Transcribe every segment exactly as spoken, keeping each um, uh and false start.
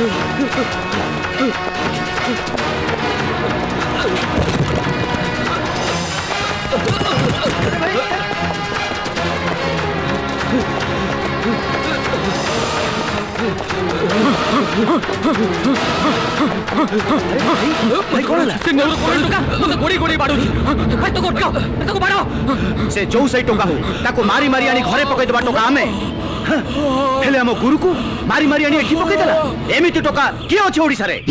भाई कौन है? से नेहरू कोड़ी टोका तो गोड़ी गोड़ी बाडू भाई तो कोटका तो बाडो से जो सही टोका हो ताको मारी मारी आनी घरे पकई दबा टोका हमें हेले हम गुरु को मारी मारी आनी एठी पकई देला एमिति टोका के अछि ओडिसा रे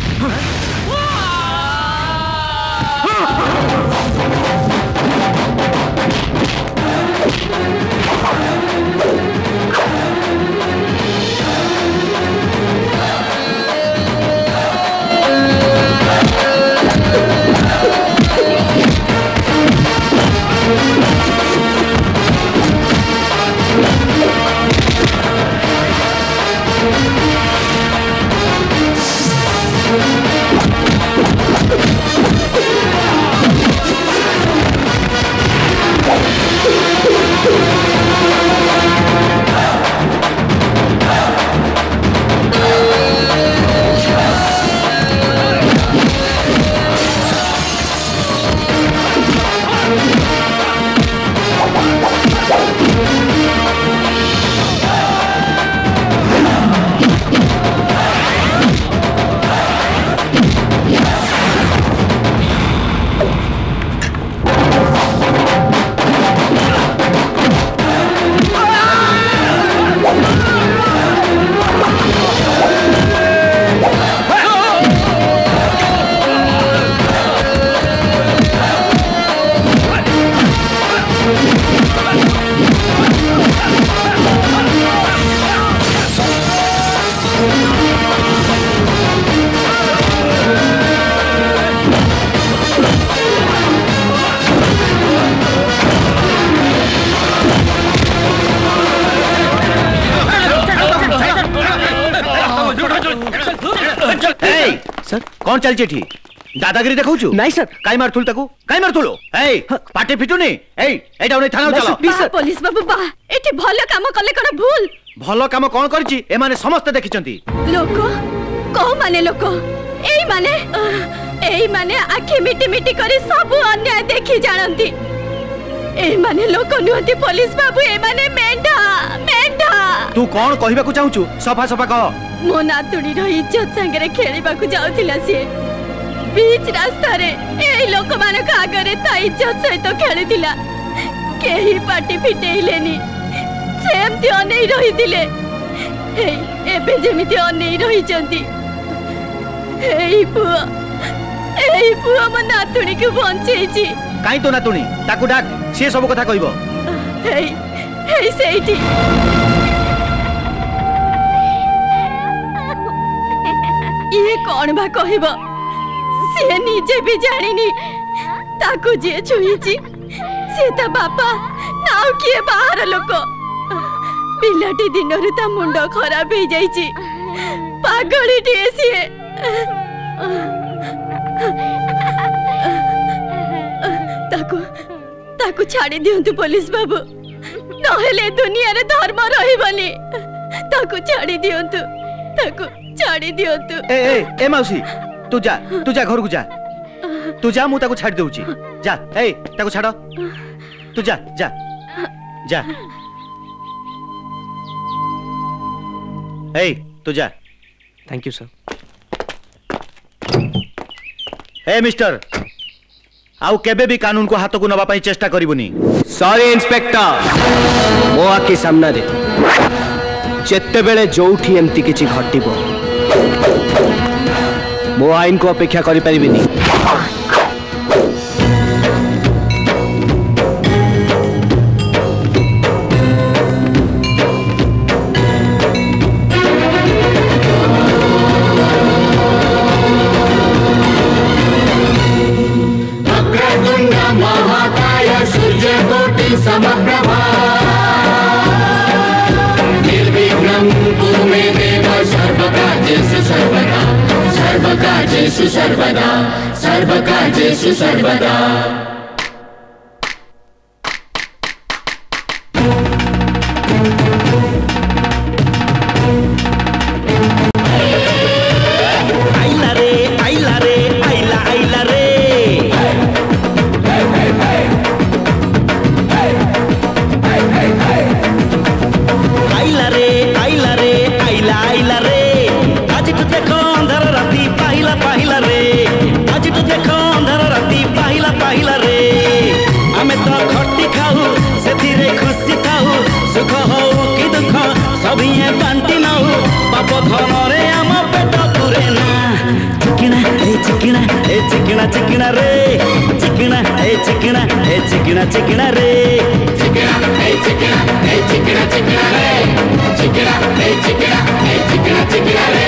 कौन चल चिठी दादागिरी देखौ छु नहीं सर काई मारथुल तकू काई मारथुलो ए पाटे फिटुनी ए एटा ओने थाना चलो बा पुलिस बाबू बा एठी भलो काम कले कोन भूल भलो काम कोन करछि ए माने समस्त देखिचंती लोक को माने लोक एई माने एई माने आखी मिटी मिटी करी सब अन्याय देखि जानंती ए माने लोक नुहती पुलिस बाबू ए माने मेंढा मेंढा तू कोन कहिबा को चाहू छु सफा सफा कह मो नातुड़ी रो इज्जत संगे खेलिबा को जाउथिला से बीच रास्ता रे ए लोक मान का आगरे ता इज्जत सहित खेलितिला केही पाटी फिटेइलेनी सेमती अनेई रहितिले ए एबे जेमिति अनेई रहिचंती एई पुआ एई पुआ म नातुड़ी के बंचेइची काई तो नातुणी ताकू डाक से सब कथा कहिबो एई एई सेइटी ये कौन बा कहब से निजे भी जानिनी ताकू जे छुईची से ता बापा नाउ किए बाहर लोक पिलाटी दिन रे ता मुंडो खराब हो जाईची पागली टिए सिए ताकू ताकू छाड़ी दियंतु पुलिस बाबू नहेले दुनिया रे धर्म रहिबनी ताकू छाड़ी दियंतु ताकू छाड़ी दियंतु ए ए ए मौसी तू जा तू जा घर को जा तू जा मु ताकू छाड़ देउची जा ए ताकू छाड़ो तू जा जा जा ए तू जा थैंक यू सर ए मिस्टर आउ केबे भी कानून को हाथ को नबा पई चेष्टा करिवनी सॉरी इंस्पेक्टर मो आखि सामना रे जेते बेले जोठी एमती किछि घटिबो मो आईन को अपेक्षा करि परिबिनी समप्रभा निर्विघ्नं कुरु मे देव सर्वकार्येषु सर्वदा सर्वकार्येषु सर्वदा सर्वकार्येषु सर्वदा धन रे आम पेट पुरे ना चिकना ए चिकना ए चिकना चिकना रे चिकना ए चिकना ए चिकना चिकना रे चिकना ए चिकना ए चिकना चिकना रे चिकना ए चिकना ए चिकना चिकना रे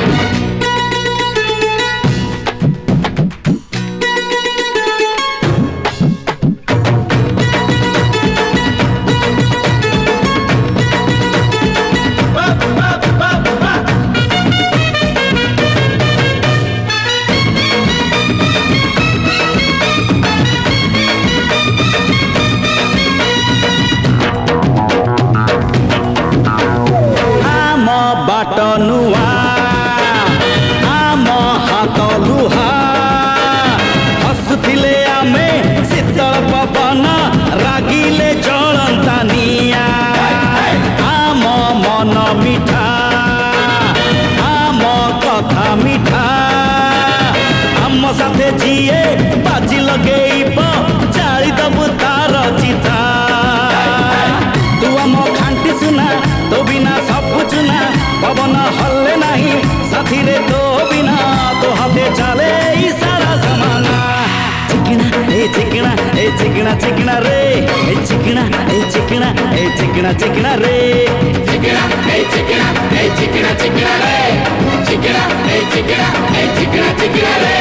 पवन हल्ले नहीं साथी रे तो बिना तो हाथे चले ई सारा जमाना चिकना ए चिकना ए चिकना चिकना रे ए चिकना ए चिकना ए चिकना चिकना रे चिकना ए चिकना ए चिकना चिकना रे चिकना ए चिकना ए चिकना चिकना रे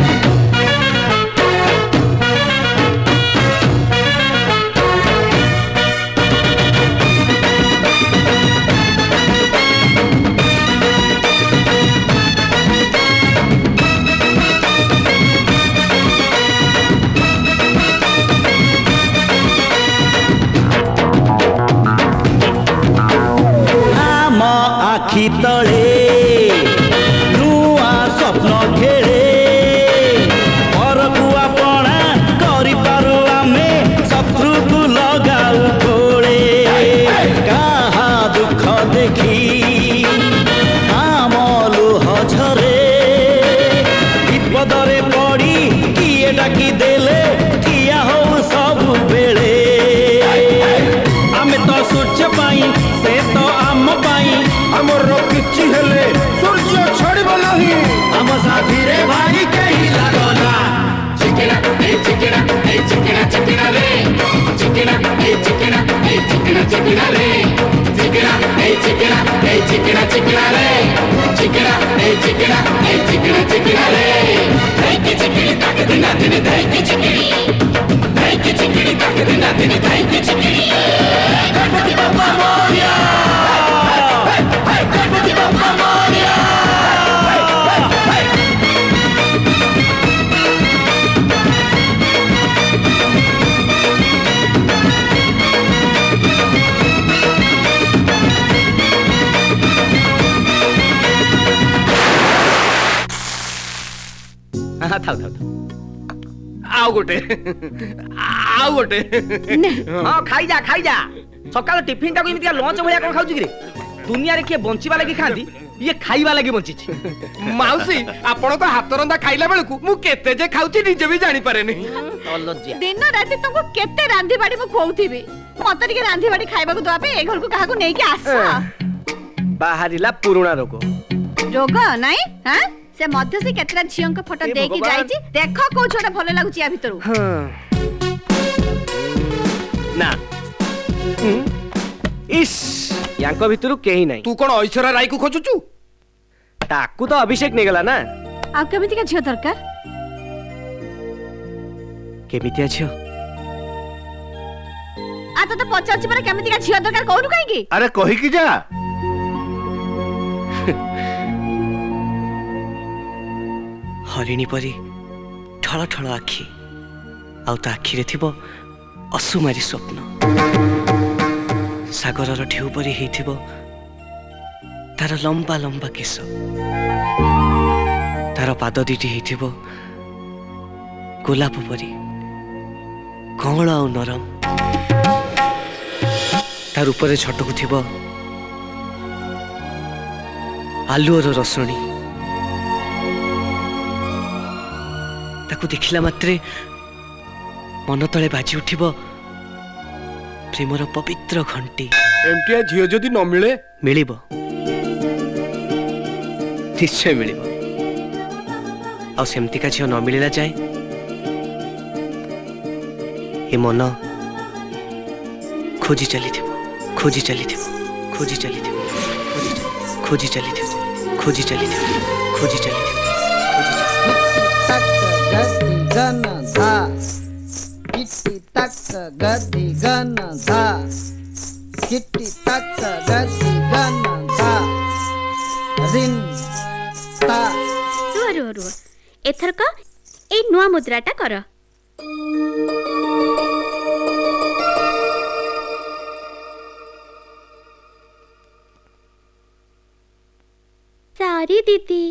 आखि तले नुआ स्वप्न खेले परकुआ पणा करि पारु आमे शत्रु को लगाउ कोड़े काहा दुख देखी आम लुह झरे विपदरे पड़ी किए डाकी देले ठिया हो सब बेले आमे तो सूर्य पाई से तो आम पाई हमर किछि हेले सूर्य छड़िबो नहीं हम साथी रे भाई कहीं लागोना चिकना ए चिकना ए चिकना चिकना रे चिकना ए चिकना ए चिकना चिकना रे चिकना ए चिकना ए चिकना चिकना रे चिकना ए चिकना ए चिकना चिकना रे धाई की चिकनी ताक देना दिन धाई की चिकनी धाई की चिकनी ताक देना दिन धाई की चिकनी गणपति बप्पा मोरया गणपति बप्पा मोरया हाँ थाउ थाउ थाउ आउ गोटे आउ गोटे हाँ खाई जा खाई जा सकाल टिफिन टाको इमितिया लंच भलिया कोन खाउची रे दुनिया रे के बंचिबा लागि खांदी ये खाइबा लागि बंची छी माउसी आपण तो हाथ रंदा खाइला बेल को मु केते जे खाउची निजे भी जानि पारे नहीं लज्जा दिन राति तुमको केते रांधी बाड़ी मु खोउथीबी मते के रांधी बाड़ी खाइबा को दवा पे ए घर को काहा को नै के आस बाहरिला पुरुणा रोग रोग नै हां से मध्य से केतरा झियन को फोटो दे के जाई छी देखो को छोटा भले लागु छी आ भीतर ना इस यांको भितरु केही नाही तू कोन ऐश्वर्या राय को खोजुचू ताकू तो अभिषेक नै गला ना आ केमिति का झियो दरकार केमितिया झियो आ तो तो पचार छी पर केमिति का झियो दरकार कोनु काई की अरे कहि की जा हरिणी परी ठळ ठळ आखी आउ ता आखी रे थिबो असुमारी स्वप्न सागरर ढेउ परी हेथिबो तार लंबा लंबा केश तार पाद दीटी हेथिबो गोलाप परी कमल आ नरम तार ऊपर छटकु थिबो आलुअर रसणी ताकू देखिला मात्रे मन तले बाजी उठिबो प्रेमर पवित्र घंटी एमटिया झियो जदी न मिले मिलिबो निश्चय मिल आमती झील न मिलला जाए ये मन खोजी चली खोजी चली खोजी चली खोजी चली खोजी चली खोजी चली गन धा किट्टी तक गति गन धा किट्टी तक गति गन धा रिन ता रुआ रुआ रुआ एथरक ए नुआ मुद्राटा कर सारी दीदी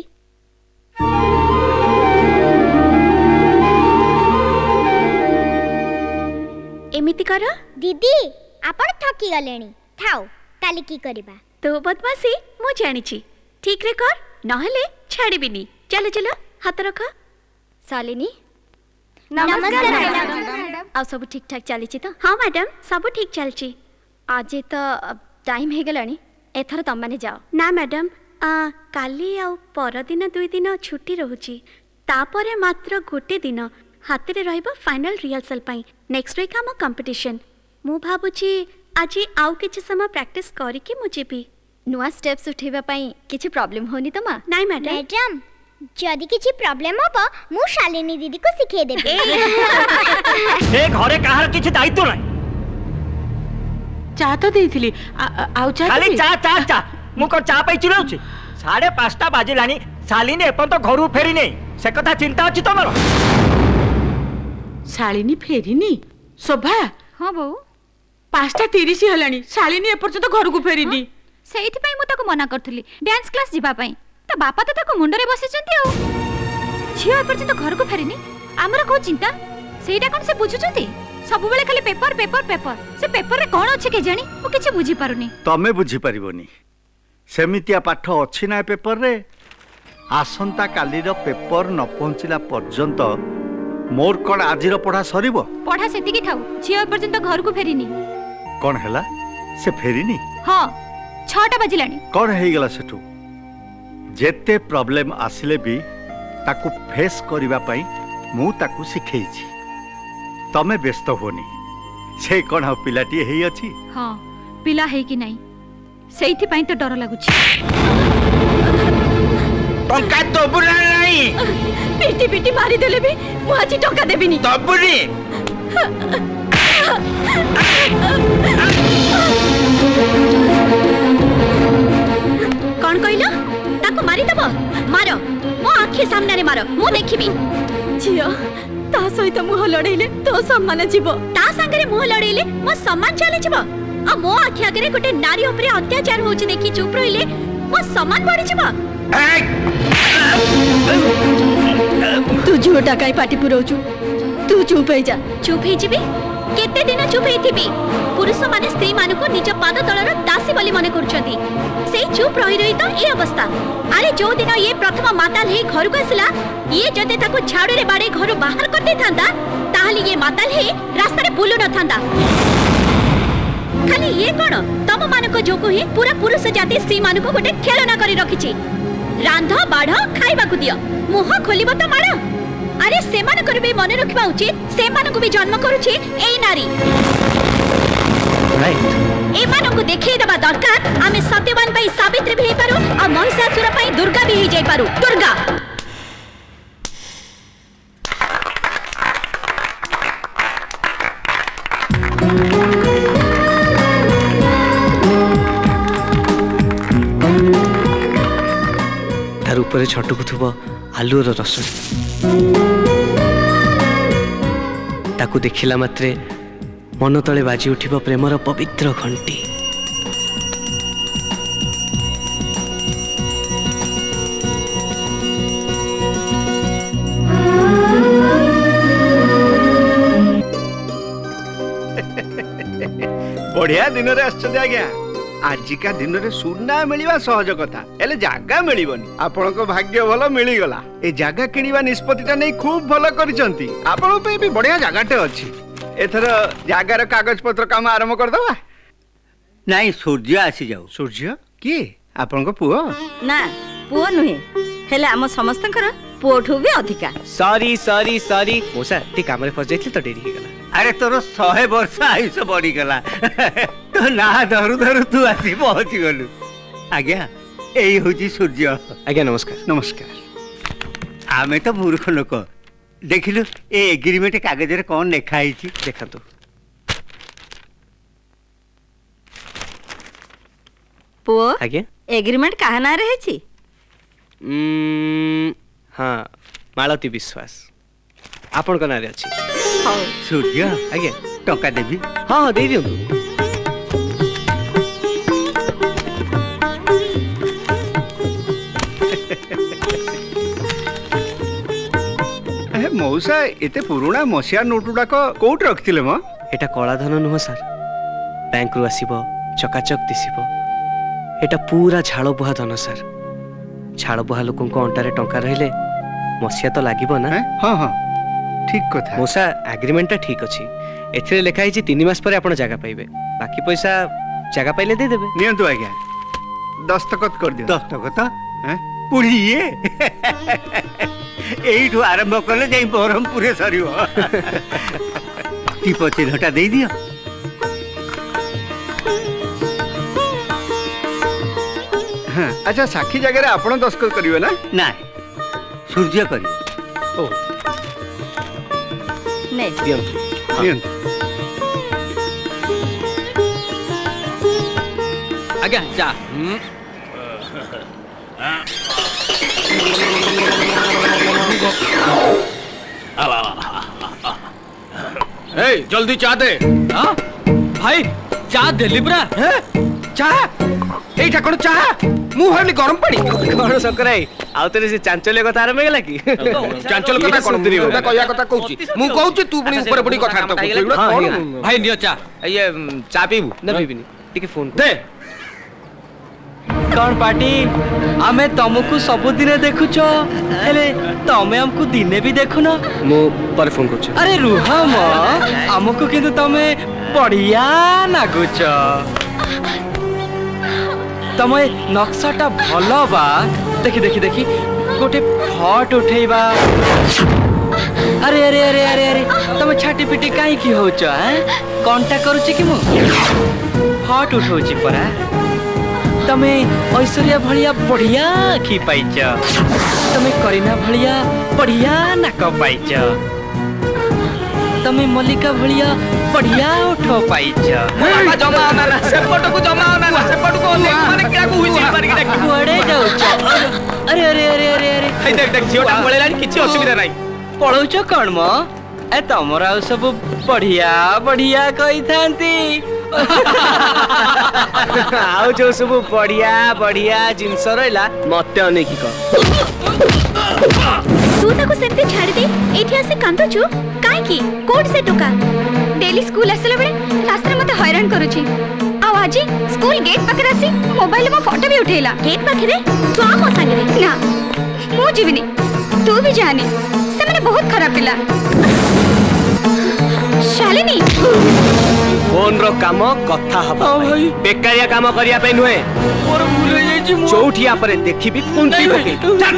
एमिति कर दीदी आपण थकी गलेनी थाओ काली की करबा तो बदमाशी मु जानी छी ठीक रे कर नहले छाड़ीबिनी चलो चलो हाथ रख सालिनी नमस्कार मैडम आ सब ठीक ठाक चली छी तो हां मैडम सब ठीक चल छी आज तो टाइम हे गलानी एथर तम माने जाओ ना मैडम आ काली आ परदिन दुई दिन छुट्टी रहूची तापरे मात्र गोटे दिन हाथ रे रहइबो फाइनल रिहर्सल पई नेक्स्ट वीक हम कंपटीशन मु भाबुची आज आउ किछि समय प्रैक्टिस करी कि मु जेबी नुआ स्टेप्स उठेबा पई किछि प्रॉब्लम होनी त मा नाही मैडम मैडम जदी किछि प्रॉब्लम होबो मु शालिनी दीदी को सिखे देबे ए घरे काहर किछि दायित्व नै चा तो देइथिली आउ चा खाली चा चा चा मु को चा पई चिरौछि साढ़े पाँचटा बाजिलानी शालिनी एपन तो घरु फेरी नै से कथा चिंता अछि तमरो शालिनी फेरिनी शोभा हां बहू पाँचटा तीस हलानी शालिनी एपर्यंत घर को फेरिनी सेइथि पई मु ताको मना करथली डांस क्लास जिबा पई ता बापा तो ताको मुंडरे बसिचंती आ झियो एपर्यंत घर को फेरिनी हमरा को चिंता सेइडा कोन से बुझुचंती सब बेले खाली पेपर पेपर पेपर से पेपर रे कोन अछि के जानी मु किछ बुझी पारुनी तमे बुझी परिबोनी सेमितिया पाठ अछि ना पेपर रे आसंता काली रो पेपर न पहुंचिला पर्यंत मोर कोन आजिर पढ़ा सरीबो पढ़ा सेति की थाउ झियो पर्यंत घर को फेरिनी कोन हला से फेरिनी हां छटा बजिलानी कोन हेई गेला सेठू जेते प्रॉब्लम आसिले भी ताकू फेस करिबा पई मु ताकू सिखेइछि तमे व्यस्त होनी से कोन हा पिलाटी हेई अछि हां पिला हेई कि नाही सेइथि पई तो डर लागुछि टंका दबुरा नाही पिटी पिटी मारी देले भी मु आज टंका देबिनी दबुरी कौन कहला ताको मारी दबो मारो मो आखी सामने रे मारो मु देखिबी जियो ता सहित मुह लड़ेले तो सम्मान जीवो ता संगे मुह लड़ेले मो सम्मान चले जीवो आ मो आखी आगे गोटे नारी ऊपर अत्याचार होची देखि चुप रहिले मो सम्मान बढ़ी जीवो तू झूठा काई पाटी पुरोचु तू चुप हे जा चुप हे जीबी केते दिन चुप हेथिबी पुरुष माने स्त्री मान को निज पाद तळर दासी बोली मने करछंती से चुप रही रही तो ए अवस्था अरे जो दिन ये प्रथम माताल हे घर को आसला ये जदे ताको झाड़ू रे बाड़े घर बाहर कर दे थांदा ताहली ये माताल हे रास्ता रे बुलु न थांदा खाली ये कोन तम मान को जो को हे पूरा पुरुष जाति स्त्री मान को गोटे खेलना करी रखिछि रांध बाढ़ खाइबा को दियो मुह खोलिबो त मार अरे सेमान करबे मने रखबा उचित सेमान को भी जन्म करूछि एई नारी राइट ए मान को देखै दबा दरकार आमे सत्यवान पई सावित्री भी हे पारू आ महिषासुर पई दुर्गा भी हे जाय पारू दुर्गा तार ऊपर छटकुथुब आलुर रस ताकू देखिला मात्रे मन तले बाजी उठिब प्रेमर पवित्र घंटी बढ़िया दिन रे आछन आज्ञा आजिका दिन रे सुना मिलवा सहज कथा एले जागा मिलिबनी आपण को भाग्य भलो मिली गला ए जागा किनिबा निष्पत्तिटा नै खूब भलो करिसंती आपण पे भी बढ़िया जागाटे अछि एथर जागार कागज पत्र काम आरंभ कर दवा नहीं सूर्य आसी जाऊ सूर्य की आपण को पुओ ना पुओ नुहे हेले आम समस्तंकर पुओठू भी अधिका। सॉरी सॉरी सॉरी मोसा ती कामरे फस जाइथिल तो डेरी हे गला। अरे तोर सौ वर्ष आयुष बढ़ी गला तो ना धरु धरु तू आसी पहुंची गलु। आज्ञा एई होची सूर्य। आज्ञा नमस्कार। नमस्कार। आमे तो मूर्ख लोक देखिलु ए एग्रीमेंट कागज रे कोन लिखा हिची देखंतु। पुओ आज्ञा एग्रीमेंट काहा ना रहे छी? उम्म हां मालती विश्वास आपन को नारे अछि। हां सूर्य आज्ञा टका देबी। हां हां दे दियंतु। मौसा एते पुराना मसिया नोट गुड़ाक कोट रखिले म? एटा कला धन नुह सर बैंक रु आसीबो चकाचक दिसिबो। एटा पूरा झाड़ बुहा धन सर। झाड़ बुहा लोकन को अंटारे टंका रहिले मसिया तो लागिबो ना। हां हां ठीक कथा। मोसा एग्रीमेंट ठीक अछि। एथिरे लेखा हिची तीन मास परे आपण जागा पाइबे बाकी पैसा जागा पाइले दे देबे। नियंतु आज्ञा दस्तखत कर दियो। दस्तखत हैं पुरी ये एइठु आरंभ कले जाई बरहमपुर सरियो। टिप चिन्हटा दे दियो। हाँ, अच्छा साखी जगह आपण दस्तखत करिवे ना? ना सूर्य करियो। ओ ने दियंतु नियंतु। आज्ञा जा। ए जल्दी चाह दे। हाँ भाई चाह देली पुरा। चाह एइटा कोन चाह मु भाबली गरम पानी कोन सकराई आउ तरे से चांचल्य कथा आरंभ गेला की? चांचल कथा कोन तुटा कहया कथा कहूची मु कहूची तू पुनी ऊपर पड़ी कथा तो कोन भाई नियो चाह ये चाह पीबू ना पीबिनी टिके फोन दे। कौन पार्टी आमे तुमको सबुदिने देखुछ हेले तमे हमको दिने भी देखुन। मु पर फोन करछ। अरे रुह म हमको किंतु तमे बढ़िया लागुछ। तमे नक्शाटा भल बा देखि देखि देखि गोटे फट उठेबा। अरे अरे अरे अरे अरे तमे छाटी पिटी काई की होछ हैं कोनटा करूची कि मु फट उठौची परा। तमे ऐश्वर्या भलिया बढ़िया आखि पाइच। तमे करीना भलिया बढ़िया नाक पाइच। तमे मल्लिका भलिया बढ़िया ओठ पाइच। बाबा जमा ना ना सेपट को जमा ना ना सेपट को देख माने किया को हुई मार के देख कुआडे जाउछ? अरे अरे अरे अरे अरे ए देख देख झियोटा पळेलानी किछि असुविधा नाही। पळौछ कोन म ए तमरा सब बढ़िया बढ़िया कहि थांती। आउ जो सब बढ़िया बढ़िया जिनस रहिला मते अनेकी क। तू ताको सेमते छाड़ी दे एठी आसे कांदो छु काई की कोड से टोका डेली स्कूल आसला बेले रास्ता मते हैरान करूची। आ आजी स्कूल गेट पाखरे आसी मोबाइल में फोटो भी उठेला। गेट पाखरे तू आ मो संगे ना मु जीविनी तू भी जानी से माने बहुत खराब पिला। शालिनी फोन रो काम कथा हबा भाई बेकारिया काम करिया पे नुहे मोर भूल जाई छी मो चौठिया परे देखिबी कुंती होके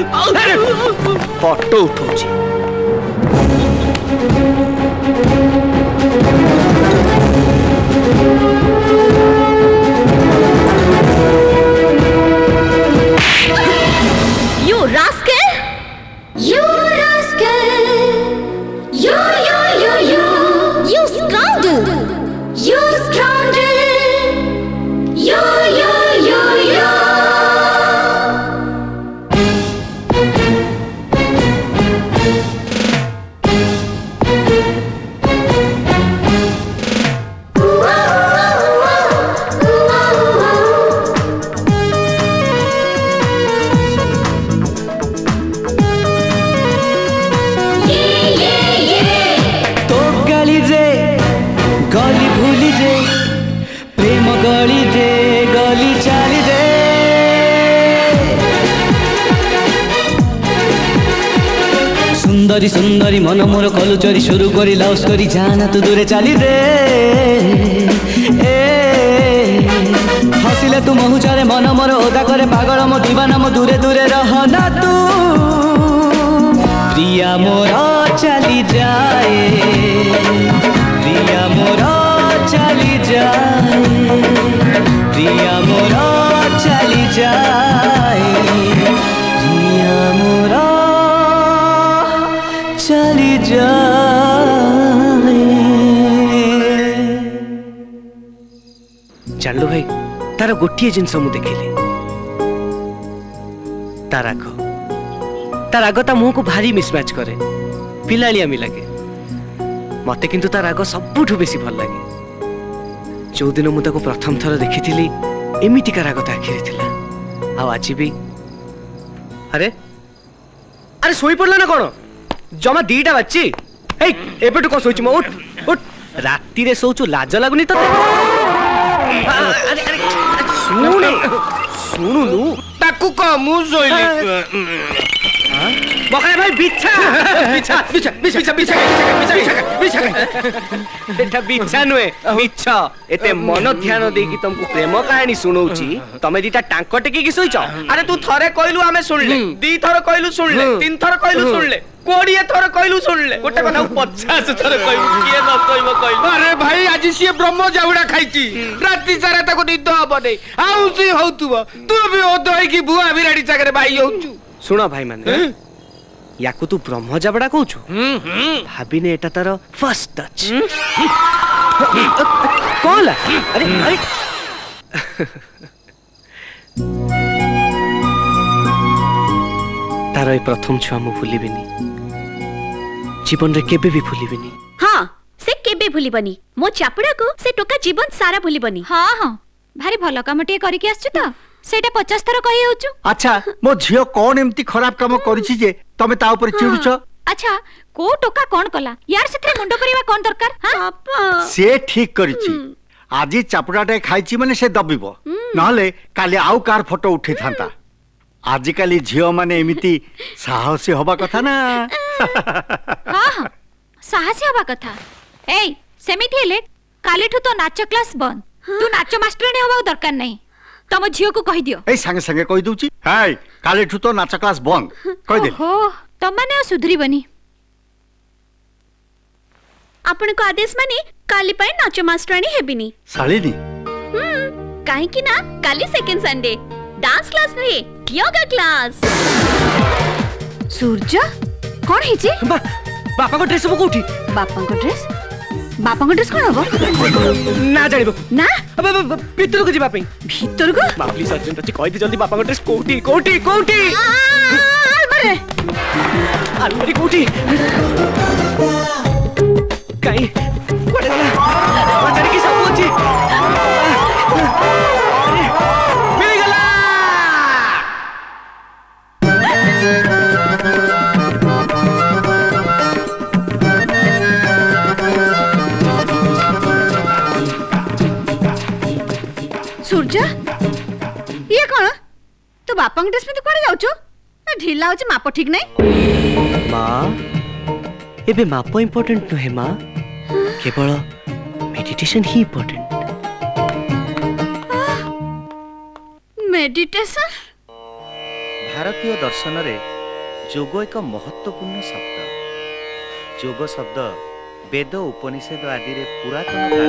फोटो उठौची। You rascal! You rascal! You, you, you, you! You scoundrel! You scoundrel! You, you, you, you! सुंदरी सुंदरी मन मोर कलु चोरी शुरू करी लाउस करी जाना तू दूरे चली रे। ए हसिले हसिले तू महुचारे मन मोर ओदा करे पागल मो दीवाना मो दूरे दूरे रहना तू प्रिया मोरा चली जाए प्रिया मोरा चली जाए प्रिया मोरा चली जाए प्रिया मोरा चली जाए। जानलु भाई तार गोटे जिनस मु देखिली तार आग तार आग ता मुह को भारी मिसमैच करे पिलालिया मी लगे मते किंतु तार आग सबुठु बेसी भल लगे जो दिन मु ताको प्रथम थर देखिथिली एमिति का राग ता आखिरे थिला आ आज भी अरे अरे सोई पड़ला ना कोन जमा दीटा बच्ची ए एबेटु को सोइछ म उठ उठ राती रे सोचु लाज लागुनी तते अरे अरे सुनु सुनु ताकू को मु जोइली बकरे भाई बिच्छा बिच्छा बिच्छा बिच्छा बिच्छा बिच्छा बिच्छा एटा बिच्छा नुए बिच्छा एते मन ध्यान दे कि तुमको प्रेम कहानी सुनौची तमे दीटा टांक टेकी की सोइछ अरे तू थरे कहलु हमें सुन ले दी थर कहलु सुन ले तीन थर कहलु सुन ले कोड़िए थर कहलु सुन ले गोटे कथा पचास थर कहलु किए न कहबो कहलु अरे भाई आज सी ब्रह्म जावड़ा खाइची राती सारा ताको निद हबो नै आउसी होतुबो तू भी ओदई की बुआ बिराडी चाकरे भाई होचु सुना भाई माने याकू तू ब्रह्म जाबड़ा कहूछु भाबिने एटा तार फर्स्ट टच कोला अरे अरे तार ए प्रथम छुआ मु भूलिबिनी जीवन रे केबे भी भूलिबिनी। हां से केबे भूलिबनी मो चापड़ा को से टोका जीवन सारा भूलिबनी। हां हां भारी भलो कामटे करिके आछछु त सेटा पचास थर कहि होछु। अच्छा मो झियो कोन एम्ति खराब काम करिछि जे तमे ता ऊपर चिड़ुछ। अच्छा को टोका कोन कला यार सेत्रे मुंडो परिवा कोन दरकार हां पापा से ठीक करिछि आजी चापड़ाटे खाइछि माने से दबिबो नहले काली आउ कार फोटो उठै थांता आजि काली झियो माने एमिति साहसी होबा कथा ना। हां हां साहसी होबा कथा एई सेमिति हेले कालीठु तो नाच क्लास बंद तू नाच मास्टर ने होबा दरकार नहीं तम झियो को कहि दियो ए संगे संगे कहि दूची हाय कालीठु तो नाच क्लास बंद कहि दे हो तम माने सुधरी बनी आपण को आदेश माने काली पय नाच मास्टरानी हेबिनी सालिनी हम काहे कि ना काली सेकंड संडे डांस क्लास नहीं योगा क्लास। सूर्य कोन हे जे बा बापा को ड्रेस को उठी बापा को ड्रेस बापा को ड्रेस कोन हबो ना जानिबो ना अब भीतर को जिबा पई भीतर को बापली सर्जन तची कहि दे जल्दी बापा को ड्रेस कोठी कोठी कोठी अलमारी अलमारी कोठी काई कोडे गला बाजार की सब होची मिल गला सूर्य ये कौन तू बापा ड्रेस में कुआडे जाउछु ढीला होची माप ठीक नहीं मां एबे माप इंपोर्टेंट न है मां केवल मेडिटेशन ही इंपोर्टेंट मेडिटेशन भारतीय दर्शन रे जोग एक महत्वपूर्ण शब्द जोग शब्द वेद उपनिषद आदि रे पुरातन काल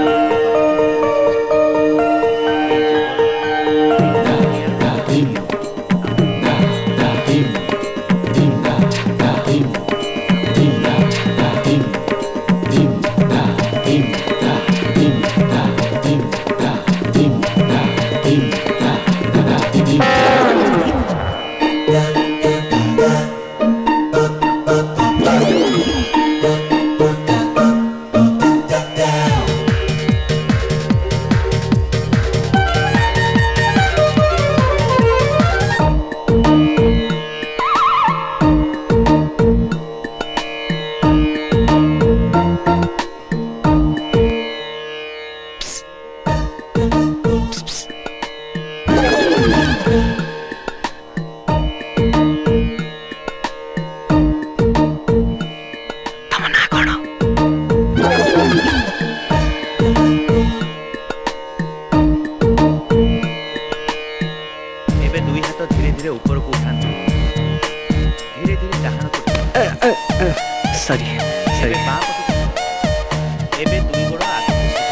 धीरे धीरे डाहाण पटे सॉरी सॉरी बाँ पटे एबे दुई गोड़ आगे को सीधा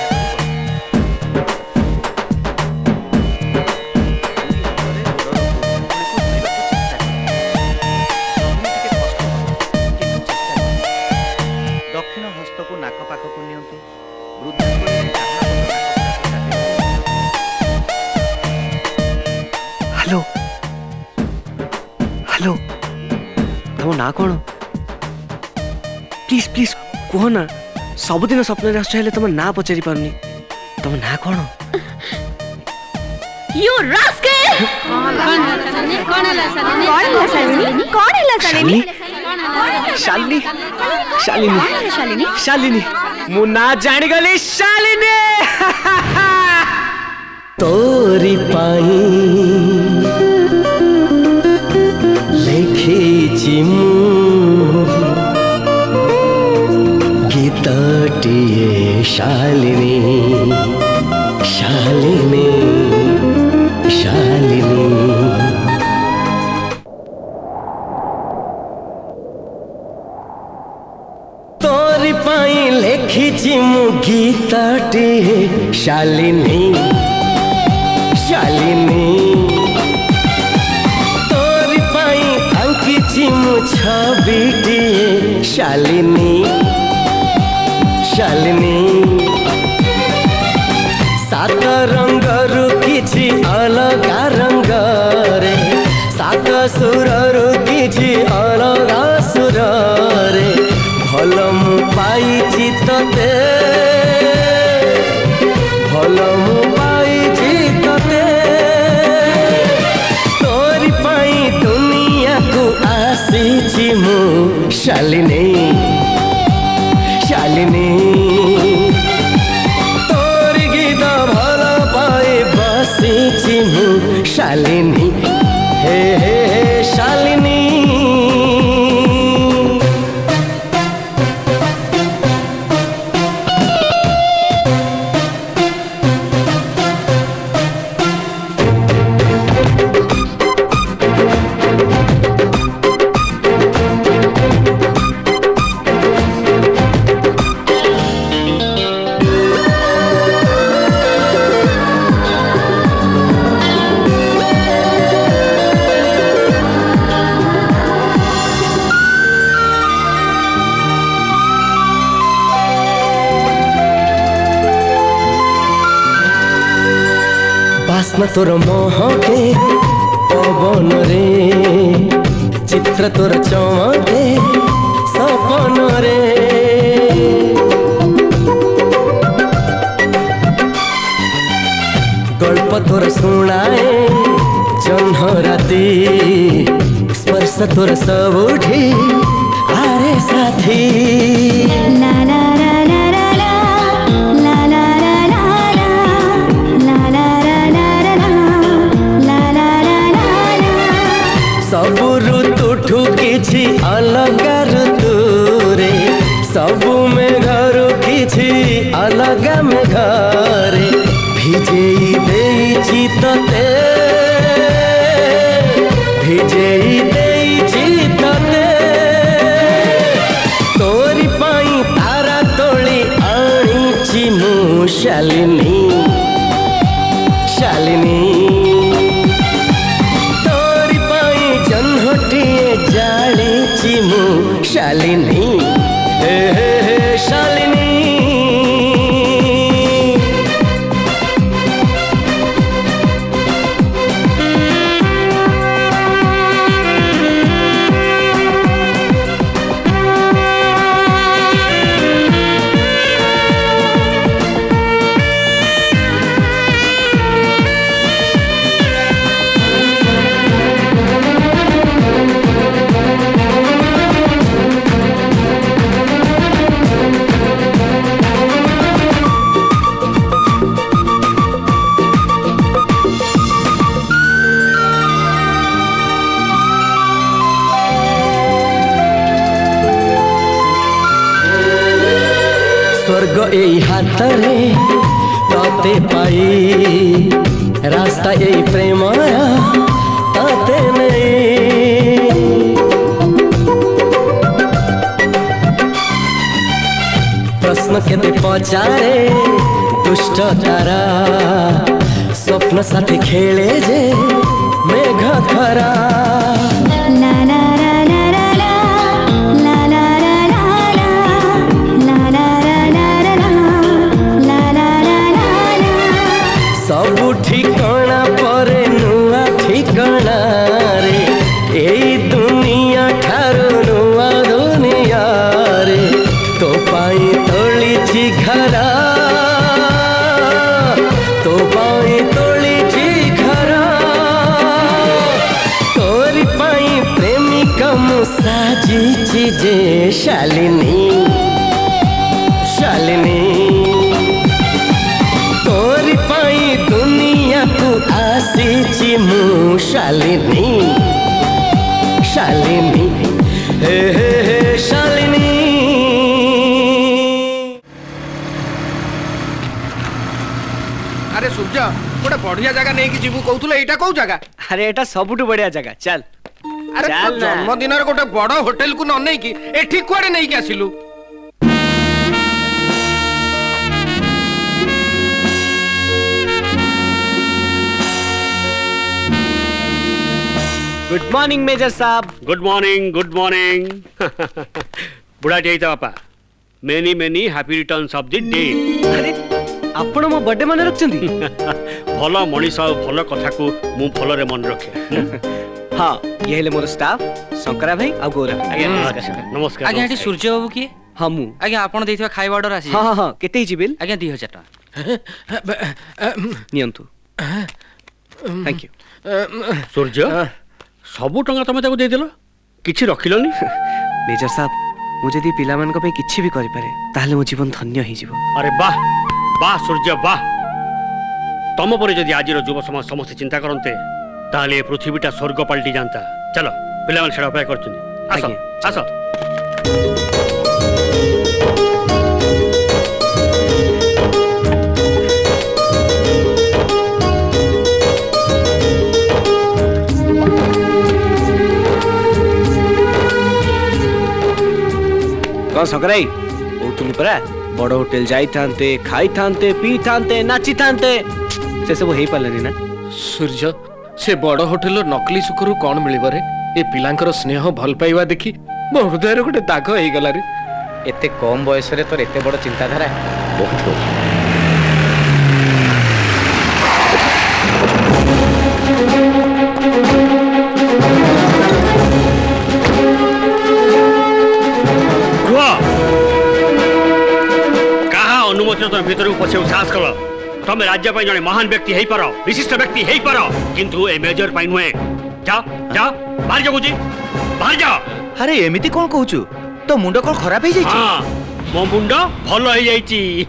कर दक्षिण हस्त को नाक पाख को नियंतु वृद्धि हेलो हेलो तुम ना कौन प्लीज प्लीज कह ना सबुदिन स्वप्न आसुले तुम ना पचारि पारनी तुम ना कौन You rascal! शालिनी शालिनी शालिनी शालिनी शालिनी मु ना जानी गली शालिनी तोरी पाई लिखिछि मु गीतटिए शालिनी शालिनी शालिनी तोरी पाई लिखिछि मु गीतटिए शालिनी शालिनी तोरी पाई अंकिछि मु छबिटिए शालिनी शालिनी सात रंगरु किछि अलगा रंग रे सात सुररु किछि अलगा सुर रे भल मु पाइछि तते भल मु पाइछि तते तोरी पाई दुनिया को आसीछि मु शालिनी शालिनी तोरी गीत भल पाई बसिछि मु शालिनी हे हे हे शालिनी बास्ना तोर मोहके पवन रे चित्र तोर चमके सपन रे गल्प तोर सुनाए जह्न राति स्पर्श तोर सबुठी आरे साथी ला ला ला ला ला ला ला सबु ऋतुठु किछि अलगा ऋतु रे सबु मेघरु किछि अलगा मेघ रे भिजेई देइछि तते भिजेई देइछि तते तोरी पाई तारा तोली आनिछि मु शालिनी शालिनी जालिछि मु शालिनी हे हे हे शालिनी स्वर्ग एई हाथ रे तते पाई रास्ता एई प्रेम तते नहीं पचारे दुष्ट तारा स्वप्न साथी खेले जे मेघ धरा ला ला ला ला ला ला ला ला ला ला ला ला ला ला ला ला सबु ठिकाना परे नुआ ठिकाना रे एई दुनिया ठारो नुआ दुनिया रे तो पाई तोली छी घरा तो पाई तोली छी घरा तोरी पाई प्रेमिका मु साजी छी जे शालिनी शालिनी तोरी पाई दुनिया को आसी छी मु शालिनी शालिनी हे हे हे शालिनी अरे सूर्य गोटे बढ़िया जगह नहीं कि जीवु कहूथले एटा कौ जगह अरे एटा सबुठु बढ़िया जगह चल अरे चल ना। जन्मदिन गोटे बड़ होटल को न नहीं कि एठी कुआडे नहीं कि आसिलु गुड मॉर्निंग मेजर साहब गुड मॉर्निंग गुड मॉर्निंग बुढ़ा जाइता बापा many many happy returns of the day अरे आपण मो बर्थडे मन रखछंती भल मनीष आ भल कथा को मु भल रे मन रखे हां ये हेले मोर स्टाफ शंकरा भाई आ गौरव नमस्कार आज्ञा एठी सूर्य बाबू किए हां मु आज्ञा आपण देइथवा खाଇବା ऑर्डर आसी हां हां हां केते हिची बिल आज्ञा दो हज़ार टका नियंतु थैंक यू सूर्य सबु टंगा तमे ताको दे देलो किछि रखिलोनी मेजर साहब मु जदी पिला मान को पे किछि भी करि पारे ताले मो जीवन धन्य ही जीव अरे वाह वाह सूर्य वाह तम पर जदि आज युव समाज समस्त चिंता करते ताले पृथ्वीटा स्वर्ग पलटि जानता चलो पिला मान छडा उपाय करछुनी आसो आसो कौन सकराई ओतुनी परा बड़ होटल जाई थांते खाई थांते पी थांते नाची थांते से सब हेई पालनी ना सूर्य से बड़ होटल नकली सुखरु कौन मिलिब रे ए पिलांकर स्नेह भल पाइबा देखि मो हृदय रे गोटे दाग हेई गला रे एते कम बयस रे तोर एते बड़ चिंताधारा बहुत अनुमति तुम भीतर को पसे साहस कल तुम राज्य जड़े महान व्यक्ति है पार विशिष्ट व्यक्ति है पार किंतु ए मेजर पाई नुहे जाओ जाओ बाहर जाओ जी बाहर जाओ अरे एमिति कोन कहूचु तो मुंड कोन खराब हे जाई छी हां मो मुंड भलो हे जाई छी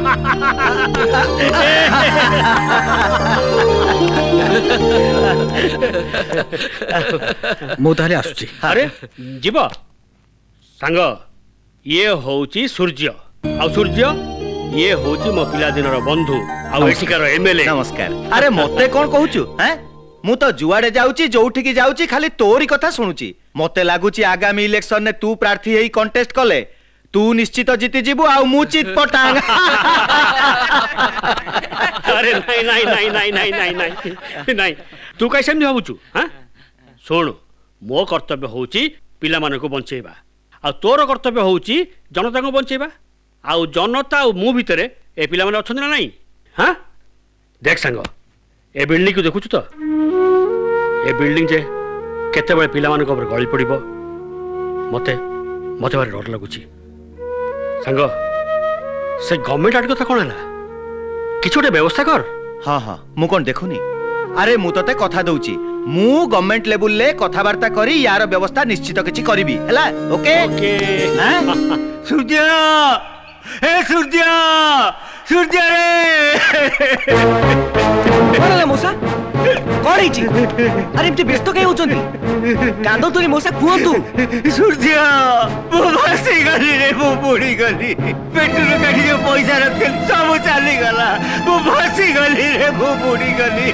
मो ताले आसु छी अरे जीव संग ये होची सूर्य आ सूर्य ये होची मो पिला दिनर बंधु आ एठिकार एमएलए नमस्कार अरे मते कोन कहूचु हैं मु तो जुआडे जाउची जोठी की जाउची खाली तोरी कथा सुनुची मते लागुची आगामी इलेक्शन ने तू प्रार्थी हेई कंटेस्ट कले तू निश्चित जीति जीबू आ मु चित पटांग अरे नहीं नहीं नहीं नहीं नहीं नहीं नहीं नहीं तू कैसे नहीं भाबुचु हां सुन मो कर्तव्य होची पिला माने को बंचेबा आ तोर कर्तव्य होची जनता को बंचेबा आ जनता आ मु भितरे ए पिला माने अछन ना नहीं हां देख संग ए बिल्डिंग को देखुछु तो ए बिल्डिंग जे केते बळे पिला माने को ऊपर गळी पड़िबो मते मते बारे डर लागुची संग से गवर्नमेंट आड कथा कोन हला किछ ओटे व्यवस्था कर हां हां मु कोन देखुनी अरे मु तते कथा दउची मु गवर्नमेंट लेवल ले कथा वार्ता करी यार व्यवस्था निश्चित किछि करबी हला ओके ओके हैं सूर्य ए सूर्य सूर्य रे कोनले मोसा कोन हिची अरे इते व्यस्त काई होचंती कांदो तोरी मोसा कुहतु सूर्य मो भासी गली रे मो बुड़ी गली पेट्रोल गाड़ी जो पैसा रखे सब चली गला मो भासी गली रे मो बुड़ी गली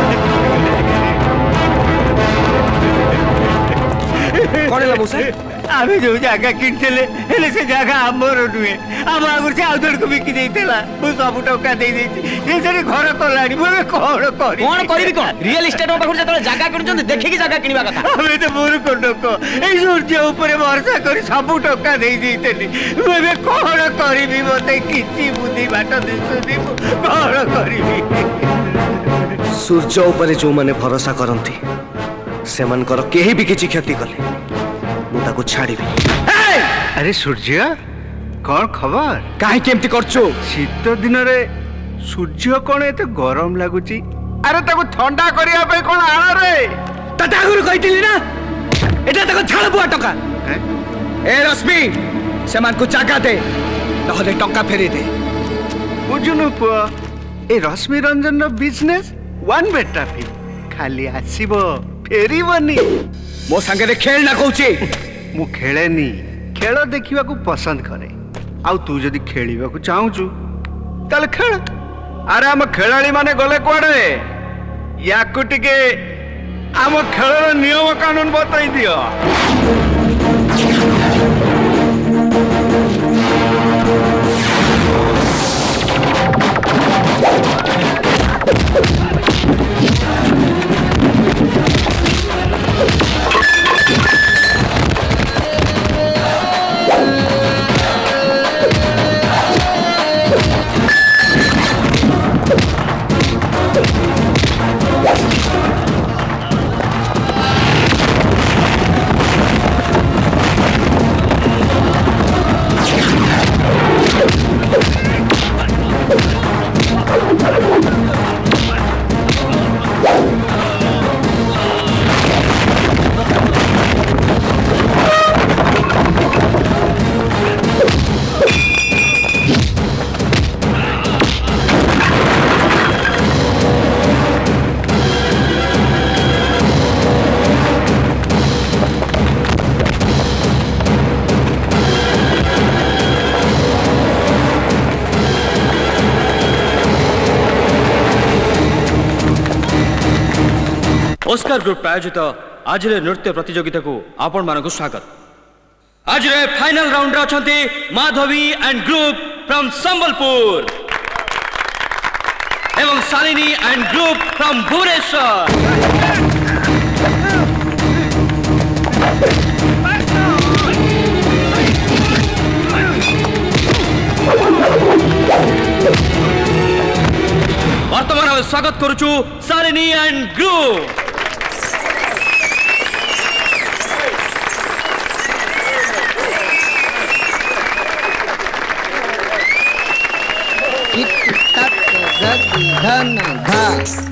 कोन ला मोसा आमे जो जागा किनतेले हेले से जागा हमर नुहे हम आगुर से आउदर को बिकी देतेला मु सब टका दे देती ये जरे घर कोलाडी मु कोन करी कोन करिबी कोन रियल एस्टेट पाखुर जतले जागा किनुचन देखि कि जागा किनिबा कथा हमें तो मोर को डको ए सूर्य ऊपर भरोसा करी सब टका दे देतेनी मु बे कोन करिबी मते किछि बुद्धि बाट दिसुनी कोन करिबी सूर्य ऊपर जो माने भरोसा करंती सेमानकर केही भी किछि क्षति कले मु ताको छाड़ीबी। अरे सूर्य कौन खबर काहे केमती करछो शीत दिन रे सूर्य कौन एते गरम लागुची अरे ताको ठंडा करिया पे कौन आना रे तता आगुर कहितली ना एटा ताको छाड़ बुआ टका ए रश्मि सेमान को चाका दे नहले टका फेरी दे बुझुनु पुआ ए रश्मि रंजन रो बिजनेस वन बेटा फी खाली आसीबो फेरी बनी मो संगे रे खेल ना कहूची मु खेलेनी खेल देखिबा को पसंद करे आउ तू जदी खेलिबा को चाहूचु तले खेल अरे हम खेलाड़ी माने गले कोडे याकु टिके हम खेलर नियम कानून बताई दियो। ओस्कार ग्रुप प्रायोजित आज नृत्य प्रतियोगिता को आपण मानक स्वागत। आज फाइनल राउंड अच्छा Madhavi and group from Sambalpur एवं Shalini and group from Bhubaneswar. वर्तमान आम स्वागत करुचु शालिनी एंड ग्रुप। धन धा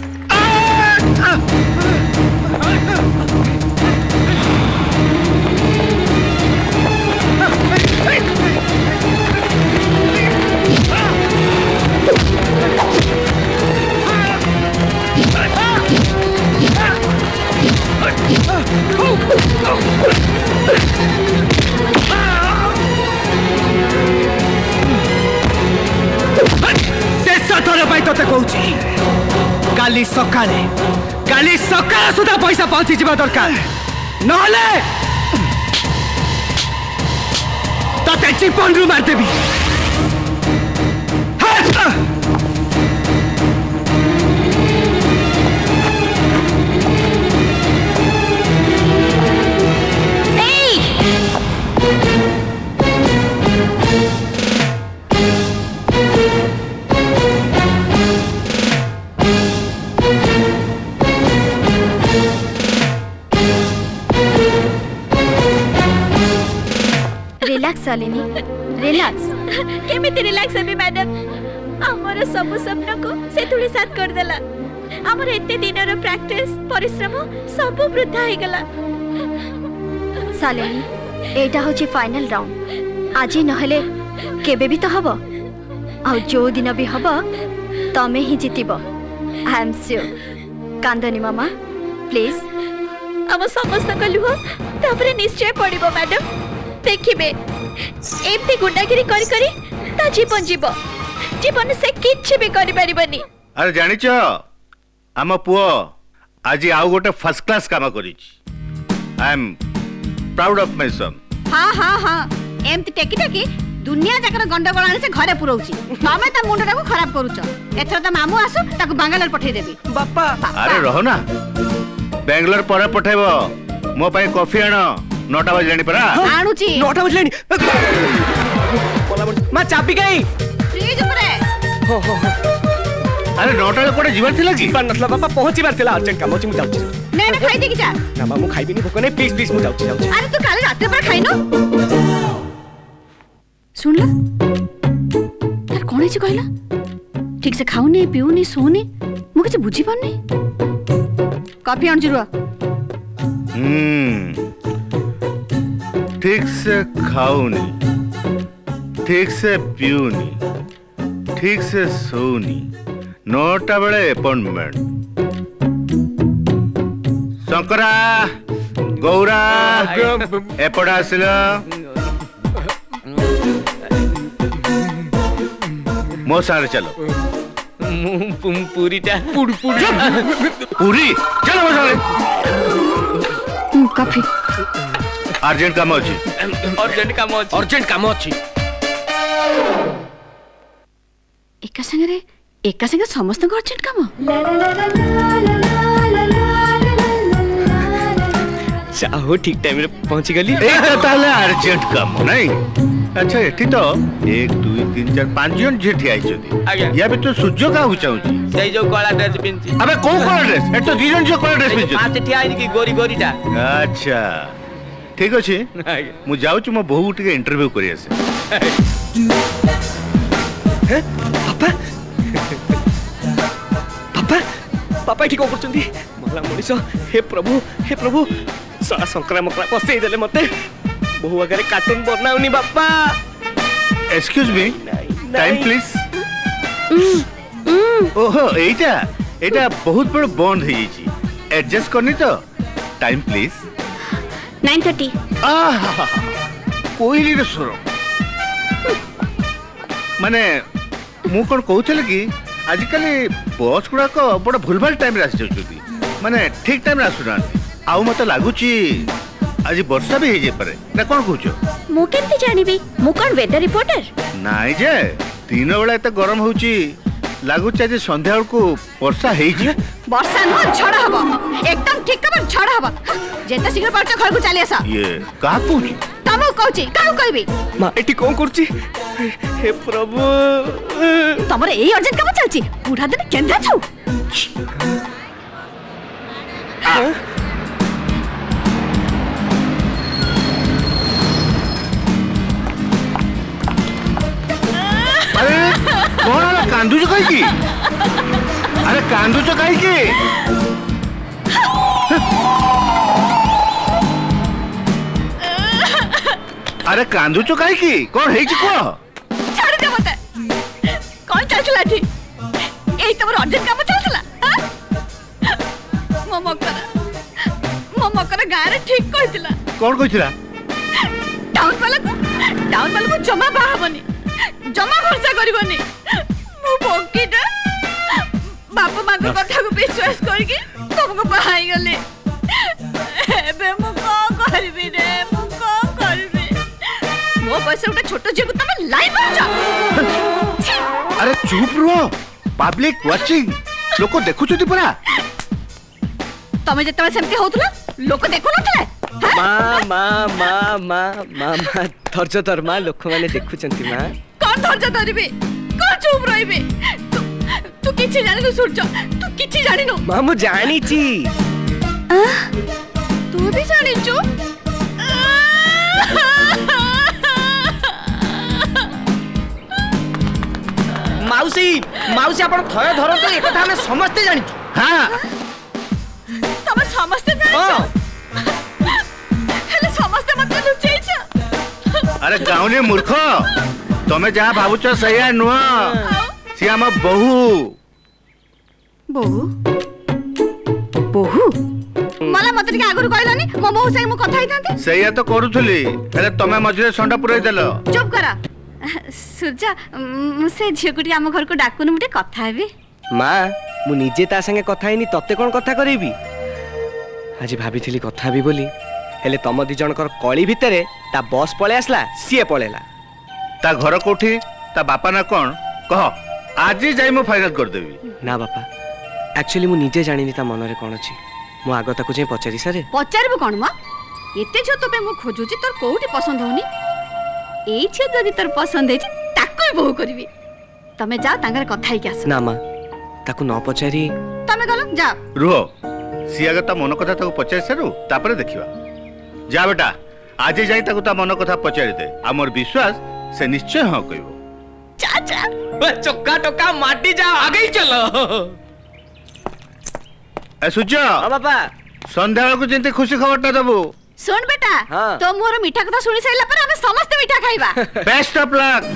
तोते कहूची काली सकाळे काली सकाळ सुधा पैसा पहुंची जीवा दरकार नहले तोते चिपन रु मार देबी। रिलैक्स शालिनी रिलैक्स केमिति रिलैक्स अभी मैडम हमर सब सपना को से थोड़ी साथ कर देला हमर एते दिनर प्रैक्टिस परिश्रम सब वृथा हे गला। शालिनी एटा होची फाइनल राउंड आज नहले केबे भी तो हबो आ जो दिन भी हबो तमे ही जितिबो आई एम श्योर। कांदनी मामा प्लीज हम समस्त कलुह तापरे निश्चय पड़िबो मैडम। देखिबे एमती गुंडागिरी करी करी ता जीवन जीव जीवन से किछि भी करि परिबनी। अरे जानिछ आम पुओ आज आउ गोटे फर्स्ट क्लास काम करिछि। I am proud of my son. हाँ हाँ हाँ एमती टेकी टेकी दुनिया जाकर गंडगोल आनी से घरे पुरौची तमे ता मुंडटा को खराब करूछ एथर त मामू आसु ताको बांगालोर पठै देबी बापा अरे रहो ना बेंगलोर पर पठेबो मो पाई कॉफी आण नौटा बजलानी परा आणुची नौटा बजलानी मां चाबी काई फ्रिज ऊपर हो हो अरे नौटा रे कोडे जीवन थिला की पर नथला बापा पहुंचीबार थिला अर्जेंट काम अछि मु जाउची नै नै खाई दे की जा ना मां मु खाइबिनी भोक नै प्लीज प्लीज मु जाउची जाउची अरे तू काले रात पर खाइनो सुन ला तार कोन अछि कहला ठीक से खाउनी पिउनी सोनी मु किछ बुझी पानी कॉफी आन जरूर हम्म ठीक से खाऊनी ठीक से पीऊनी ठीक से सोनी नौटा बेले अपॉइंटमेंट शंकरा गौरा एपड़ा आसिल मो सारे चलो पूरी टा पुड़ पुड़ पूरी चलो मो सारे कॉफी अर्जेंट काम अछि अर्जेंट काम अछि अर्जेंट काम अछि एका संगे एका संगे समस्त को अर्जेंट काम चाहो ठीक टाइम रे पहुंची गली एटा ताले अर्जेंट काम नहीं अच्छा एठी तो एक दो तीन चार पांच जन जेठी आई छथि या भी तो सूर्य का हो चाहूची सही जो काला ड्रेस पिनची अबे को काला ड्रेस ए तो दीजन जो काला ड्रेस पिनची पांच ठिया आइन की गोरी गोरीटा अच्छा ठीक अछि मु जाउची मो बहु टिके इंटरव्यू करि आसे हैं पापा पापा पापा ठीक करछंती मला मनीष हे प्रभु हे प्रभु सारा संक्राम मकरा पसई देले मते बहु अगरे कार्टून बनाउनी बापा एक्सक्यूज मी टाइम प्लीज ओहो एटा एटा बहुत बड़ बंद हे जी एडजस्ट करनी तो टाइम प्लीज नाइन थर्टी आहा कोइली रे सुरो माने मु कोन कहउथले कि आजिकल बस गुड़ा को बड़ा भूलभाल टाइम रे आसी जाउछथि माने ठीक टाइम रे आसुना आउ मते लागुची आज वर्षा भी हे जे पारे ना कोन कहउछो मु केमते जानिबी मु कोन वेदर रिपोर्टर नाइ जे तीन बेला एते गरम होउची लागुची आज संध्या को वर्षा हेई जी वर्षा न झड़ हबो एकदम ठीक कबर झड़ हबो जेता शीघ्र पहुंच घर को चली आसा ये का कहउची तमो कहउची काहू कहबी मां एटी कोन करची हे प्रभु तमरे एई अर्जेंट काम चलची बुढ़ा दिन केंदा छु अरे कौन आला कांदू जो काई की अरे कांदू जो काई की अरे कांदू जो काई की कौन है जी को छाड़ दे मते कौन चलचला थी एई तमर अर्जेंट काम चलचला मो मकर मो मकर गारे ठीक कहतिला कौन कहतिला टाउन वाला को टाउन वाला को जमा बाहबनी जमा भरोसा करबनी मो बकीटा बाप मां को कथा को विश्वास करके तुमको बाहाई गले एबे मो को करबी रे मो को करबी मो पैसे उठा छोटो जे को तमे लाई मार जा अरे चुप रहो पब्लिक वाचिंग लोक देखु छथि परा तमे जतबे सेमती होतला लोक देखु नथले मां मां मां मां मां धैर्य धर मां लोक माने देखु चंती मां कौन धैर्य धरिबे कौन चुप रहिबे तू तू किछि जानि न सूर्य तू किछि जानि न मां मु जानि छी तू भी जानि छु माउसी माउसी आपण थय धरतो ए कथा हम समस्त जानि हां तमे समस्त जानि छु हेले समस्त मत लुचै छ अरे गाउने मूर्ख तमे जहां भाबुछ सही नुह सी हम बहु बहु बहु मला मत के आगुर कहलानी मो बहु से मो कथा हितांती सही तो करूथली अरे तमे मझरे संडा पुराई देलो चुप करा सूर्य से झियकुटी आम घर को डाकुन मुटे कथा हेबी मां मु निजे ता संगे कथा हिनी तत्ते कोन कथा करेबी आज भाबिथिली कथा हेबी बोली हेले तम दी जनकर कली भितरे ता बॉस पळे आसला सीए पळेला। ता घर कोठी ता बापा ना कौन कह आज जाई मु फाइनल कर देबी। ना बापा एक्चुअली मु निजे जानिनी ता मनरे कोन अछि मु आगो ताकू जे पचारि सारे। पचारबो कोन मा एते जो तो पे मु खोजुची तोर कोउठी पसंद होनी एई छ जदी तोर पसंद हेछि ताको बहु करबी। तमे जा तांगर कथा ही आस। ना मा ताकू न पचारि तमे गलो जा रुहो सियागा ता मन कथा ताकू पचारि सारू तापरे देखिबा। जा बेटा आज जाई ताकू ता मन कथा पचारि दे हमर विश्वास से निश्चय हां कहबो। चाचा चक्का टोका माटी जा आगे ही चलो। ए सुजो हां बाबा संध्या को जंते खुशी खबरटा दबो। सुन बेटा हाँ। तो मोर मीठा कथा सुनी साइला पर हम समस्त मीठा खाइबा। Best of luck.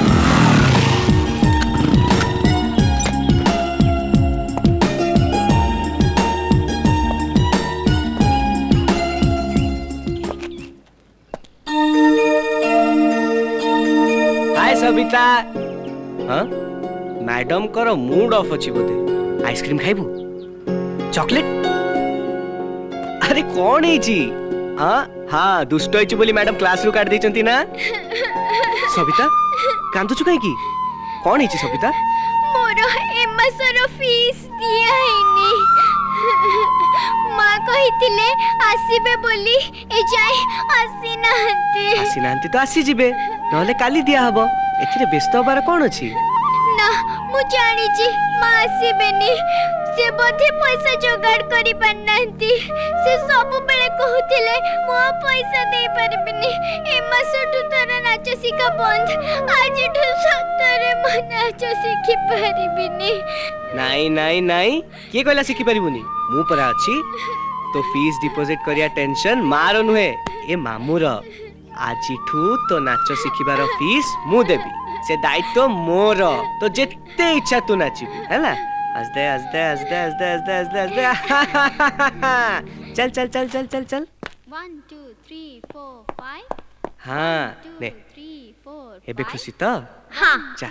Hi Sabita. हाँ मैडम करो मूड ऑफ अछि बोधे आइसक्रीम खाइबू चॉकलेट। अरे कौन है जी? हाँ हाँ दुष्ट है बोली मैडम क्लास रू काट देचंती ना। सबिता कांदुछु काई की कौन है जी सबिता? मोर ए मासर फीस दिया हैनी मां कहितिले आसीबे बोली ए जाय आसी नाहंती। आसी नाहंती तो आसी जिबे नहले काली दिया हबो एथिरे व्यस्त होबार कोन अछि? ना मु जानी छी मां आसीबेनी से बोधे पैसा जोगाड़ करी पन्नांती से सब बेले कहूतिले मो पैसा दे परबिनी ए मासटु तोरा नाच सिका बंद आज ठु सतरे म नाच सिखि परबिनी। नाई नाई नाई के कहला सिखि परिबुनी मु परा अछि तो फीस डिपॉजिट करिया टेंशन मारो नुहे ए मामूर आज ठु तो नाच सिखिबार फीस मु देबी से दायित्व मोर तो जेते इच्छा तू नाचिबी हैला। हंसदे हंसदे हंसदे हंसदे हंसदे हंसदे हंसदे चल चल चल चल चल चल one two three four five. हाँ ने एबे खुशी तो हाँ जा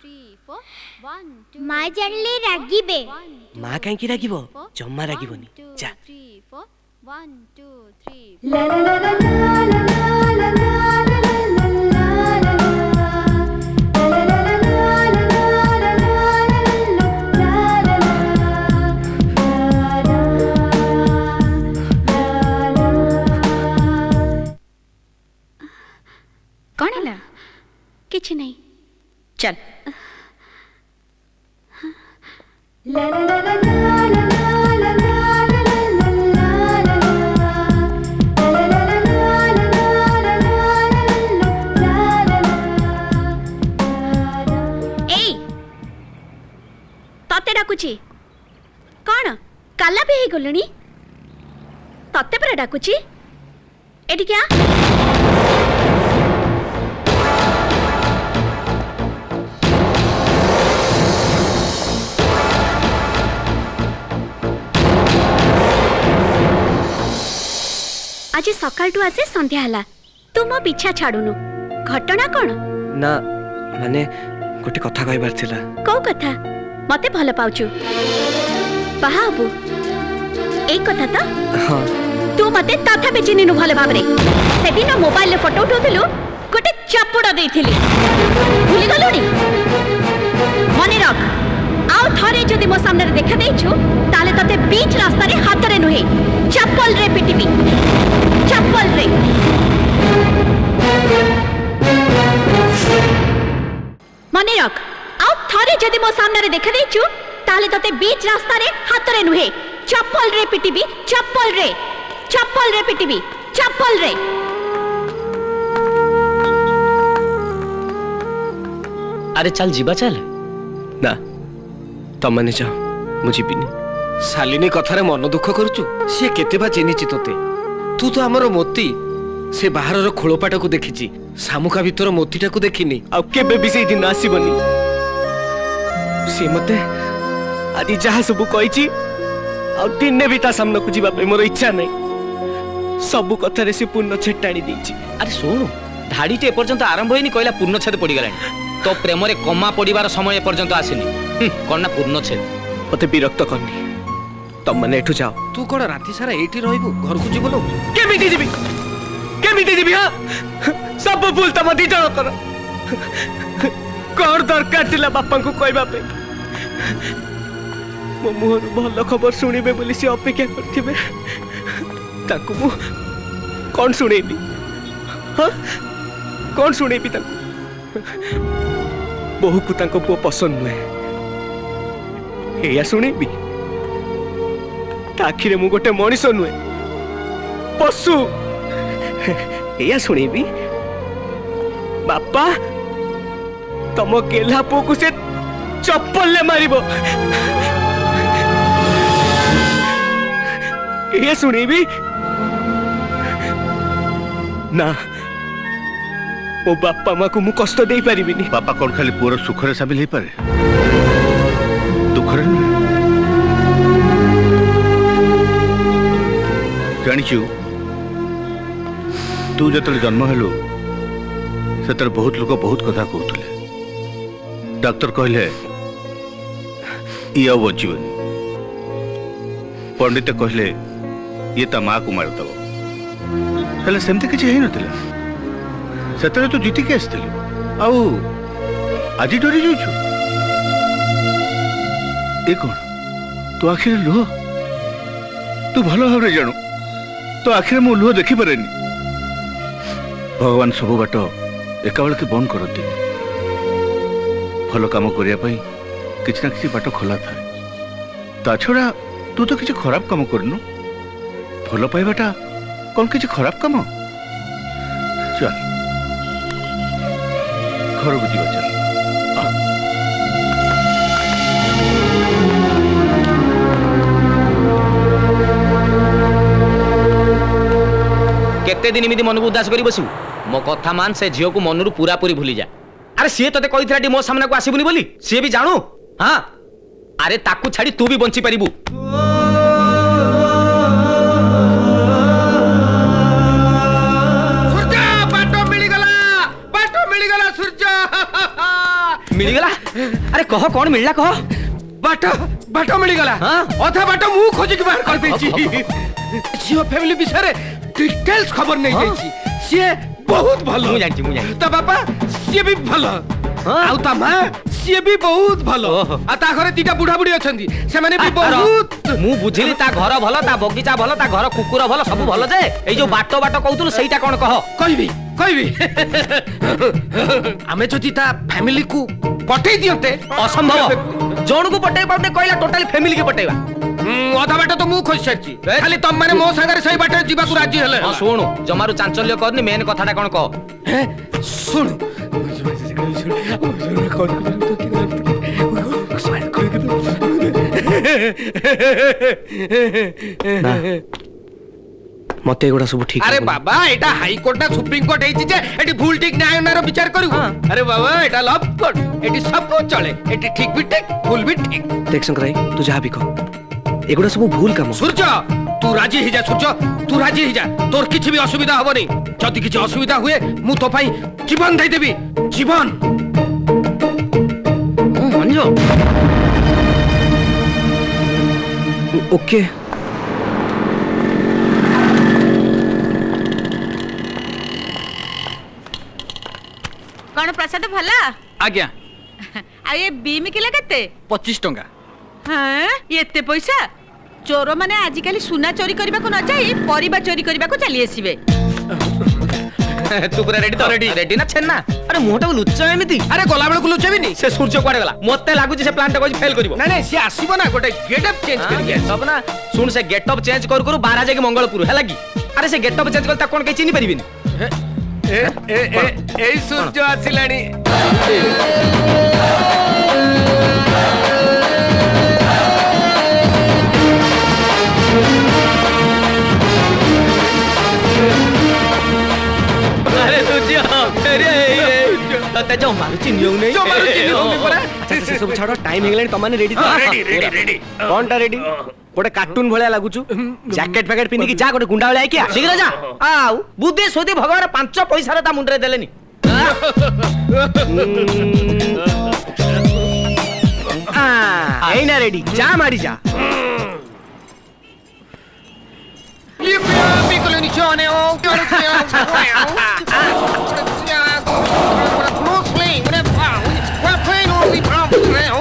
मां जानले रागीबे मां काहे की रागीबो जम्मा रागीबोनी जा। वन टू थ्री ला ला ला ला ला ला ला कौन है? किछ नहीं चल। ला ला ला ला ला ला ला तते डाकुची कौन काला भी गलुनी तते पर डाकुची एटी क्या? आज सकाल टू आसे संध्या हला तू मो पीछा छाड़ुनु घटना कौन? ना माने गोटे कथा कहबार थिला। को कथा? मते भल पाउछु बाहाबू एक कथा तो हां तू मते तथा पे चिन्हिनु भल भाबरे से दिन मोबाइल ले फोटो उठौथिलु गोटे चापुड़ा देइथिली भूली गलुनी मने रख आउ थरे जदी मो सामने देखा देइछु ताले तते बीच रास्ता रे हाथ रे नुहे चप्पल रे पिटिबी चप्पल रे। मने रख आउ थरे जदी मो सामने रे देखा देइछु ताले तते बीच रास्ता रे हाथ रे नुहे चप्पल रे पिटिबी चप्पल रे चप्पल रे पिटिबी चप्पल रे। अरे चल जीवा चल ना तम माने जाओ मुझे बिनी शालिनी कथारे मन दुख करूचु सी केते बा चिन्हिची तोते तू तो हमरो मोती से बाहरर खोलपाटा को देखिची सामुका भीतर मोतीटा को देखिनी आ केबे भी से दिन आसीबनी से मते आदि जहा सब कहिची आ दिने भी ता सामने को जीवा पे मोर इच्छा नै सब कथा रे से पूर्ण छेटाणी देची। अरे सुन धाड़ी टे पर्यंत आरंभ होइनी कहला पूर्ण छेद पड़ी गलानी तो प्रेम रे कमा पड़ीबार समय पर्यंत आसीनी कोन ना पूर्ण छेद मते विरक्त करनी तुम मैंने एठू जाओ। तू कौन राति सारा एठी रहबू घर को जीवलो केमिति जीवी केमिति जीवी हां सब भूल तम दी जण कर कौन दरकार थिला बापा को कहबा पे मो मुहर भल खबर सुनिबे बोली से अपेक्षा करथिबे ताकू मु कौन सुनेबी हां कौन सुनेबी ताकू बहु को ताको पो पसंद नुहे एया सुनेबी आखिरे मु गोटे मनीष नुहे पशु एया सुनेबी बापा तम केला पो को से चप्पल ले मारिबो एया सुनेबी ना ओ बापा माँ को मु कष्ट दे पारिबिनी। बापा कौन खाली पूरा सुखरे साबिल ही पारे दुखरे जानिचु तू जतले जन्म हेलु सेतर बहुत लोग बहुत कथा कहते डॉक्टर कहले ये बचीबनी पंडित कहले ये ता माँ को मारदब हेले सेमती किछि हेइ नथिला सेतरे तू जीति के आस्थिलु आउ आज डरी जाउछु ए कौन तो आखिर लुह तू भल भाव जानू तो आखिर मु लुह देखी पारे भगवान सब बाट एका बेल के बंद करती भल कम करने किसी ना किसी बाट खोला था ता छड़ा तू तो किसी खराब काम करनु भल पाइबाटा कौन किसी खराब काम चल घर को जीवा चल केते दिन इमिति मन को उदास करी बसु मो कथा मान से झियो को मनरु पूरा पूरी भूली जा। अरे सी तते कहिथरा टी मो सामने को आसीबुनी बोली सी भी जानू हां अरे ताकू छाड़ी तू भी बंची परिबू सूर्य बाटो मिली गला बाटो मिली गला सूर्य मिली गला अरे कह कौन मिलला कह बाटो बाटो मिली गला हां अधा बाटो मु खोजी के बाहर कर देची जियो फैमिली विषय डिटेल्स खबर नहीं जाइची से बहुत भलो मु जानची मु जानची ता बापा से भी भलो आउ ता मां से भी बहुत भलो आ ता घरे तीटा बुढ़ा बुढ़ी अछंती से माने भी बहुत मु बुझिली ता घर भलो ता बगीचा भलो ता घर कुकुर भलो सब भलो जे ए जो बाटो बाटो कहतुल सेटा कोन कह कहबी कहबी आमे जति ता फैमिली को पठै दियते असंभव जोन को पठै पाउते कहला टोटली फैमिली के पठैबा अधा बाटे तो मु खोज सारची खाली तुम माने मो संगे सही बाटे जीवा को राजी हेले हां सुनु जमारु चांचल्य करनी मेन कथाटा कोन कह सुन मते एगुडा सब ठीक अरे बाबा एटा हाई कोर्ट ना सुप्रीम कोर्ट हेची जे एटी भूल ठीक न्याय नार विचार करू अरे बाबा एटा लव कोर्ट एटी सब को चले एटी ठीक भी ठीक भूल भी ठीक देख शंकराई तू जहां भी कह एगुडा सब भूल काम सूर्य तू राजी ही जा सूर्य तू राजी ही जा तोर किछि भी असुविधा होबनी जदी किछि असुविधा हुए मु तो पई जीवन दे देबी जीवन मनजो ओके कौन प्रसाद भला आज्ञा आ ये बीम किला केते पच्चीस टंका हां एते पैसा चोर माने आजिकली सुना चोरी करबा को न जाई परिबा चोरी करबा को चली आसीबे तू पूरा रेडी तो रेडी रेडी ना छेना अरे मुहटा को लुच्चा एमिति अरे गोला बेल को लुचेबिनी से सूर्य कुआडे गला मते लागु जे से प्लांट को फेल करिवो ना ना से आसीबो ना गोटे गेटअप चेंज करिके सब ना सुन से गेटअप चेंज कर करू बारह जाके मंगलपुर है लागी अरे से गेटअप चेंज कर ता कोन के चिनी परिबिनी ए ए ए ए सूर्य आसिलानी अरे सूर्य अरे तते जो मारू चिनियो नहीं जो मारू चिनियो नहीं परा अच्छा से सब छाड़ो टाइम हेगलानी तमाने रेडी तो रेडी रेडी रेडी कोनटा रेडी गोटे कार्टून भलिया लागुछु जैकेट पैकेट पिनी की जा गोटे गुंडा वाला आइकिया शीघ्र जा आउ बुद्धि सोदी भगवान पांच पैसा रे ता मुंडरे देलेनी आ एई ना रेडी जा मारी जा televisione, oh, Bruce Lee, we're playing all the problems now.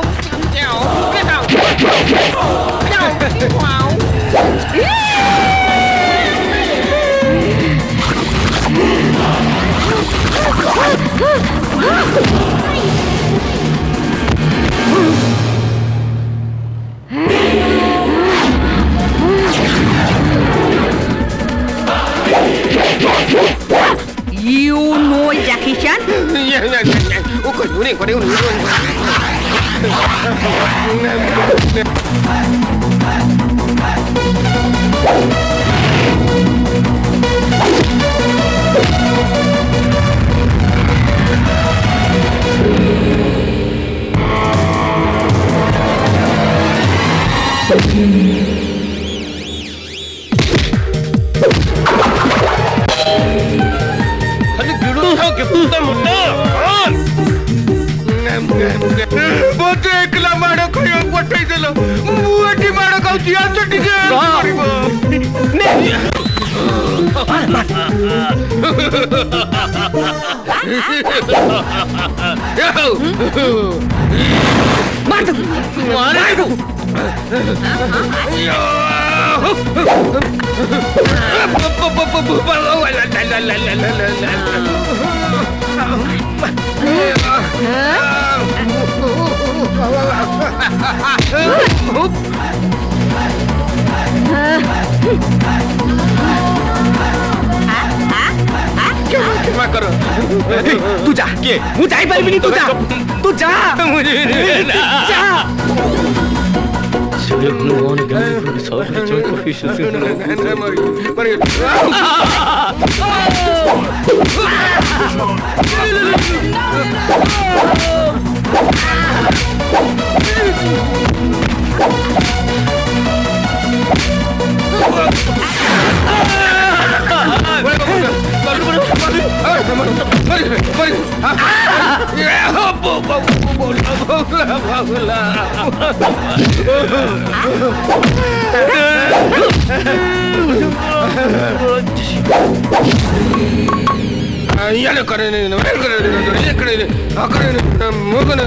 You know Jackie Chan? Yeah, yeah, yeah. Oh, good, good, good, खाली गिड़ू था कि पुता मुन्ना बोते एकला माड़ खाया पठाई देलो मुएटी माड़ खाउची आ चटी के करबो ने मार मार दो मार दो क्षमा करो तू जा के मु जाई पारिबिनी तू जा तू जा मुझे जा भगवान गंगे सब जो कोशिश से याने करे नहीं ना करे नहीं ये करे नहीं करे नहीं मुगन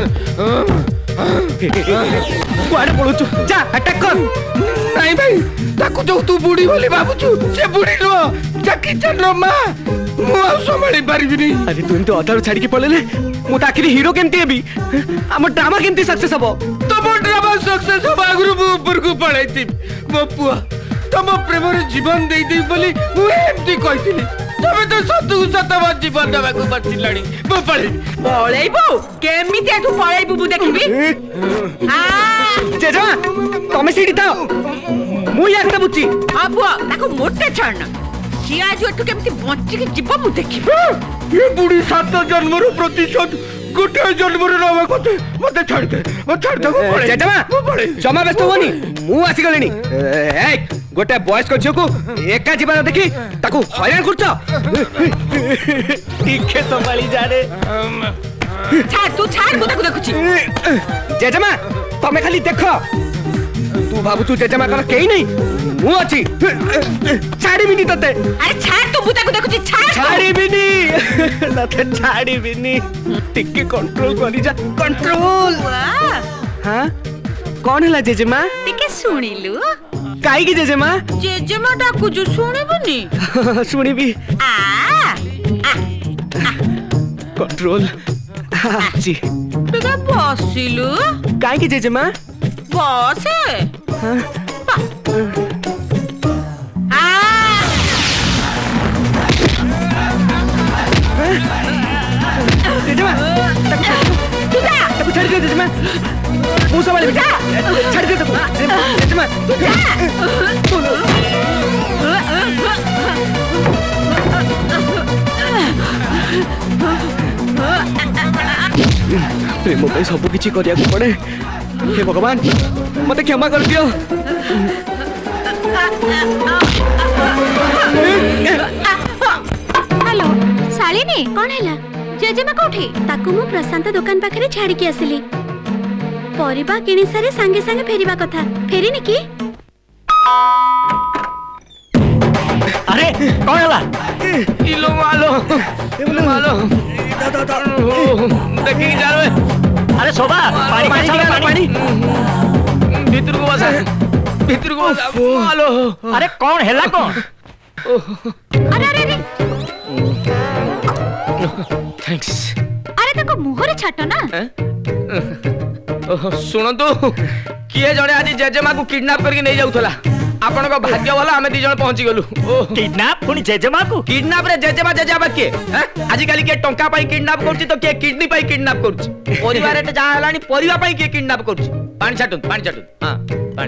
कुआडे पळुचु जा अटैक कर नहीं भाई ताकू जो तू बूढ़ी बोली बाबूचू से बूढ़ी लो जकी चन्नो मां मु आ संभाली पारिबिनी अरे तू तो अधार छाड़ी के पळले मु ताकरी हीरो केमती हेबी हम ड्रामा केमती सक्सेस हबो तुम ड्रामा सक्सेस हबा गुरु ऊपर को पळाई थी मो पुआ तुम प्रेम रे जीवन देई देई बोली मु एमती कहिथिली तबे तो सतु सतवा जीवन देबा को बचिलाणी मो पळे पळैबो केमिति एठु पळैबो बु देखिबी आ जेजा तमे सीडी था मु याकता बुची आ बुआ ताको मोटे छाड़ना सी आज एठु केमिति बच्ची के जीव मु देखिबी ये बुढ़ी सात जन्म रो प्रतिशत गोटे जन्म रे रहबा कोते मते छाड़ दे मते छाड़ दे मो पळे जेजा मो पळे जमा व्यस्त होनी मु आसी गलेनी ए गोटे बॉयस को झियो को एका जीवन देखी ताको हैरान करछ ठीक है संभाली जा रे छाड़ तू छाड़ मु ताको देखुची जेजमा तमे खाली देखो तू भाबु तू जेजमा कर केही नहीं मु अछि छाड़ी बिनी तते अरे छाड़ तू मु ताको देखुची छाड़ छाड़ी बिनी नते छाड़ी बिनी टिके कंट्रोल करी जा कंट्रोल हां कौन हला जेजमा टिके सुनिलु काई की जेजमा जेजमा डाकू जो सुनिबनी सुनी भी आ कंट्रोल जी बेटा बसिलु काई की जेजमा बस हां आ जेजमा तू जा तू छाड़ दे जेजमा मुसा वाले बेटा छाड़ दे तू जेजमा तू जा प्रेम सब किसी करिया को पड़े हे भगवान मते क्षमा कर दियो हेलो शालिनी कौन हैला जेजेमा कोठी ताकू मु प्रशांत दुकान पाखरे छाड़ी के आसिली परिबा किनी सारे संगे संगे फेरिबा कथा फेरिनी की अरे कौन है इलो मालो इलो मालो देखी जा रे। अरे शोभा पानी पानी पानी भीतर को बसा भीतर को बसा मालो। अरे कौन हैला कौन? अरे अरे अरे थैंक्स। अरे ताको मुहरे छाटो ना। शुणु किए जड़े आज जेजेमा को किडनैप करके नहीं जाऊला आपण को भाग्य वाला हमें दी जण पहुंची गलु। किडनैप पुनी जेजेमा को किडनैप रे जेजेमा जेजेमा के आज काली के टंका पाई किडनैप करछि तो के किडनी पाई किडनैप करछि परिवार एटे जा हलानी परिवा पाई के किडनैप करछि। पानी छाटु पानी छाटु हां पानी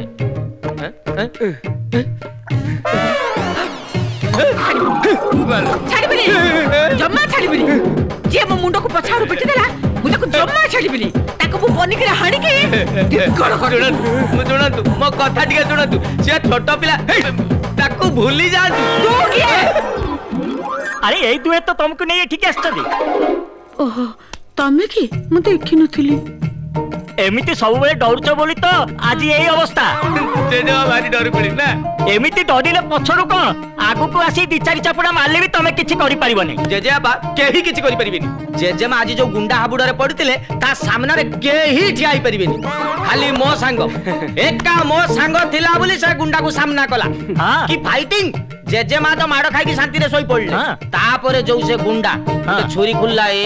छाड़ी बिली जम्मा छाड़ी बिली जे मो मुंडो को पछाड़ू पिटी देला मुझे को जम्मा छाड़ी बिली ताको मु बनी के हाड़ी के टिकड़ कर मु सुनतु मो कथा टिके सुनतु से छोटो पिला ताको भूली जातु तू किए। अरे एई दुए तो तुमको नहीं ठीक आछथि। ओहो तमे की मु देखि नथिली एमिति सब बेले डरुछ बोली तो आज यही अवस्था। जेजेमा भारी डर पड़ी ना एमिति डरिले पछरु कोन आगु को आसी दी चारि चापुडा मारले भी तमे किछि करि परिबनी। जेजेबा केही किछि करि परिबेनी। जेजेमा आज जो गुंडा हाबुडरे पड़ितिले ता सामने रे केही ठियाई परिबेनी खाली मो सांग एका मो सांग थिला बोली से गुंडा को सामना कला कि फाइटिंग। जेजेमा तो माड़ खाई की शांति रे सोई पड़ले तापरे जो से गुंडा छुरी खुल्ला ए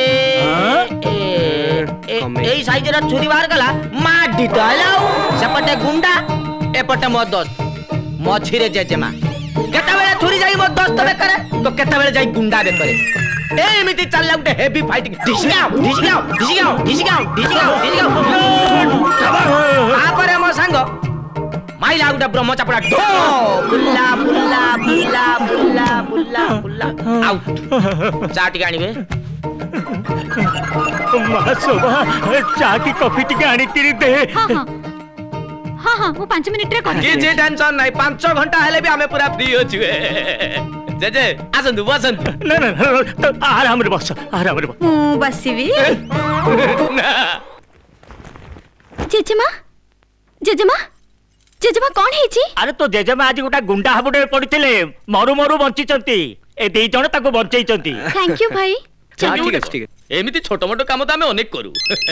ए साइज रे छुरी बाहर गला माडी दलाउ सेपटे गुंडा एपटे मो दोस्त मछी रे जेजेमा केता बेले छुरी जाई मो दोस्त बे करे तो केता बेले जाई गुंडा बे करे ए एमिति चलला उटे हेवी फाइटिंग ढिसगाओ ढिसगाओ ढिसगाओ ढिसगाओ ढिसगाओ ढिसगाओ तापरे मो सांग माइला उटा ब्रह्म चापड़ा डो बुल्ला बुल्ला बुल्ला बुल्ला बुल्ला बुल्ला आउट चाटी गाणीबे मां शोभा चा की कॉफी टिके आनी तिरी दे। हां हां हां हां वो पाँच मिनिट रे कर के जे टेंशन नहीं पाँच घंटा हेले भी हमें पूरा फ्री होछु जेजे आसंतु बसंतु ना ना तो आराम रे बस आराम रे मु बसिबी जेजेमा जेजेमा जेजेमा कौन है जी? अरे तो जेजेमा आज गोटा गुंडा हाबुडे पड़िथिले मरु मरु बंची चंती ए देई जण ताको बंचई चंती। थैंक यू भाई। ठीक है ठीक है एमिति छोटो मोटो काम तो हमें अनेक करू।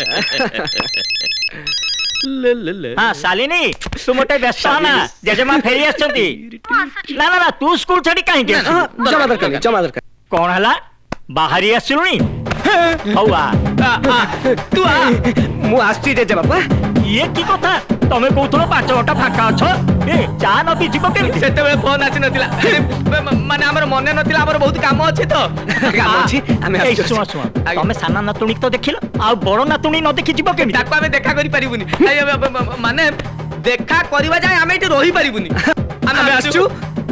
ले ले ले हां शालिनी तू मोटे व्यस्त ना जेजेमा फेरी आछंती ना ना ना तू स्कूल छडी काहे के जमा दरकार जमा दरकार कोन हला बाहरी आसलुनी हौआ तू आ मु आस्ती जेजे बापा ये की कथा तमे कहथलो पाँच घंटा फाका अछ ए जा न पी जीव के सेते बेले फोन आसी नथिला माने हमर मने नथिला हमर बहुत काम अछि तो काम अछि हमें ए सुन सुन तमे साना नातुणी तो देखिलो आ बड़ नातुणी न देखि जीव के ताको हमें देखा करि परिबुनी माने देखा करबा जाय हमें एठी रही परिबुनी हमें आछू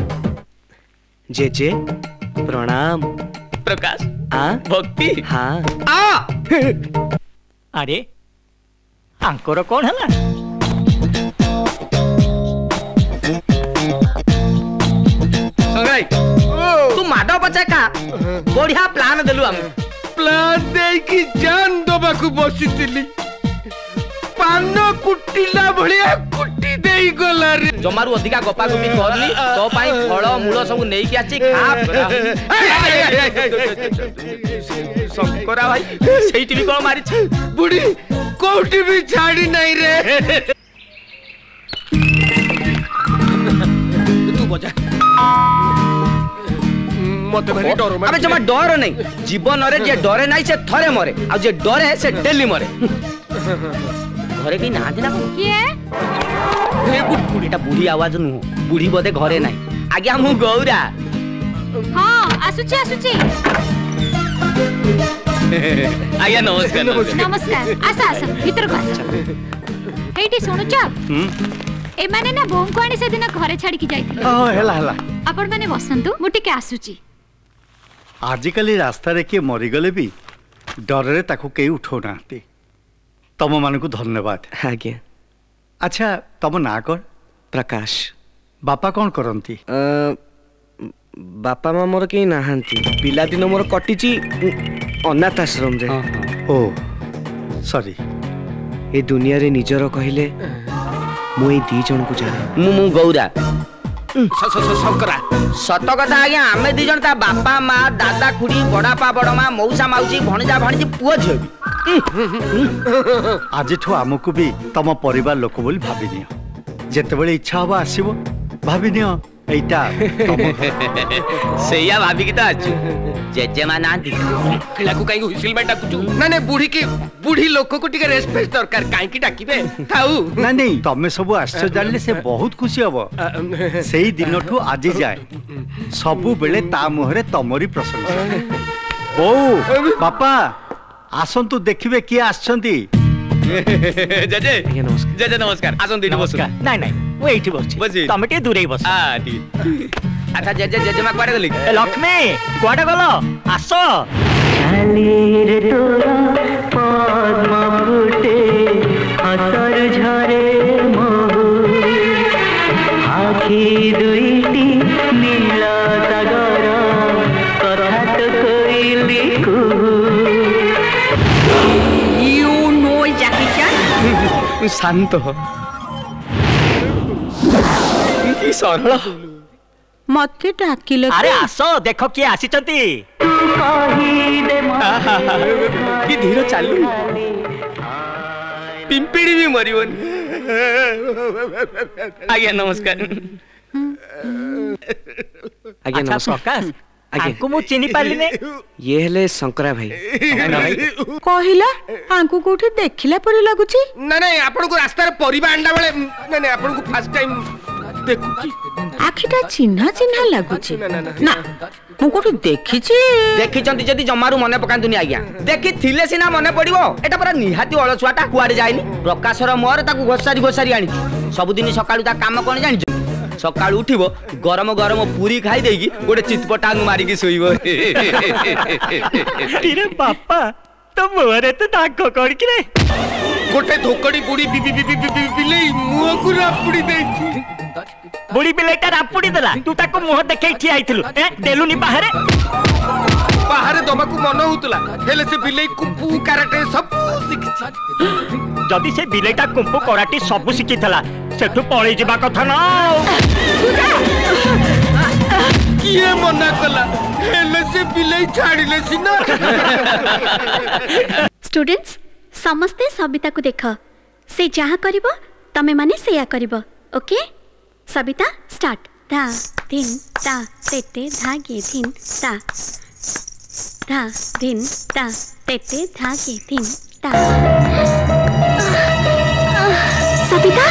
जेजे प्रणाम प्रकाश आ भक्ति हां आ अरे आंकर कौन है ना संगाई तू माडो बचा का बढ़िया प्लान देलु हम प्लान दे की जान दबा को बसितिली पान कुटिला भलिया कुटी देई गला रे जमारू अधिका गपा गुपी करली तो पाई फळ मूळ सब नेई के आछि खा शंकरा भाई सेठी भी कोन मारी छी बुढ़ी कोठी भी छाड़ी नहीं रे तू बजा मते भारी डर अबे जमा डर नहीं जीवन रे जे डरे नहीं से थरे मरे आ जे डरे से डेली मरे घरे भी ना दिना किए ए गुड गुड एटा बुढ़ी आवाज नु बुढ़ी बदे घरे नहीं आगे हम गौरा हां आसुची आसुची आज्ञा नमस्कार नमस्कार आसा आसा भीतर को आसा एठी सुनु चाप ए माने ना बोम को आनी से दिन घरे छाड़ी की जाइथिले ओ हेला हेला आपण माने बसंतु मुटी के आसुची आजिकली रास्ता रे के मरी गले भी डर रे ताको के उठो नाती तम मानकु धन्यवाद आज्ञा अच्छा तम ना कर प्रकाश बापा कौन करंती बापा माँ मोर कहीं नाहांती पिला दिन मोर कटिची अनाथ आश्रम रे ओ सॉरी ए दुनिया रे निजर कहिले मु ए दी जन को जाने मु मु गौरा ଶଙ୍କରା ସତ କଥା ଆଜ୍ଞା ଆମେ ଦି ଜଣ ତା ବାପା ମା ଦାଦା ଖୁଡି ବଡାପା ବଡ ମା ମଉସା ମାଉସୀ ଭଣଜା ଭଣଜି ପୁଅ ଝିଅ ବି ଆଜିଠୁ ଆମକୁ ବି ତମ ପରିବାର ଲୋକ ବୋଲି ଭାବିନିଅ ଯେତେବେଳେ ଇଚ୍ଛା ହବ ଆସିବ ଭାବିନିଅ এইটা ସେଇଆ ଭାବିକି ତ ଆଛୁ ଜେଜେମା ନାହାନ୍ତି କିଳାକୁ କାହିଁକି ହୁଇସିଲ ମାରି ଡାକୁଛୁ ନା ନାଇଁ ବୁଢୀ କି ବୁଢୀ ଲୋକକୁ ଟିକେ ରେସ୍ପେକ୍ଟ ଦରକାର କାହିଁକି ଡାକିବେ ଥାଉ ନା ନାଇଁ ତମେ ସବୁ ଆଶ୍ଚର୍ଯ୍ୟ ଜାଣିଲେ ସେ ବହୁତ ଖୁସି ହବ ସେଇ ଦିନଠୁ ଆଜି ଯାଏ ସବୁବେଳେ ତା ମୁହଁରେ ତମରି ପ୍ରଶଂସା ବୋଉ ବାପା ଆସନ୍ତୁ ଦେଖିବେ କିଏ ଆସିଛନ୍ତି ଜେଜେ ଜେଜେ ନମସ୍କାର ଆସନ୍ତୁ ଏଠି ବସୁ ନାଇଁ ନାଇଁ ମୁଁ ଏଇଠି ବସିଛି ତମେ ଟିକେ ଦୂରେଇ ବସ ଆଚ୍ଛା ଜେଜେ ଜେଜେମା କୁଆଡେ ଗଲି ଲକ୍ଷ୍ମୀ କୁଆଡେ ଗଲ ଆସ ଝରେ ମହୁ ଆଖି ଦୁଇଟି ନୀଳ ସାଗର କଥା ତ କହିଲି शांत कि सरल मत डाकिल अरे आस देख किए आसीचंती कि धीर चालू पिंपिड़ी भी मरिबन आज्ञा नमस्कार आज्ञा नमस्कार आंकु मु चिनी पाली ने ये हेले शंकरा भाई कहिला आंकु कोठी देखिला परि लागुची ना ना आपन को रास्ता रे परिबा अंडा बेले ना ना आपन को फर्स्ट टाइम देखुची आखिटा चिन्हा चिन्हा लागुची ना मु कोठी देखिची देखिचंती जदी जमारू मने पकांतुनी आज्ञा देखि थिले सिना मने पड़िबो एटा पूरा निहाती अलछुआटा कुआडे जायनी प्रकाशर मोर ताकू घोसारी घोसारी आनी सब दिन सकाळू ता काम कोन जानि सकाळू उठिबो गरम गरम पूरी खाई देगी गोटे चितपटांग मारिकी सोइबो रे बापा तो मोरे तो दाग कोड़ कि रे गोटे धोकड़ी बुड़ी बि बि बि बि बिले मुह को रापुड़ी देखी बुड़ी बिलेटा रापुड़ी देला तू ताको मुह देखै ठिया आइथिलु ए देलुनी बाहरे बाहरे दमाकू मन होतला हेले से बिले कुंफू कराटे सब सिखछि जदी से बिलेटा कुंफू कराटे सब सिखिथला सेठू पळै जिबा कथा ना किए मना कला हेले से बिले छाड़िले सिना स्टूडेंट्स समस्ते सबिता को देख से जहाँ करिबो तमे माने सेया करिबो ओके सबिता स्टार्ट धा धिन ता तेते धागे धिन ता धा धिन ता तेते धागे धिन ता सबिता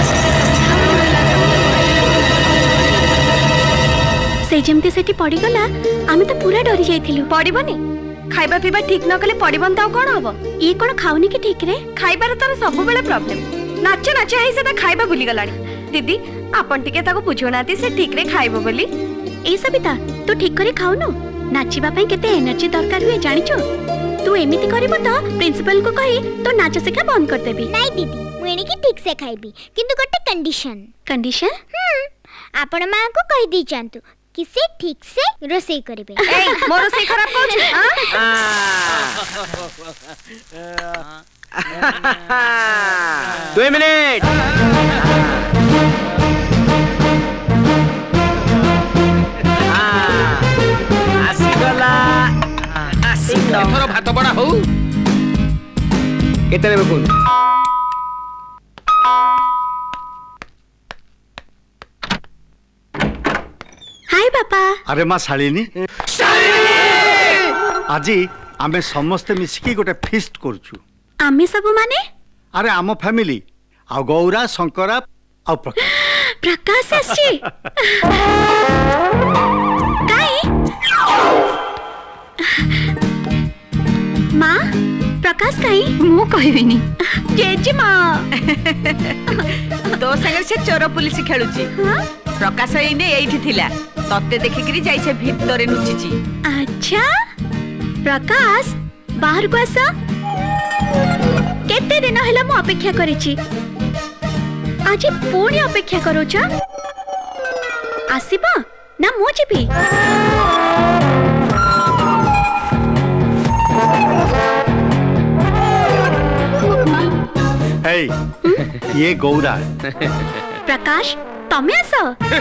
से जेमती सेठी पड़ी गला आमे तो पूरा डरी जाइथिलु पड़िबोनी खाइबा पीबा ठीक न कले पड़िबन ताऊ कोन हबो ई कोन खाउनी कि ठीक रे खाइबार तार सब बेले प्रॉब्लम नाच नाच हे से त खाइबा भूली गलानी दीदी आपन टिके ताको बुझोनाती से ठीक रे खाइबो बोली ए सबिता तू ठीक करे खाउनो नाचिबा पई केते एनर्जी दरकार हुए जानिचो तू एमिति करबो त प्रिंसिपल को कहि तो नाच सिखा बंद कर देबी नहीं दीदी मुएनी की ठीक से खाइबी किंतु गोटे कंडीशन कंडीशन हम आपण मां को कहि दी जानतु कि से ठीक से रोसई करबे ए मोर रोसई खराब कहू दो मिनट आसी गला आसी एथरो भात बड़ा हो केते लेबे कोन हाय पापा अरे माँ शालिनी आज आमे समस्ते मिसिकी गोटे फीस्ट करछु आमे सब माने अरे आम फैमिली आ गौरा शंकरा आ प्रकाश प्रकाश आछि काई माँ प्रकाश काई मु कहबिनी जेजे माँ तो संगे से चोर पुलिस खेलुची प्रकाश इने एठी थिला तते देखिकरी जाई से भितरे नुचिची अच्छा प्रकाश बाहर को आसा केते दिन हला मु अपेक्षा करिची आज पुणी अपेक्षा करोछ आसीबा ना मु जेबी हे ये गौरा प्रकाश तमे आस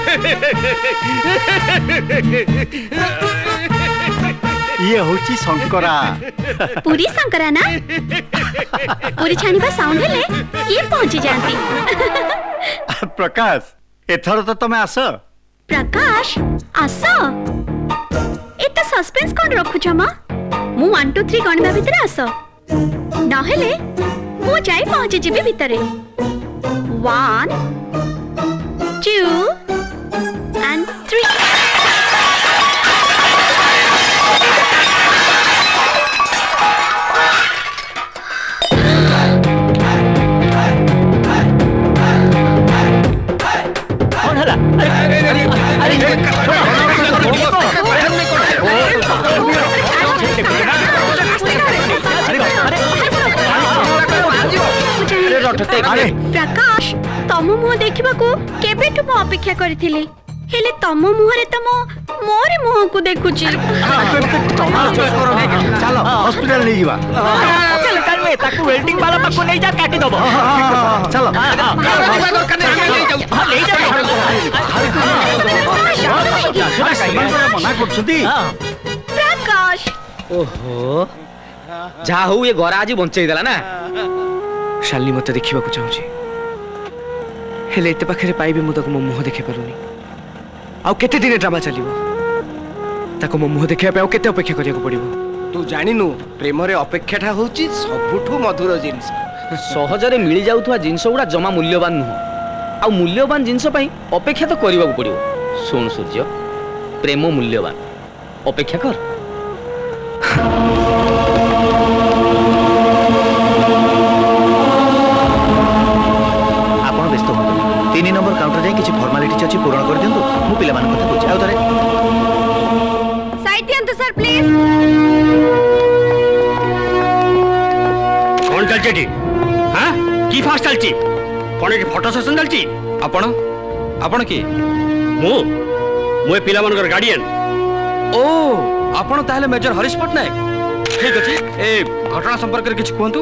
ये होची शंकरा पूरी शंकरा ना पूरी छानिबा साउंड हेले ये पहुंची जानती प्रकाश एथर तो तमे आस प्रकाश आस एत सस्पेंस कोन रखु छमा मु वन टू थ्री गणबा भितर आस न हेले मु जाई पहुंची जिबी भितरे one two and three Prakash तम मुह देखा केबेठु मु अपेक्षा करिथिली हेले तम मुहरे तम मोरे मुह को देखुची चलो हॉस्पिटल ले जीवा चलो चल में ताकू वेल्डिंग वाला पाको नहीं जा काटी दबो चलो मना करछुती प्रकाश ओहो जा हो ये घर आज बंचई देला ना शालिनी मत देखा चाहूँ हेले एते पाखे पाइबे मु ताको मो मुह देखे पारुनी आउ केते दिन ड्रामा चलिबो ताको मो मुह देखिया पे आउ केते अपेक्षा करिया को पड़िबो तू जानिनु प्रेम रे अपेक्षाटा होची सबुठु मधुर जिंस सहजरे मिली जाउथवा जिंस गुडा जमा मूल्यवान नुह आ मूल्यवान जिंस पई अपेक्षा तो करिबा को पड़िबो सुन सूर्य प्रेम मूल्यवान अपेक्षा कर तीन नंबर काउंटर जाए किसी फॉर्मालिटी अच्छी पूर्ण कर दिंतु मु पिला मान कथा बुझ आउ थरे साइड दियंतु सर प्लीज कौन चलची हां की फास्ट चलची कौन की फोटो सेशन चलची आपण आपण की मु मु पिला मानकर गार्डियन ओ आपण ताहले मेजर हरीश पटनायक ठीक अछि ए घटना संपर्क रे किछ कहंतु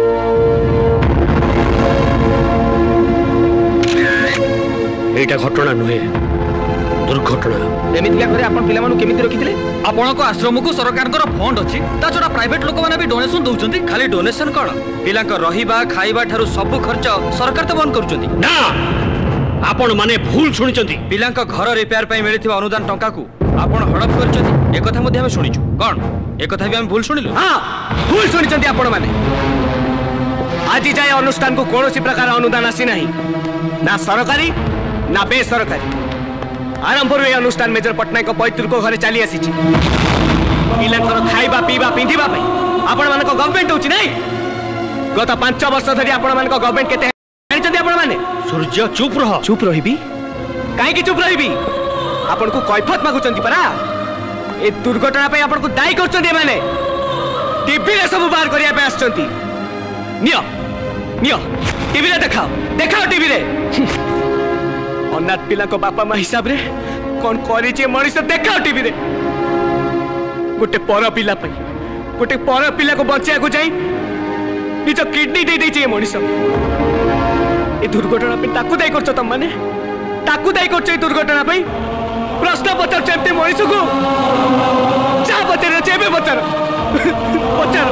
एटा घटना नुहे दुर्घटना एमिति करे आपण पिला मानु केमिति रखिथिले आपण को आश्रम को सरकार को फंड अछि ता छोटा प्राइवेट लोक माने भी डोनेशन दउचंती खाली डोनेशन कोन पिला को रहिबा खाइबा थारु सब खर्च सरकार तो बंद करूचंती ना आपण माने भूल सुनिचंती पिला को घर रिपेयर पई मिलिथिबा अनुदान टंका को आपण हड़प करचंती ए कथा मध्ये हम सुनिचु कोन ए कथा भी हम भूल सुनिलु हां भूल सुनिचंती आपण माने आज जाय अनुष्ठान को कोनोसी प्रकार अनुदान आसी नाही ना सरकारी ना बेसरकारी आरंभ अनुष्ठान मेजर पटनायक पैतृक घरे चली आसी पिलांकर खाइबा पीवा पिंधिबा आपण मान गवर्नमेंट होची नहीं गत पांच वर्ष धरी आपण मान गवर्नमेंट केते जानचंती आपण माने सूर्य चुप रह चुप रहिबी काहे की चुप रहिबी आपण को कैफत मागुचंती परा ए दुर्घटना पे आपण को दायी करचंती माने टीवी रे सब बाहर करिया पे आछंती नियो नियो टीवी रे देखाओ देखाओ टीवी रे अनाथ पिला को बापा माँ हिसाब रे कौन करी मनीष देखाओ टीवी रे गोटे पर पिला पई गोटे पर पिला को बचाया को जाई निज किडनी दे दे छे मनीष ए दुर्घटना पे ताकू दाई करछ तम माने ताकू दाई करछ ए दुर्घटना पे प्रश्न पचार चेते मनीष को जा पचार चेबे पचार पचार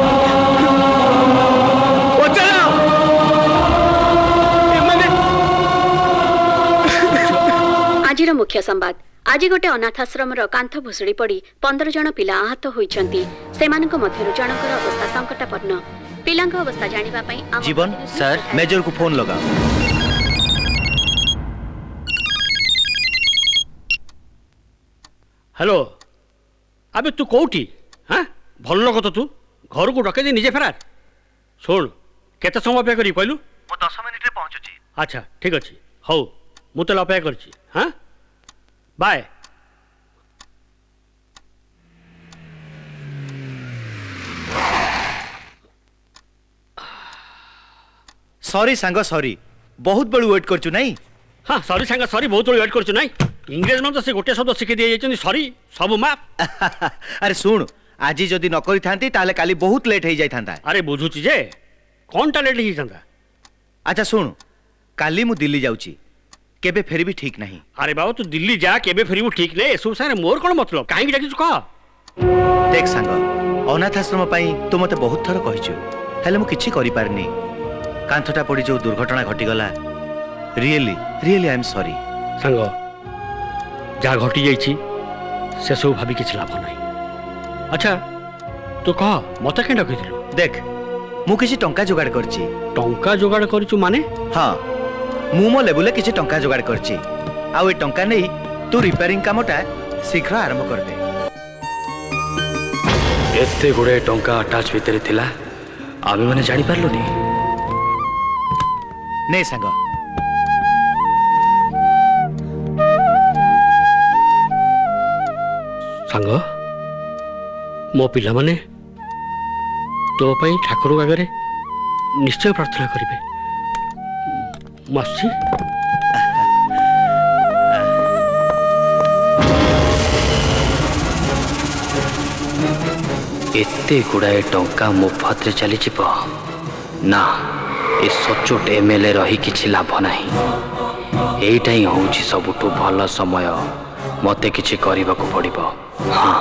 पचार आज मुख्य संवाद आज गोटे अनाथाश्रम कांथ भुशुड़ी पड़ी पंद्रह जन पिला आहत होइछंती सेमानक मध्यरु जनकर अवस्था संकटापन्न पिलांक अवस्था जानिबा पई जीवन सर मेजर को फोन लगा हेलो अबे तू कोठी हां भल लोक तो तू घर को डके दे निजे फेरार सुन केते समय अपेक्षा करी कहलु मो दस मिनिट रे पहुंचुची अच्छा ठीक अछि हौ मु तो अपेक्षा करछि हां बाय सॉरी सांग सॉरी बहुत बड़ू वेट करछु नहीं हाँ सॉरी सांग सॉरी बहुत बड़ू वेट करछु नहीं इंग्लिश में तो से गोटे शब्द शिखि दिए जाइछन सॉरी सब माफ अरे सुन आज जदी न करि थांती ताले काली बहुत लेट हो जाई थांता अरे बुझुची जे कोन टा लेट हो थांता अच्छा सुन काली मु दिल्ली जाउची केबे फेरिबी ठीक नहीं। अरे बाबू तू दिल्ली जा केबे फेरिबू ठीक नहीं एसब सारे मोर कौन मतलब कहीं जाकि कह देख सांग अनाथ आश्रम पाई तू मते बहुत थर कहिछु हेले मु किछि करि पारनी कांथटा पड़ी जो दुर्घटना घटी गला really really I am sorry सांग जा घटी जाइछि से सब भाभी किछि लाभ नहीं। अच्छा तू कह मते केन डकैथिलु देख मु किछि टंका जोगाड़ करछि। टंका जोगाड़ करछु माने हां मु मो लेबुले किछि टंका जोगाड़ करछि आ ए टंका नै तू रिपेयरिंग कामटा शीघ्र आरंभ कर दे। एते गुड़े टंका अटैच भितर थिला आमे माने जानि पारलुनी नै सांग सांग मो पिला माने तो पई ठाकुर आगे निश्चय प्रार्थना करिवे मासी एते गुड़ाए टंका मुफत रे चली जिवो ना ए सचोट एमएलए रही किछि लाभ नाही। एइटा ही होउछि सबुठु भल समय मते किछि करबाकू पड़िबो। हां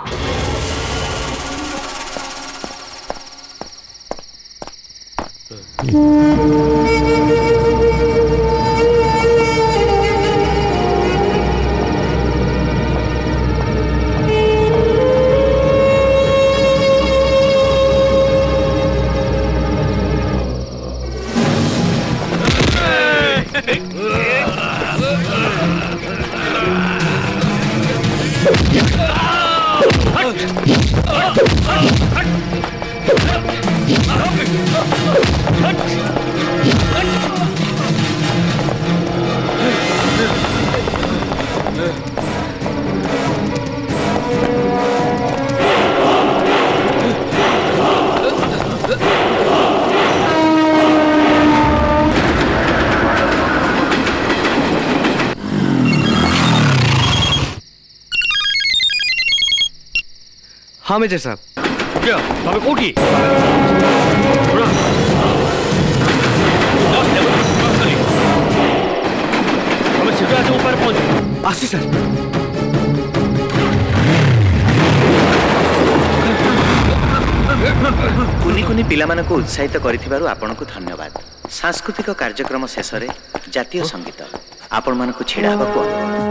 हाँ मेजर साहब क्या तबे कोठी हम सीधा से ऊपर पहुंच आसी सर कुनी कुनी पिला मानको उत्साहित करिथिबारु आपनको धन्यवाद। सांस्कृतिक कार्यक्रम शेष रे जातीय संगीत आपण मानको छेड़ा हबको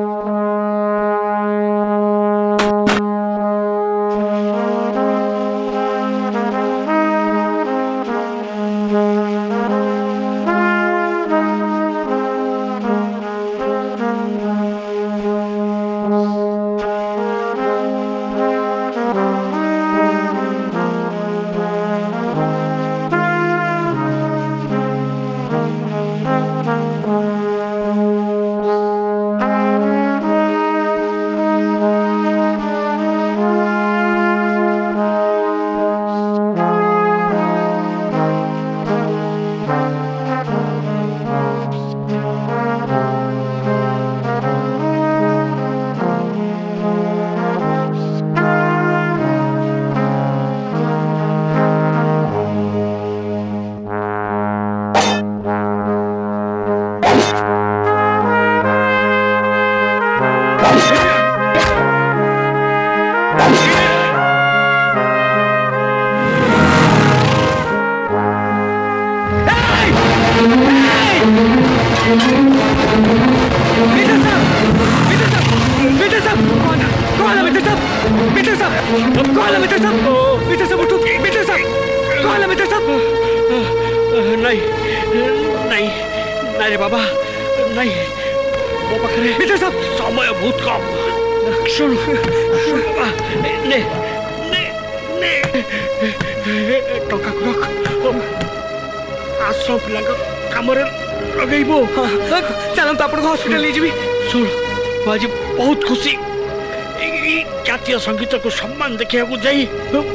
आज बहुत खुशी जातीय संगीत को सम्मान देखा जाई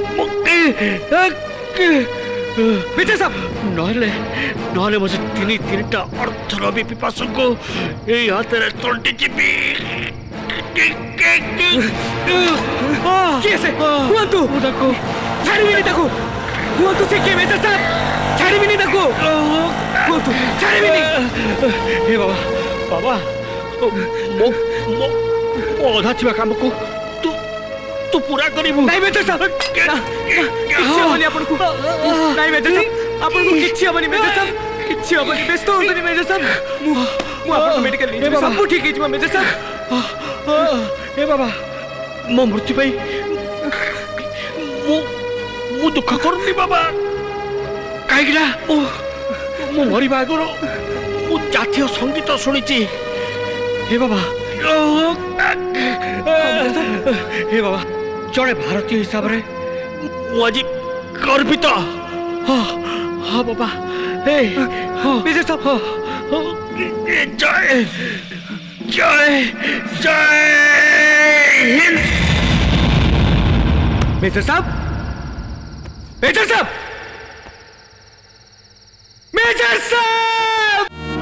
नहले नहले मुझे तीन तीन टा अर्थर भी पिपासु को यही हाथ में तोड़ती जीवी कैसे हुआ तू देखो छाड़ी भी नहीं देखो हुआ तू से के मेजर साहब छाड़ी भी नहीं देखो हुआ तू छाड़ी भी नहीं हे बाबा बाबा मो मो अधा छिवा काम को तू तू पूरा करिबु नहीं मेजर साहब किछि होनी आपन को नहीं मेजर साहब आपन को किछि होनी मेजर साहब किछि होनी व्यस्त होनी मेजर साहब मु मु आपन मेडिकल ले सब ठीक है जी मेजर साहब ए बाबा मो मृत्यु पाई मु मु दुख करनी बाबा काईला मु मु मरिबा आगरो मु जातीय संगीत शुणिची हे बाबा हे बाबा जड़े भारतीय हिसाब रे मु आज गर्वित हाँ हाँ बाबा हे मेजर साहब जय जय जय हिंद मेजर साहब मेजर साहब मेजर साहब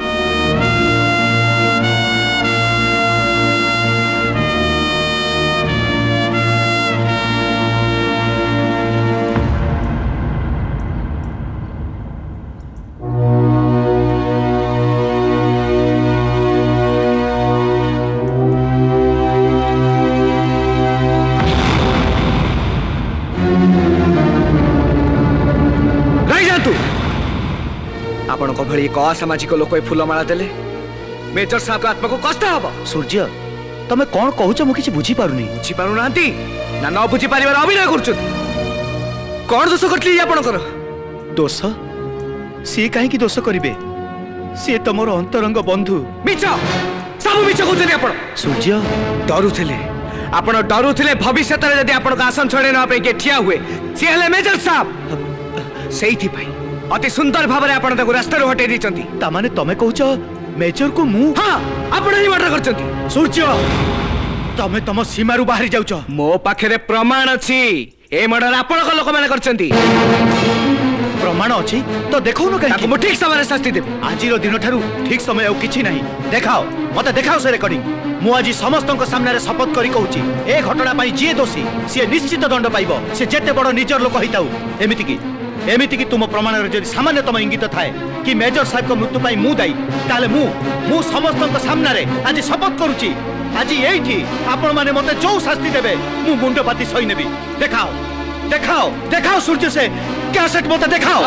आपण को भली एक असामाजिक लोक फूलमाला देले मेजर साहब का आत्मा को कष्ट हबो। सूर्य तमे कोन कहूछ मु किछि बुझी पारुनी बुझी पारु नांती ना न बुझी पारिबार अभिनय करछु कोन दोष करतली आपण कर दोष सी काहे की दोष करिवे सी तमरो अंतरंग बंधु मिछ सब मिछ कहउछनी आपण सूर्य डरुथिले आपण डरुथिले भविष्य रे यदि आपण का आसन छडे न पे के ठिया हुए सी हले मेजर साहब सेहिथि पई अति सुंदर भाव आपण ताको रास्ता रो हटे दिचंती ता माने तमे कहउछ मेजर को मु हां आपण ही मर्डर करचंती सूर्य तमे तम सीमा रु बाहरी जाउछ मो पाखरे प्रमाण अछि ए मर्डर आपण को लोक माने करचंती प्रमाण अछि तो देखौ न काहे मो ठीक समय शास्ति देब आज रो दिन ठारू ठीक समय औ किछि नाही देखाओ मते देखाओ से रेकॉर्डिंग मु आज समस्तक सामने रे शपथ करी कहूची ए घटना पई जे दोषी से निश्चित दंड पाइबो से जेते बड़ निजर लोक हिताउ एमिति की एमिति की तुम प्रमाण रे जदि सामान्यतम इंगित थाए कि मेजर साहब को मृत्यु पाई मु दाई ताले मु मु समस्तक सामने रे आज शपथ करूची आज एठी आपण माने मते जो शास्ति देबे मु मुंड पाती सही नेबी देखाओ देखाओ देखाओ सूर्य से कैसेट मते देखाओ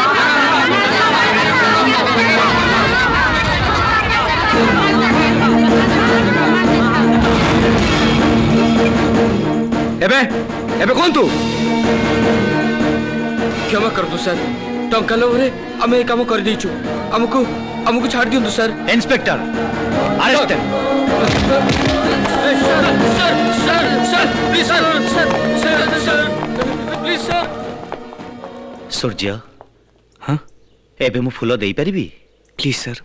एबे एबे कोन तू क्षमा कर दो सर टंका लोभरे आम ये काम कर देचु हमको हमको छाड़ दियंतु sir inspector arrest sir sir sir sir please sir sir sir sir please sir Surya हां एबे मु फूल देई परिबी प्लीज सर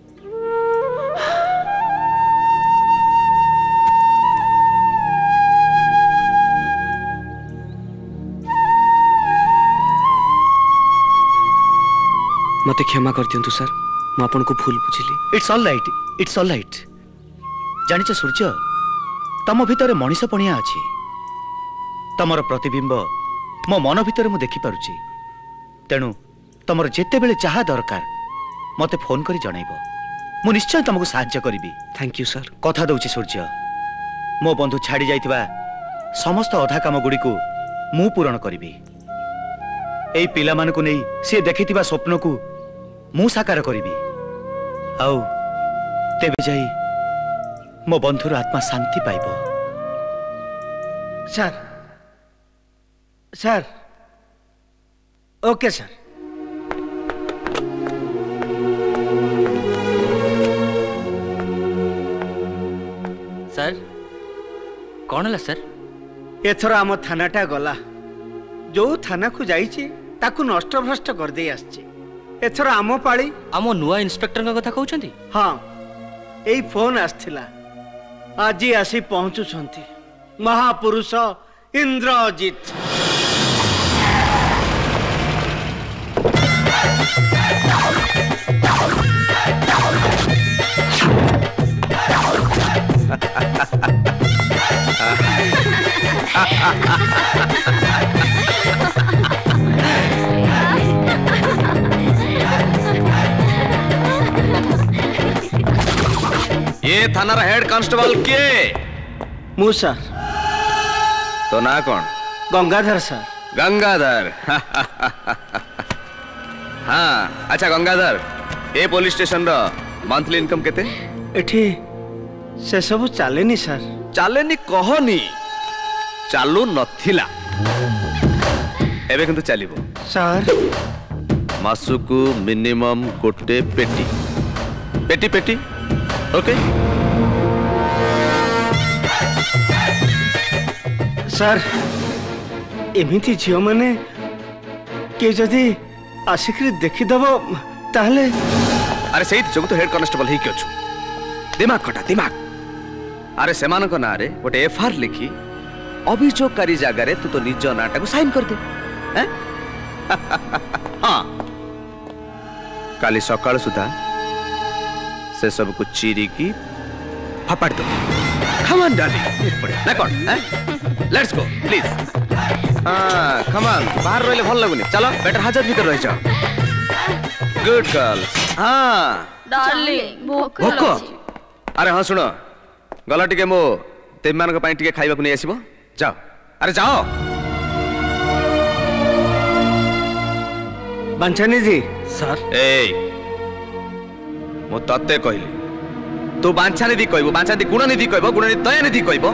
मते क्षमा कर दियंतु सर मु आपन को भूल बुझिली it's all right it's all right जानिछ सूर्य तम भितर मनीष पणिया अछि तमर प्रतिबिंब मो मन भितर मु देखि पारुची तेनु तमर जेते बेले चाहा दरकार मते फोन करी जणाइबो मु निश्चय तुमको सहायता करिबी थैंक यू सर कथा दउची सूर्य मो बंधु छाड़ी जाइतिबा समस्त अधा काम गुडी को मु पूर्ण करिबी एई पिला मान को नहीं से देखितिबा स्वप्न को मु साकार करिबी आउ तेबे जाई मो बंधुर आत्मा शांति पाइबो sir sir okay sir sir कौन है सर एथर आम थानाटा गला जो थाना को जाइए ताकू नष्ट भ्रष्ट कर दे आछे एथर आम पाली आम नुआ इंस्पेक्टर का कथा कहउछंती हाँ एई फोन आस्थिला आज आसी पहुंचुछंती महापुरुष इंद्रजीत ए थानार हेड कांस्टेबल के मु सर तो ना कौन गंगाधर सर गंगाधर हाँ अच्छा गंगाधर ए पुलिस स्टेशन रो मंथली इनकम केते एठी से सब चलेनी सर चलेनी कहनी चालू नथिला एबे किंतु चलिबो सर मासुकु मिनिमम गोटे पेटी पेटी पेटी ओके सर एमिति झियो माने के जदी आसिक देखिदेव ताहले अरे सही जो तो हेड कांस्टेबल ही क्यों दिमाग खटा दिमाग अरे सेमान को ना रे गोटे एफआईआर लिखी अभियोगकारी जगह रे तू तो निज नाटा को साइन कर दे हैं हाँ काली सकाळ सुधा से सब को चीरी की फपाड़ दो कम ऑन डार्लिंग ना कौन लेट्स गो प्लीज हाँ कम ऑन बाहर रहले भल लगुनी चलो बेटर हाजत भीतर रह जाओ गुड गर्ल हाँ डार्लिंग भोक भोक अरे हाँ सुनो गला टिके मो तेम मान को टिके खाइबा को नहीं आसीबो जाओ अरे जाओ बांछानी जी सर ए मो तत्ते कहली तू बांछा निधि कहबो बांछा निधि गुण निधि कहबो गुण निधि दया निधि कहबो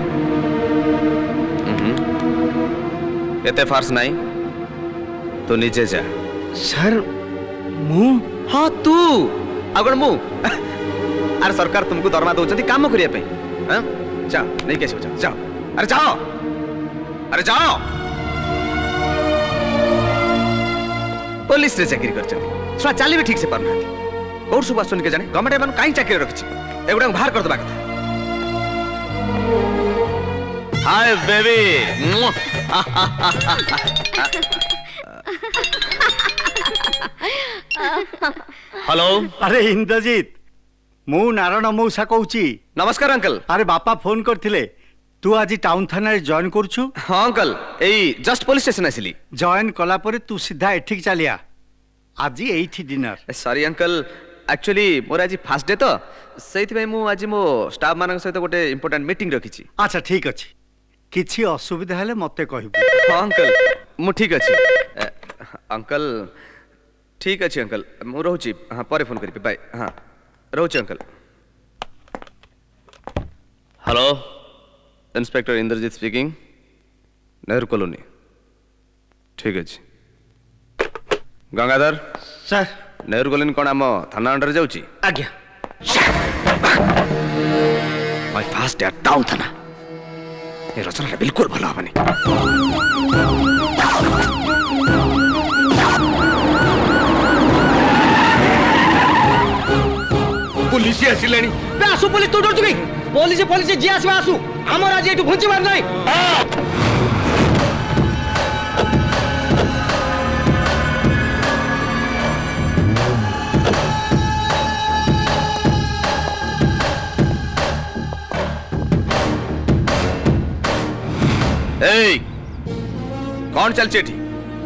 एते फार्स नहीं तू नीचे जा सर मु हाँ तू अगर मु अरे सरकार तुमको दरमा दउचंती काम करिया पे हां जाओ नहीं कैसे जाओ जाओ अरे जाओ अरे जाओ पुलिस रे चाकरी करचंती छुआ चाली भी ठीक से परना कोड सुबह सुन के जाने गवर्नमेंट एमन काई चाकरी रखछि एगुडा बाहर कर दबा कथा हाय बेबी हेलो अरे इंद्रजीत मु नारायण मौसा कहूची नमस्कार अंकल अरे बापा फोन करथिले तू आज टाउन थाना रे जॉइन करछु हां अंकल एई जस्ट पुलिस स्टेशन आसिली जॉइन कला परे तू सीधा एठिक चलिया आज एठी डिनर सॉरी अंकल एक्चुअली मोर आज फास्ट डे तो सेति भाई मु आज मो स्टाफ मानक सहित गोटे इंपोर्टेंट मीटिंग रखिछि अच्छा ठीक अछि किछि असुविधा हेले मते कहबो हां अंकल मु ठीक अछि अंकल ठीक अछि अंकल मु रहउछि हां परे फोन करिबे बाय हां रहउछि uncle hello inspector Indrajit speaking Nehru colony ठीक अछि गंगाधर सर नेहरू कॉलोनी कोन आम थाना अंडर जाउची आज्ञा माय फास्ट डे टाउन थाना ए रचना बिल्कुल भलो हबनी पुलिस आसिलेनी बे आसु पुलिस तो डरछु की पुलिस पुलिस जे आसु आसु हमर आज एटु भुंची मार नाही ए कौन चलछे एठी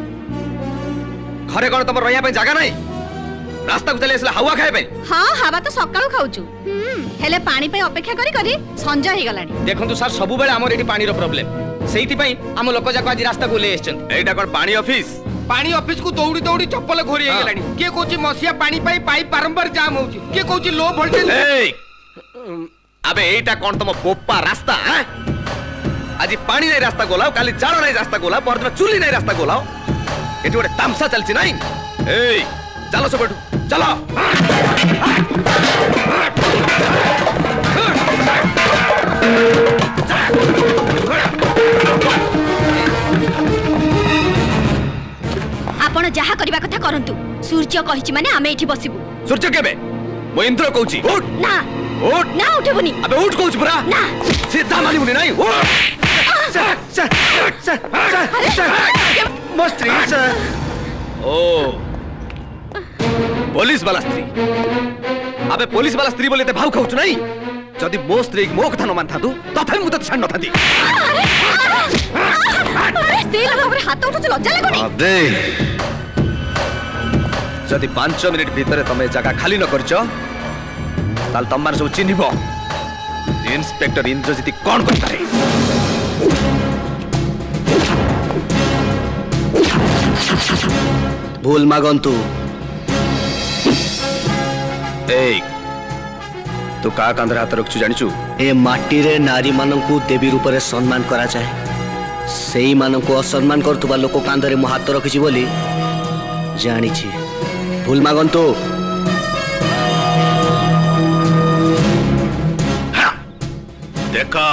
घरे कोन तमर रहिया पे जगह नाही रास्ता को चले असला हवा खाए पे हां हवा तो सकाळू खाउछु हेले पानी पे अपेक्षा करी करी संजय हे गलानी देखंतु सर सब बेले हमर एठी पानी रो प्रॉब्लम सेहिति पई हम लोक जाको आज रास्ता को ले एछन एटा कोन पानी ऑफिस पानी ऑफिस को दौड़ी दौड़ी चप्पल घोरी हे गलानी के कोची मसिया पानी पाई पाइप बारंबार जाम होउची के कोची लो वोल्टेज ए अबे एटा कोन तम पोप्पा रास्ता हैं आज पानी नहीं रास्ता गोलाओ काली जाड़ नहीं रास्ता गोलाओ परदिन चुली नहीं रास्ता गोलाओ एटी गोटे तामसा चलछि नहीं ए चलो सब बैठो चलो आपण जहा करबा कथा करंतु सूर्य कहिछि माने आमे एठी बसिबु सूर्य केबे मो इंद्र कहूची उठ ना उठ ना उठबुनी अबे उठ कहूची पुरा ना सीधा मानिबुनी नहीं उठ सर सर सर सर मो स्त्री सर ओ पुलिस वाला स्त्री अबे पुलिस वाला स्त्री बोले ते भाव खाउछु नहीं जदी मो स्त्री मो कथा न मानथादु तथापि मु त छान नथांती अरे स्त्री लोग हमरे हाथ उठो लज्जा लागोनी अबे जदी पाँच मिनिट भीतर तमे जगह खाली न करछ ताल तम मान सब चिन्हिबो इंस्पेक्टर इंद्रजीत कौन कर पारे? भूल मागंतु ए तू का कांधरे हाथ रखछु जानिचु? ए माटी रे नारी मानंकु देवी रूप रे सम्मान करा जाए। सेई मानंकु असम्मान करथुबा लोक कांधरे मो हाथ रखिछि बोली जानिछि। भूल मागंतु देखा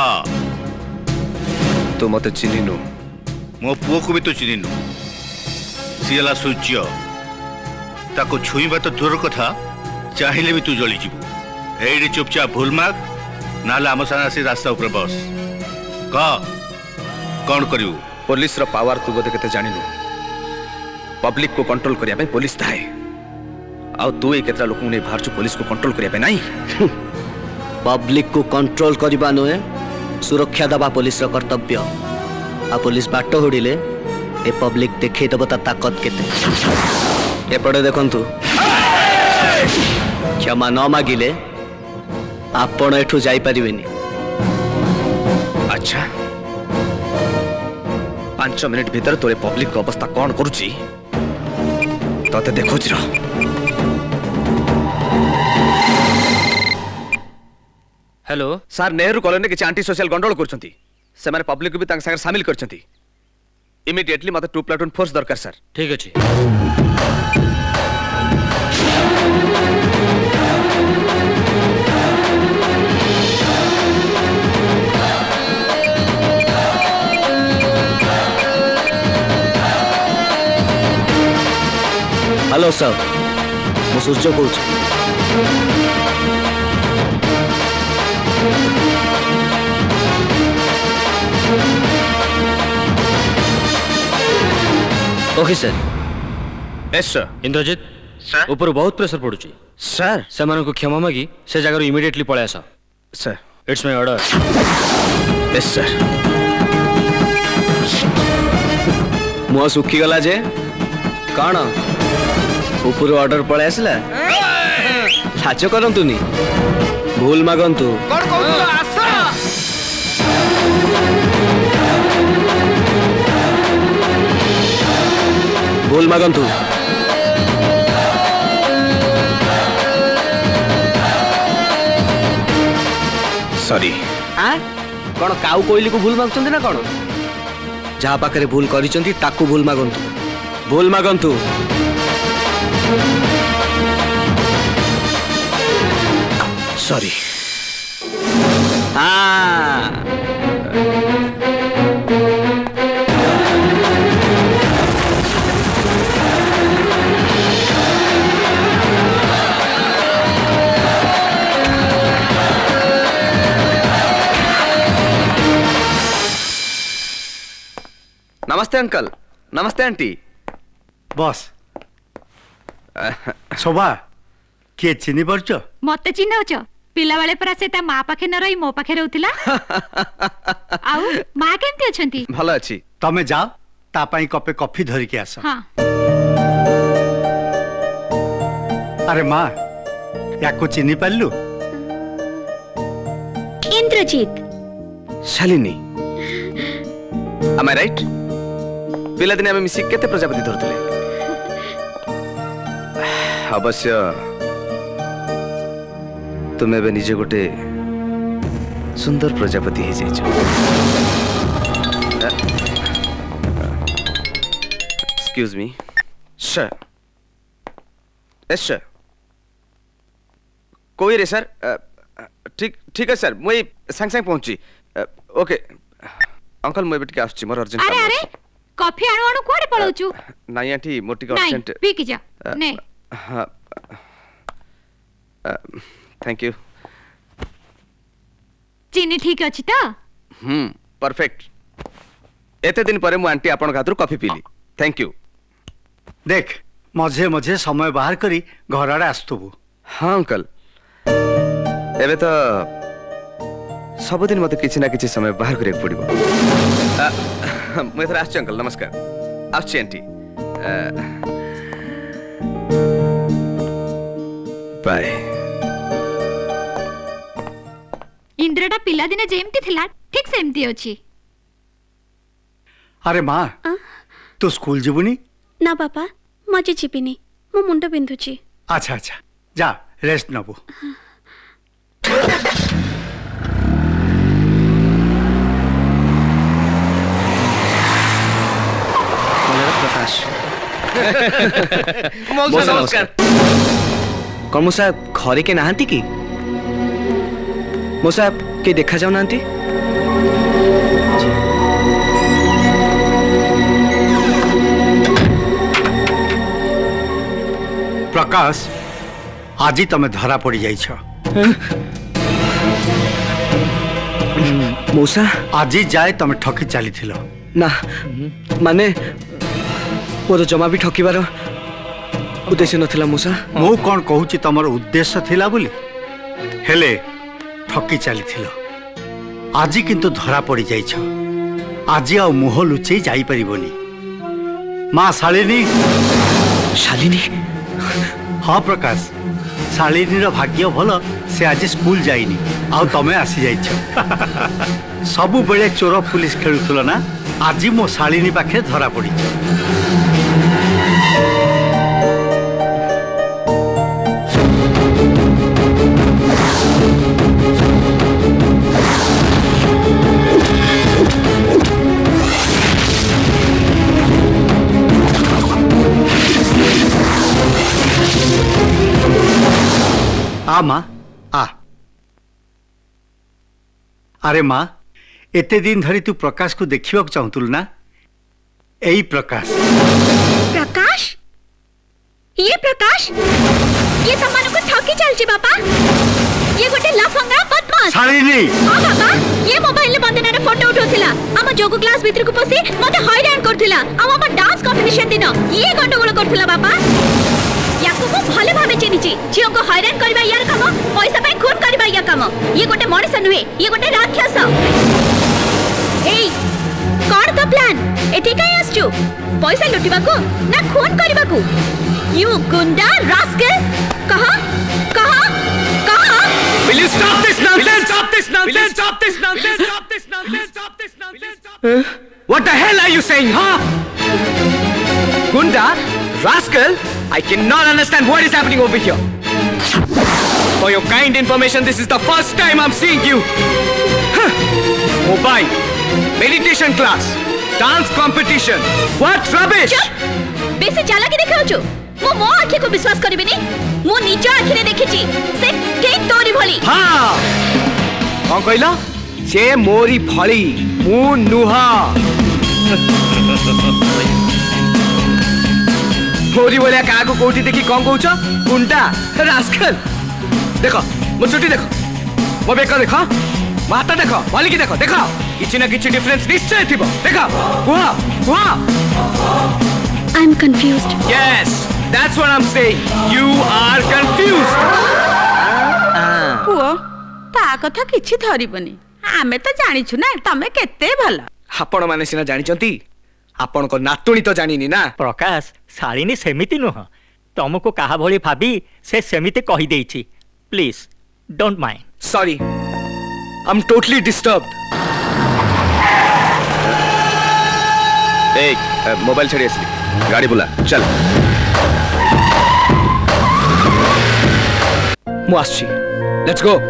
तू मते चिन्हिनु, मो पुओ को भी तो चिन्हिनु। सीला सूर्य ताको छुईबा तो दूर कथा, चाहिले भी तू जली जीवु। एडी चुपचाप भूल माग, नाले आम सारा से रास्ता ऊपर बस। कह कौन करियो? पुलिस रो पावर तू बोधे केते जानिनु। पब्लिक को कंट्रोल करिया पे पुलिस थाए। आउ तू ए केतरा लोक ने बाहर छु पुलिस को कंट्रोल करिया पे नहीं। पब्लिक को कंट्रोल करबा नुहे, सुरक्षा दबा पुलिस रो कर्तव्य। आ पुलिस बाट होडिले ए पब्लिक देखै दब ता ताकत केते। एपड़े देखंतु, क्षमा न मागिले आपण एठू जाई परिबेनी। अच्छा, पांच मिनिट भीतर तोरे पब्लिक को अवस्था कौन करुची तते देखुच रह। हेलो सर, नेहरू कॉलोनी के एंटी सोशल गंडोल करछंती। से माने पब्लिक को भी तांग संग शामिल करछंती। इमीडिएटली मते टू प्लाटून फोर्स दरकार सर। ठीक अछि। हेलो सर, मु सूर्य कहूँ। Okay sir. Yes sir. Indrajit sir, ऊपर बहुत प्रेशर पड़ुची सर। से मानन को क्षमा मागी से जगह इमीडिएटली पळे आसा sir. It's my order. Yes sir. मुह सुखी गला जे कौन ऊपर ऑर्डर पळे आसला। लाज करंतुनी, भूल मागंतु। भूल मागंतु। सॉरी। हाँ कौन काउ कोइली को भूल मागुचंती ना कौन? जहाँ पाखरे भूल करिचंती ताकू भूल मागंतु। भूल मागंतु। सॉरी। हाँ नमस्ते अंकल। नमस्ते आंटी। बस शोभा किए चिनी परछ? मते चिन्हउछ? पिला वाले परा से ता मां पाखे न रही मो पाखे रहउतिला। आउ मां केमती अछंती? भलो अछि। तमे जाओ ता पई कपे कॉफी धरि के आस। हां। अरे मां याको चिनी पालु? Indrajit. Shalini. Am I right? पिला दिने आमे मिसी केते प्रजापति धरतले। अवश्य तुमे बे निजे गोटे सुंदर प्रजापति ही जाइछ। Excuse me sir. Yes sir. कोई रे सर? ठीक ठीक है सर, मुई संग संग पहुंची। ओके अंकल मुई बेट के आछी, मोर अर्जेंट अरे अरे कॉफी आणु आणु कोडे पळौचू? नाही आंटी मोटी का नहीं अर्जेंट। पी के जा। नहीं हां थैंक यू। चीनी ठीक अछि त? Hmm perfect. एते दिन परे मु आंटी आपन खातिर कॉफी पीली। Thank you. देख मझे मझे समय बाहर करी घर आड़े आस्तुबु। हाँ अंकल, एबे तो सब दिन मते किछि ना किछि समय बाहर करे पड़िबो। मैं थोड़ा आछी अंकल। नमस्कार। आछी आंटी। बाय। इंद्रटा पिला दिने जेमती थिला ठीक सेमती अछि। अरे माँ तू स्कूल जीवनी ना बापा मजे जीविनी मो मुंड बिंधुची। अच्छा अच्छा जा रेस्ट नबू। प्रकाश मौसा नमस्कार। कौन मौसा घरे के नहांती की मौसा के देखा जाऊ नांती। प्रकाश आज तमे धरा पड़ी जाइछ। मौसा आज जाए तमे ठकी चली थिलो ना माने मोर जमा भी ठकीबार उद्देश्य नथिला मौसा। मु कौन कहूची तमर उद्देश्य थिला बोली हेले ठकी चली थिलो आज किंतु धरा पड़ी जाइछ। आज आ मुह लुचेई जाई परिबोनी। माँ शालिनी शालिनी हाँ प्रकाश शालिनी रो भाग्य भल से आज स्कूल जाइनी आ तमे आसी जाइछ। सबु बेले चोर पुलिस खेलुथलो ना आज मो शालिनी पाखे धरा पड़ी। आ माँ आ। अरे माँ एते दिन धरी तू प्रकाश को देखिबा को चाहतुल ना एई प्रकाश। प्रकाश ये प्रकाश ये तमन को ठकी चलची बापा। ये गोटे लफंगा बदमाश। शालिनी हां बापा ये मोबाइल ले बंदना रे फोटो उठौथिला हम जोग क्लास भीतर को पसी मते हैरान करथिला आ हम डांस कंपटीशन दिन ये गंडगोल करथिला बापा। याको को भले भाबे चिनिची जियो को हैरान करबा यार काम पैसा पे खून करबा या काम ये गोटे मनुष्य नुहे ये गोटे राक्षस। एई कौन तो प्लान एठी काई आसचु पैसा लुटिबा को ना खून करबा को यू गुंडा रास्कल कहा कहा कहा। Will you stop this nonsense? Stop this nonsense! Stop this nonsense! Stop this nonsense! Stop this nonsense! What the hell are you saying, huh? Gunda, rascal, I cannot understand what is happening over here. For your kind information, this is the first time I'm seeing you. Huh. Mobile, meditation class, dance competition. What rubbish! बेसी चालाकी देखाउछु मो मो आखि को विश्वास करबिनी मो निज आखि रे देखिछि से ठीक तोरी भली। हाँ कौन कहला से मोरी भली मु नुहा मोरी बोलिया का को कोठी देखि कौन कहउछ गुंडा रास्कल। देखो मो चुटी देखो मो बेक देखो माता देखो मालिकी देखो देखो किछि ना किछि डिफरेंस निश्चय थिबो देखो कुहा कुहा। I'm confused. Yes, that's what I'm saying. You are confused. पुओ ता कथा किछि धरिबनी आमे तो जानिछु ना तमे केते भला। आपण माने सिना जानिचंती आपण को नातुणी तो जानिनी ना। प्रकाश शालिनी सेमिति नुह तुमको कहा भली भाबी से सेमिति कहि देइछि please don't mind. Sorry I am totally disturbed. एक मोबाइल छड़ी असली गाड़ी बुला चल। मुआशी let's go.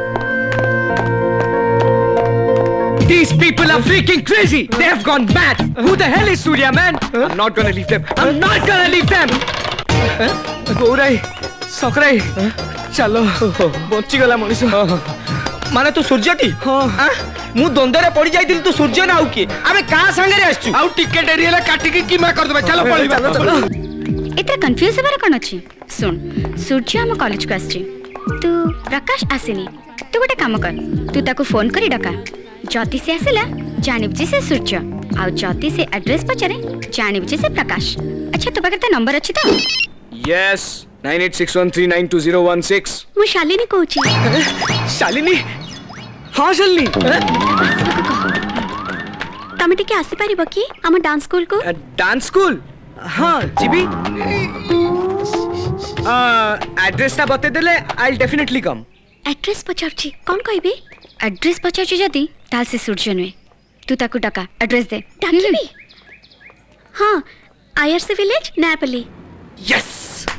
These people are freaking crazy. They have gone mad. Who the hell is Surya, man? I'm not gonna leave them. I'm not gonna leave them. गौराई सकराई चलो बची गला मनीष। माने तू सूर्यटी हां मु द्वंद्व रे पड़ी जाइतिल तू सूर्य ना आउ की आबे का संगे रे आछू आउ टिकट एरिया काटी की कीमा कर देबे चलो पळी चलो चलो। एतरा कंफ्यूज हेबार कोन अछि सुन सूर्य हम कॉलेज को आछी तू प्रकाश आसेनी तू गोटे काम कर तू ताको फोन करी डका जति से आसेला जानिब जी से सूर्य आउ जति से एड्रेस पचरे जानिब जी से प्रकाश। अच्छा तो बगैर नंबर अछि तो yes nine eight six one three nine two zero one six. मु शालिनी कहूची। शालिनी हाँ शालिनी तमे टिके आसी परिबो की हम डांस स्कूल को। डांस स्कूल हाँ जीबी एड्रेस ता बते देले I will definitely come. Address पचारची कौन कहबे एड्रेस पचारछु जदी ताल से सूर्य नुहे तू ताकू डका एड्रेस दे डाकिबी हाँ आईआरसी विलेज नयापल्ली यस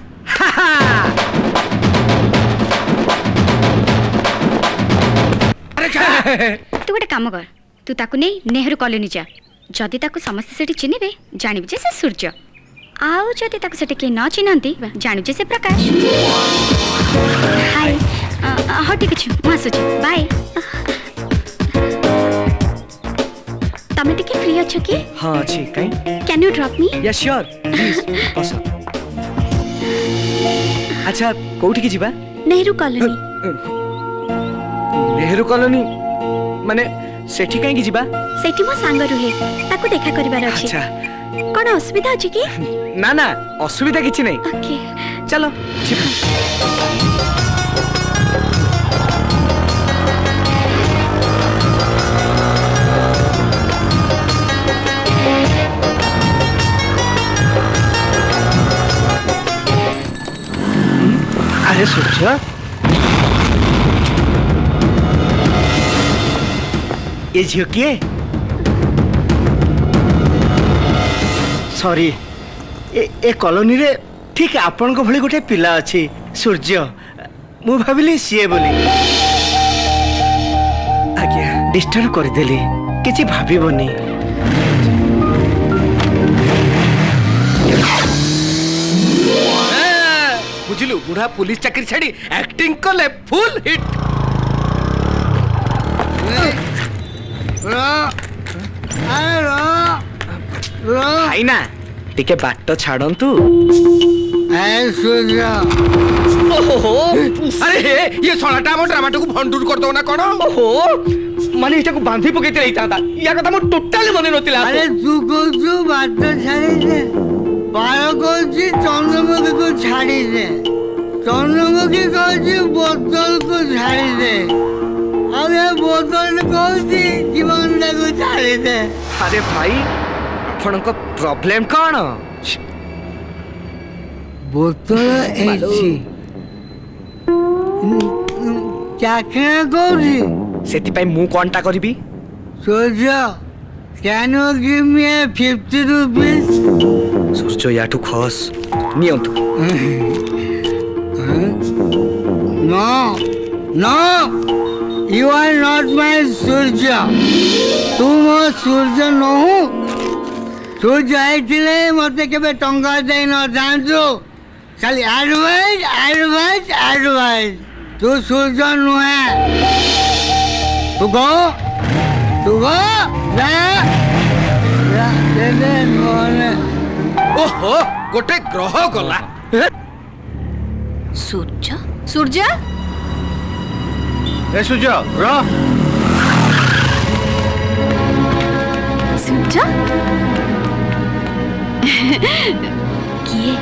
तू गोटे काम कर तू ताकू नहीं नेहरू कॉलोनी जा जदि ताकू समस्त सेठी चिन्हिबे जानिबे जे से सूर्य आउ जदि ताकू सेठी के न चिन्हंती जानिबे जे से प्रकाश हाय हाँ ठीक अछि मु आसुछि बाय तमे टिके फ्री अछ कि हाँ अछि काई can you drop me yes sure please बस अच्छा कोठी की जीवा नेहरू कॉलोनी नेहरू कॉलोनी माने सेठी काई की जीवा सेठी मो सांग रुहे ताकू देखा करिवार अछि अच्छा कोन असुविधा अछि कि ना ना असुविधा किछि नहीं ओके चलो अरे सूर्य ये झियो किए सॉरी ए ए कॉलोनी रे ठीक आपण को भली गोटे पिला अछि सूर्य मु भाबिली सीए बोली आज्ञा डिस्टर्ब कर देली किछि भाबिबोनी बुझिलु बुढ़ा पुलिस चाकरी छाड़ी एक्टिंग कले फुल हिट भाई ना टिके बाट छाड़ंतु ओहो अरे ये सळाटा हम ड्रामाटा को भंडूर कर दो ना कोन ओहो माने इटा को बांधी पकेते रही था या कथा मो टोटली मने नथिला अरे तू कोजु बाट छाड़ी दे बारो कोजि चंद्रमुखी को छाड़ी दे चंद्रमुखी कोजि बोतल को छाड़ी दे अरे बोतल कोजि जीवन को छाड़ी दे अरे भाई आपण को प्रॉब्लम कोन बोतल एची चाकरा कोजि सेति पई मु कोनटा करबी Surya can you give me fifty rupees Surya याटू खस नियंतु no no you are not my Surya तुम सूर्य नहु सूर्य आइथिले मते केबे टंगा देई न जानजो खाली एडवाइस एडवाइस एडवाइस तू सूर्य नुहे तू गो तू गो ना ओहो गोटे ग्रह गला सूर्य सूर्य ए सूर्य र सूर्य किए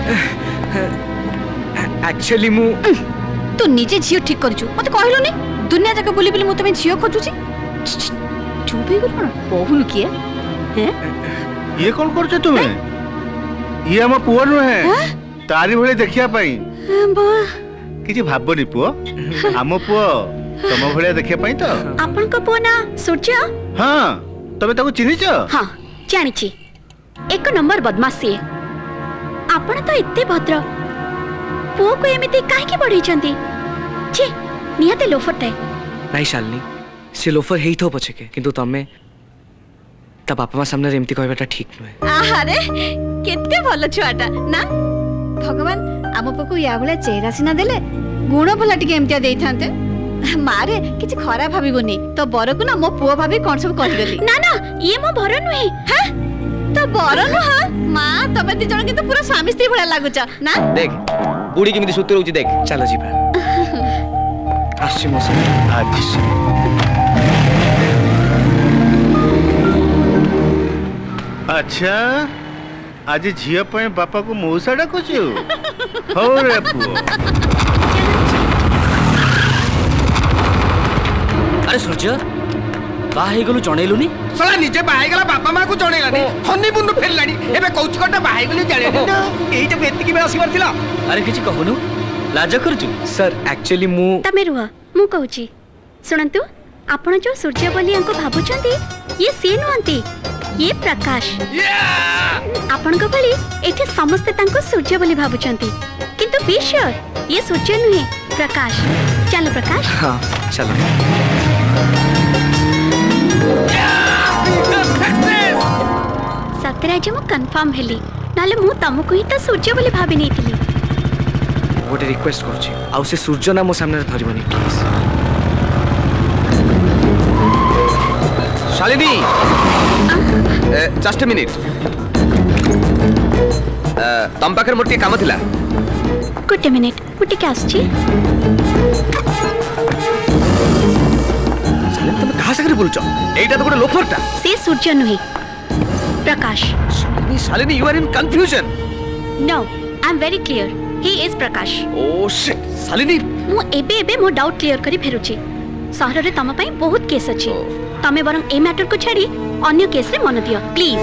एक्चुअली मु तू निजे झियो ठीक करछु मते कहलो नि दुनिया जाके बोली बोली मु तमे झियो खोजुची चुप हे गल कोन कहनु किए हैं ये कौन करछ तुमे ये हम पुअर न है तारी भले देखिया पई बा किछि भाबनी पुओ हम पुओ तम भले देखिया पई तो आपन को पुओ ना सूर्य हां तबे ताको चिन्हि छ हां जानि छी एक नंबर बदमाशी है आपण तो इत्ते भद्र पुओ को एमिति काहे के बढ़ई चंती छी नियते लोफर टाइ नहीं शालिनी से लोफर हेई थो पछे के किंतु तमे ता बापा मा सामने एमती कहबाटा ठीक नय अरे केते भलो छुआटा ना भगवान आम पको या भले चेहरा सिना देले गुण भला टिके एमतिया देई थांते मारे किछि खरा भाबिबोनी तो बर को ना मो पुओ भाबी कोन सब कहि गली ना ना ये मो बर नुहे हैं तो बर न ह मां तबे ती जण के तो पूरा स्वामी स्त्री भला लागुच ना देख बुढ़ी केमिति सुतर होची देख चलो जीवा आछि मोसे आज अच्छा आज झियो पे बापा को मौसा डाकुछु हो रे पुओ अरे सूर्य बाहे गलु जणेलुनी सला निजे बाहे गला बापा मां को जणेलानी हनीमून फेरलानी एबे कौच कटा बाहे गली जणेनी एई तो एत्ती के बेला आसीबार थिला अरे किछि कहनु लाज करछु सर एक्चुअली मु तमे रुह मु कहूची सुनंतु आपण जो सूर्य बोली हमको भाबुचंती ये सी नुहंती ये प्रकाश आपण को बोली एठी समस्त तांको सूर्य बोली भाबुचंती किंतु बी श्योर ये सूर्य नुहे प्रकाश। चलो प्रकाश। हाँ चलो। सतरे आज मु कंफर्म हेली नाले मु तमको ही तो सूर्य बोली भाबी नहीं थिली। गोटे रिक्वेस्ट करछि आउ से सूर्य ना मो सामने धरिबनी please. Shalini just a minute तम पाखर मोर काम थिला। गुड मिनिट गुटी के आछी। शालिनी तुम कहा सगरे बोलछो एटा तो गोटे लोफरटा। से सूर्य नुहे Prakash. Shalini Shalini you are in confusion. No I am very clear he is Prakash. Oh shit Shalini मु एबे एबे मो डाउट क्लियर करी फेरुची। शहर रे तम पई बहुत केस अछि तमे बरं ए मैटर को छाड़ी अन्य केस रे मन दियो प्लीज।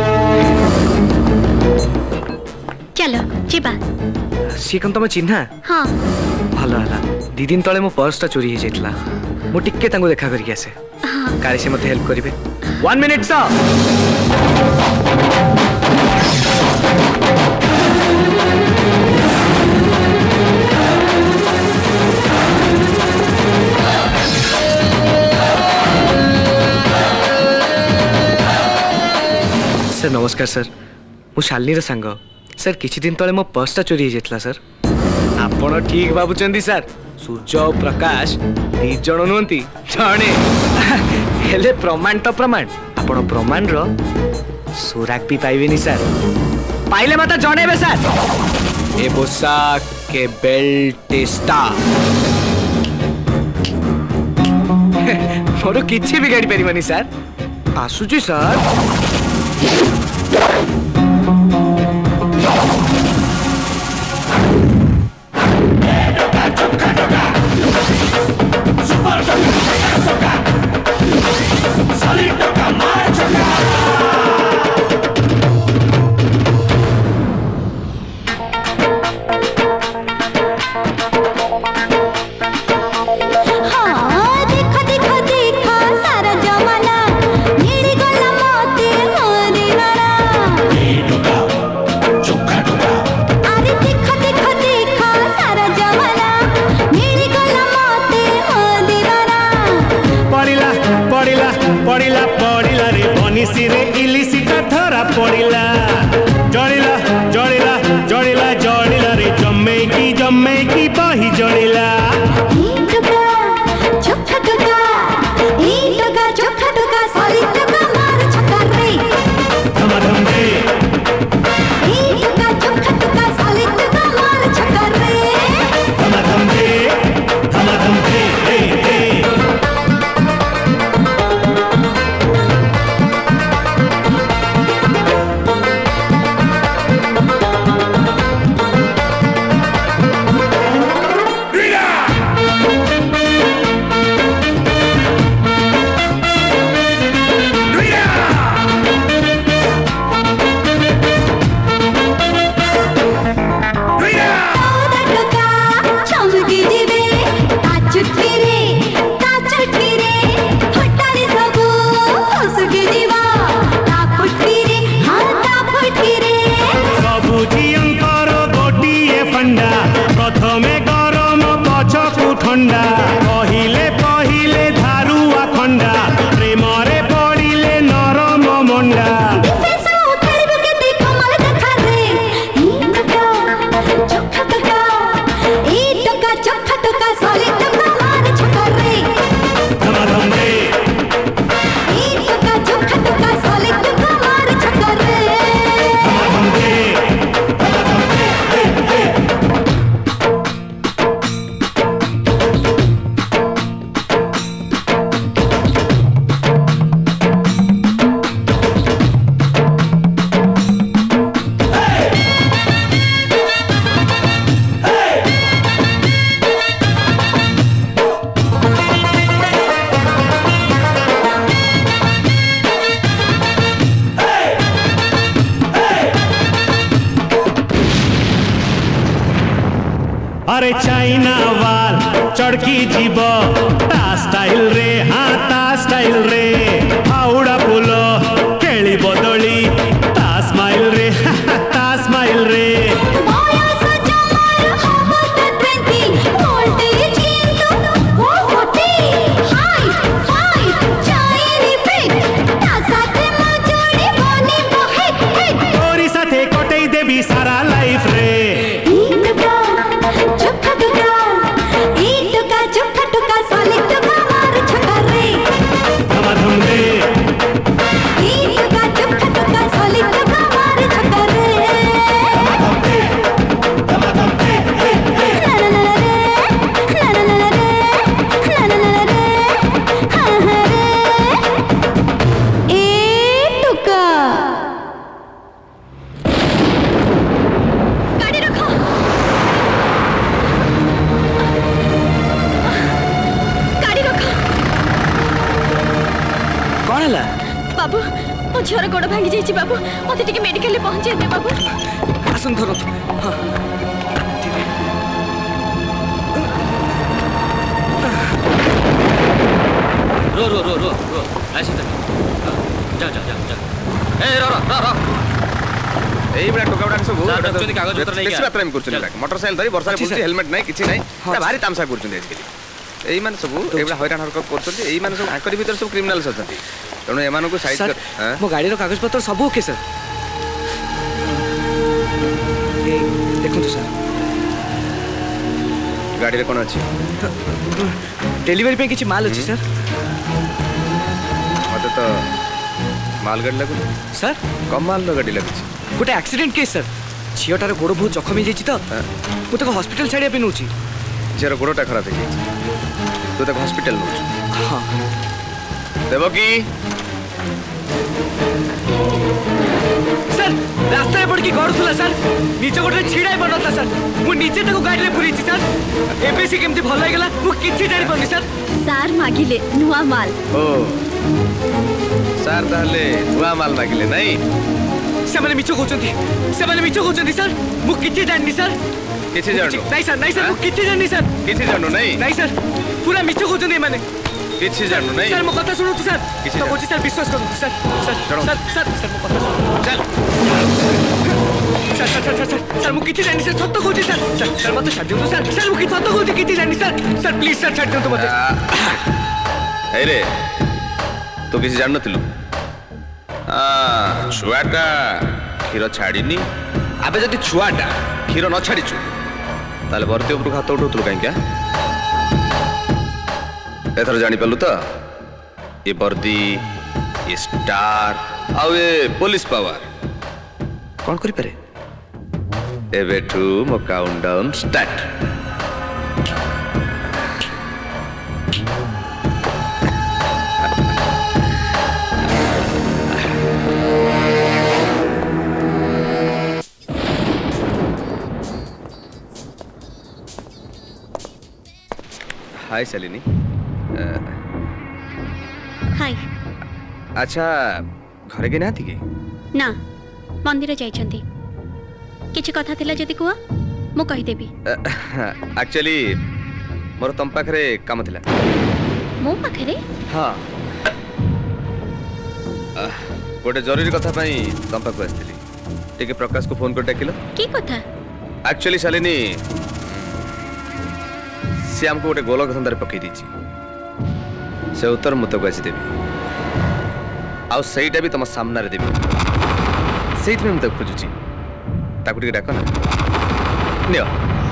चलो जीबा। सी कम तमे चिन्हा? हां भलो हला दी दिन तळे मो पर्स ता चोरी हे जेतला मो टिक्के तांगो देखा करी आसे। हां कारे से मते हेल्प करिवे। One minute sir. सर नमस्कार सर मु शालिनी रे सांग सर किछि दिन तळे मो पर्स ता चोरी हे जेतला सर। आपण ठीक बाबुचंदी सर सूर्य और प्रकाश दी जण नुहंती जणे हेले प्रमाण तो प्रमाण आपण प्रमाण रो सुराग भी पाइबेनी सर पाइले मत जणेबे सर। ए पोशाक के बेल्ट स्टार मोर किछि बिगाड़ी परिबनी सर। आसुची सर। पड़िला पड़िला रे बनिसी रे इलिसी का धरा पड़िला जड़िला जड़िला जड़िला जड़िला रे जम्मे की जम्मे की बही जड़िला। अरे चाइना वाल चढ़की जीव ता स्टाइल रे हाँ ता स्टाइल रे हाउड़ा पुल केली बदली ता स्माइल रे ता स्माइल रे सारा लाइफ रे चुका टुका ई टुका चुका टुका साले टुका मार छका रे धमाधम रे ई टुका चुका टुका साले टुका मार छका रे धमाधम रे ला ला ला रे ला ला ला रे ला ला ला रे हाँ हाँ रे ए टुका बाबू मो झीर गोड़ भांगी जाइए बाबू मत टे मेडिकल पहुंचे दे बाबू आसन धर हाँ रो रो रो रो रो ऐसे जा जा जा जा ए रो रो रो এই বড় টোকা বড় সব স্যার দেখছেন কাগজ পত্র নেই বেশি মাত্রায় করছেন মোটরসাইকেল ধরি বর্ষারে বুঝছি হেলমেট নাই কিছু নাই ভারি তামসা করছেন আজকাল এই মানে সব এইবড়া হইরাণ হরকত করছেন এই মানে সব আঁকরি ভিতর সব ক্রিমিনালস অଛନ୍ତି তেণু এমানকু সাইজ কর হ্যাঁ মো গাড়ির কাগজ পত্র সব ওকে স্যার এই দেখুন স্যার গাড়িরে কোন আছে ডেলিভারি পে কিছু মাল আছে স্যার মতে তো মাল গাড়ি লাগু স্যার কম মাল গাড়ি লাগুଛି গোটে আক্সিডেন্ট কেস স্যার ঝিওটার গোড় বহুত জখম হয়ে যাইছি তো মু তাকে হসপিটাল ছাড়িয়া পে নউছি ঝিওর গোড়টা খারাপ হয়ে যাইছি তু তাকে হসপিটাল নউছ হ্যাঁ দেবকি স্যার রাস্তায় পড়কি গড়ুলা স্যার নিচে গোটে ছিড়াই পড়তা স্যার মু নিচে তাকে গাড়িরে পুরিছি স্যার এবে সে কেমতি ভাল লাগলা মু কিছু জানি পারনি স্যার স্যার মাগিলে নুয়া মাল ও স্যার তাহলে নুয়া মাল মাগিলে নাই সেমানে মিছ কହୁଛନ୍ତି সেমানে মিছ কହୁଛନ୍ତି স্যার মু কিছু জানি স্যার কিছু জানো নাই স্যার নাই স্যার মু কিছু জানি স্যার কিছু জানো নাই নাই স্যার পুরা মিছ কହୁଛନ୍ତି এমানে কিছু জানো নাই স্যার মো কথা শুনুতু স্যার তো বলছি স্যার বিশ্বাস করুন sir sir sir sir sir মো কথা শুনুন চল sir sir sir sir sir মু কিছু জানি স্যার সত্য কହୁଛି স্যার স্যার স্যার মতে ছাড় দিও স্যার স্যার মু কিছু সত্য কହୁଛି কিছু জানি স্যার স্যার প্লিজ স্যার ছাড় দিও মতে এই রে তো কিছু জান নতিলু আ ছুয়াটা ক্ষীর ছাড়িনি আবে যদি ছুয়াটা ক্ষীর ন ছাড়িছু তাহলে বর্তি উপরକୁ ହାତ ଉଠଉଥିଲୁ କାହିଁକି ଏଥର ଜାଣିପାରିଲୁ ତ ଏ ବର୍ଦି ଏ ଷ୍ଟାର ଆଉ ଏ ପୋଲିସ ପାୱାର କ'ଣ କରିପାରେ ଏବେଠୁ ମୋ countdown start hi Shalini hi अच्छा घरे के ना थी के ना मंदिर जाइछंती किछि कथा थिला जदी कुआ मु कहि देबी एक्चुअली मोर तम पाखरे काम थिला मो पाखरे हां गोटे जरूरी कथा पई तम पाखु आस्थिली टिके प्रकाश को फोन कर डाकिलो की कथा एक्चुअली शालिनी से हमको गोटे गोलक धंदार पकई दीची से उत्तर मुत को आसी देबी आउ सेईटा भी तम सामना रे देबी सेईत में मुत खोजुची ताकु टिके डाको ना नियो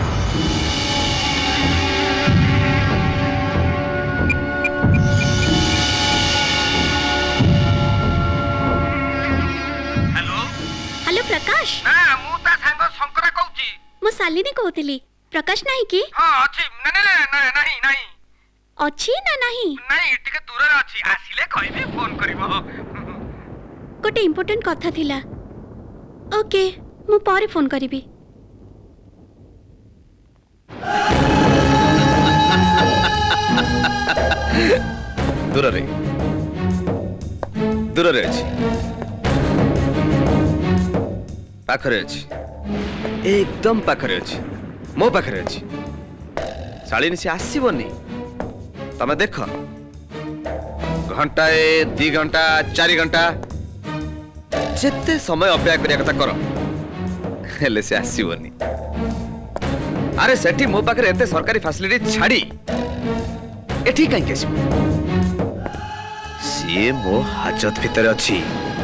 हेलो हेलो प्रकाश हां मु ता संग शंकरा कहूची मु शालिनी कहउतली प्रकाश नाही की हां अछि नहीं नहीं नहीं नहीं अछि ना नहीं नहीं टिके दूर रे अछि आसिले कहबे फोन करबो कोटे इंपोर्टेंट कथा थिला ओके मु पारे फोन करबी दूर रे दूर रे अछि पाखरे अछि एकदम पाखरे अछि मो पाखरे अछि शालिनी सी आसबनी तमे देख घंटाए दी घंटा चार घंटा जिते समय अपेक्षा करिया कथा कर हेले से आसबनी अरे सेठी मो पाखे एते सरकारी फैसिलिटी छाड़ी एठी कहीं आसब सी मो हाजत भितर अच्छी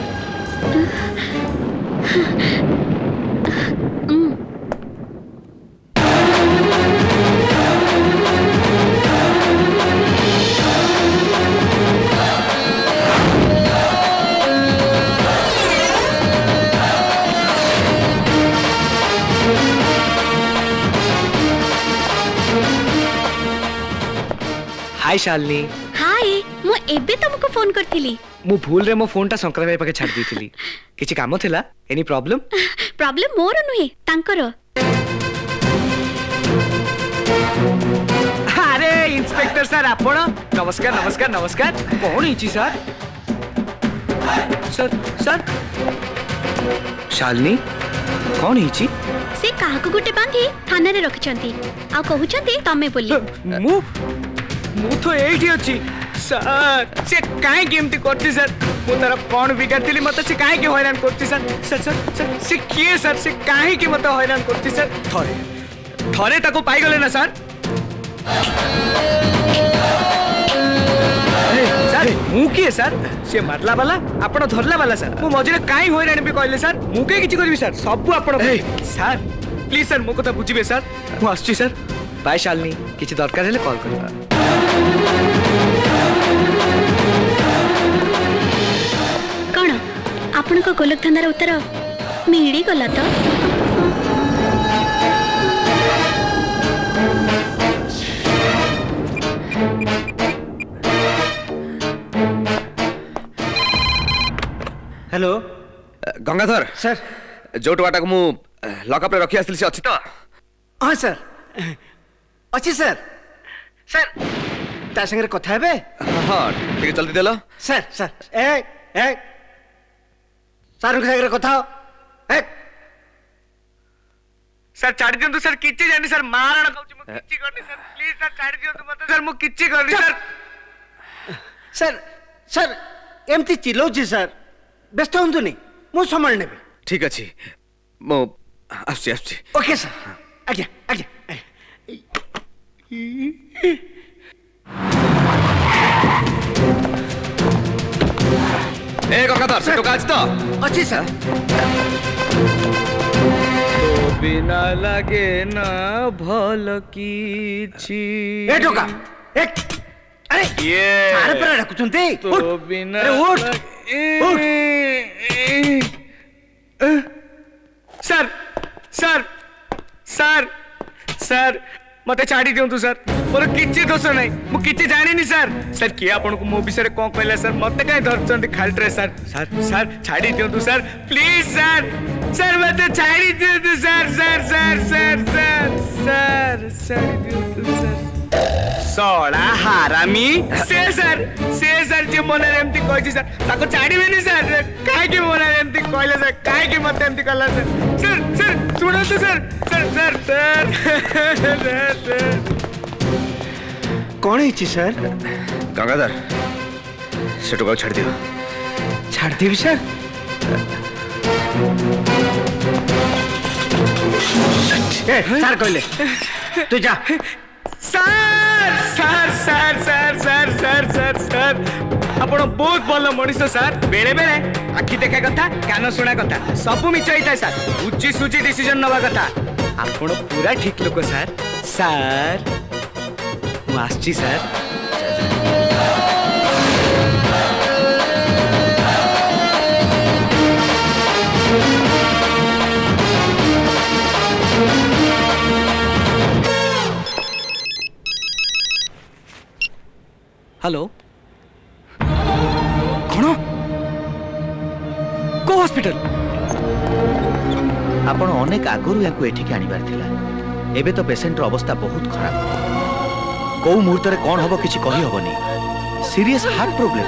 हाय शालिनी हाय मु एबे तुमको फोन करथिली मु भूल रे मो फोन टा शंकर भाई पाके छाड़ देथिली किछि काम थिला एनी प्रॉब्लम प्रॉब्लम मोर नुहे तांकर अरे इंस्पेक्टर सर आपण नमस्कार नमस्कार नमस्कार कोन हिची सर सर सर शालिनी कोन हिची से काहाको गुटे बांधी थाना रे रखचंती आ कहउचंती तमे बोली मु मु तो एठी अछि सर से काहे केमती करती सर मु तारा कोन बिगाड़तिली मते से काहे के हैरान करती सर सर सर सर से के सर से काहे के मते हैरान करती सर थरे थरे ताको पाई गले ना सर सर मु के सर से मारला वाला आपण धरला वाला सर मु मझिरे काहे हैरान भी कहले सर मु के किछि करबी सर सब आपण सर प्लीज सर मो कथा बुझिबे सर मु आछी सर बाय शालिनी किछि दरकार हेले कॉल करबा कौन आपण को गोलक धंदार उत्तर मिली गला तो हेलो गंगाधर सर जो टवाटा को मु लॉकअप रे रखी आसिल से अछि तो हां सर अच्छी सर सर ता संगे कथा हेबे हां ठीक जल्दी देलो सर सर ए ए सर के संगे कथा हो ए सर छाड़ दियंतु सर किछि जानि सर मारण कहउछि मु किछि करनी सर प्लीज सर छाड़ दियंतु मते सर मु किछि करनी सर सर सर एमती चिल्लौछि सर व्यस्त होंतु नहीं मु संभाल नेबे ठीक अछि मो आछि आछि ओके सर आज्ञा आज्ञा ए गंगाधर से टोका अछि तो अच्छी सर तो बिना लगे ना भल किछि ए टोका एक अरे ये सारे पर रखुचंती तो बिना अरे उठ उठ सर सर सर सर मते छाड़ी दियंतु सर मोर किछि दोष नै मु किछि जानिनी सर सर के आपन को मो विषय कोन कहला सर मते काई धरचंती खालट्रे सर सर सर छाड़ी दियंतु सर प्लीज सर सर मते छाड़ी दियंतु sir sir sir sir sir sir छाड़ी दियंतु सर सोड़ा हारामी से सर से सर जे मने एमती कहछि सर ताको छाड़ीबेनी सर काहे के मने एमती कहले सर काहे के मते एमती कहला सर सर सर सुनंतु सर सर सर सर कौन है सर गंगाधर से टोका छाड़ दियो छाड़ देबी सर ए सर कहले तू जा sir sir sir sir sir sir sir sir आपण बहुत भल मनीष सर बेले बेले आखि देखा कथा कान सुना कथा सब मिछ होता सर उच्ची सुची डिसीजन नवा कथा आपण पूरा ठीक लोक सर सर मु आछी सर हेलो कौन को हॉस्पिटल आपण अनेक आगुरु याकू एठिक आनिबार थिला एबे तो पेशेंट रो अवस्था बहुत खराब को मुहूर्त रे कोन हबो किछि कहि हबनी serious heart problem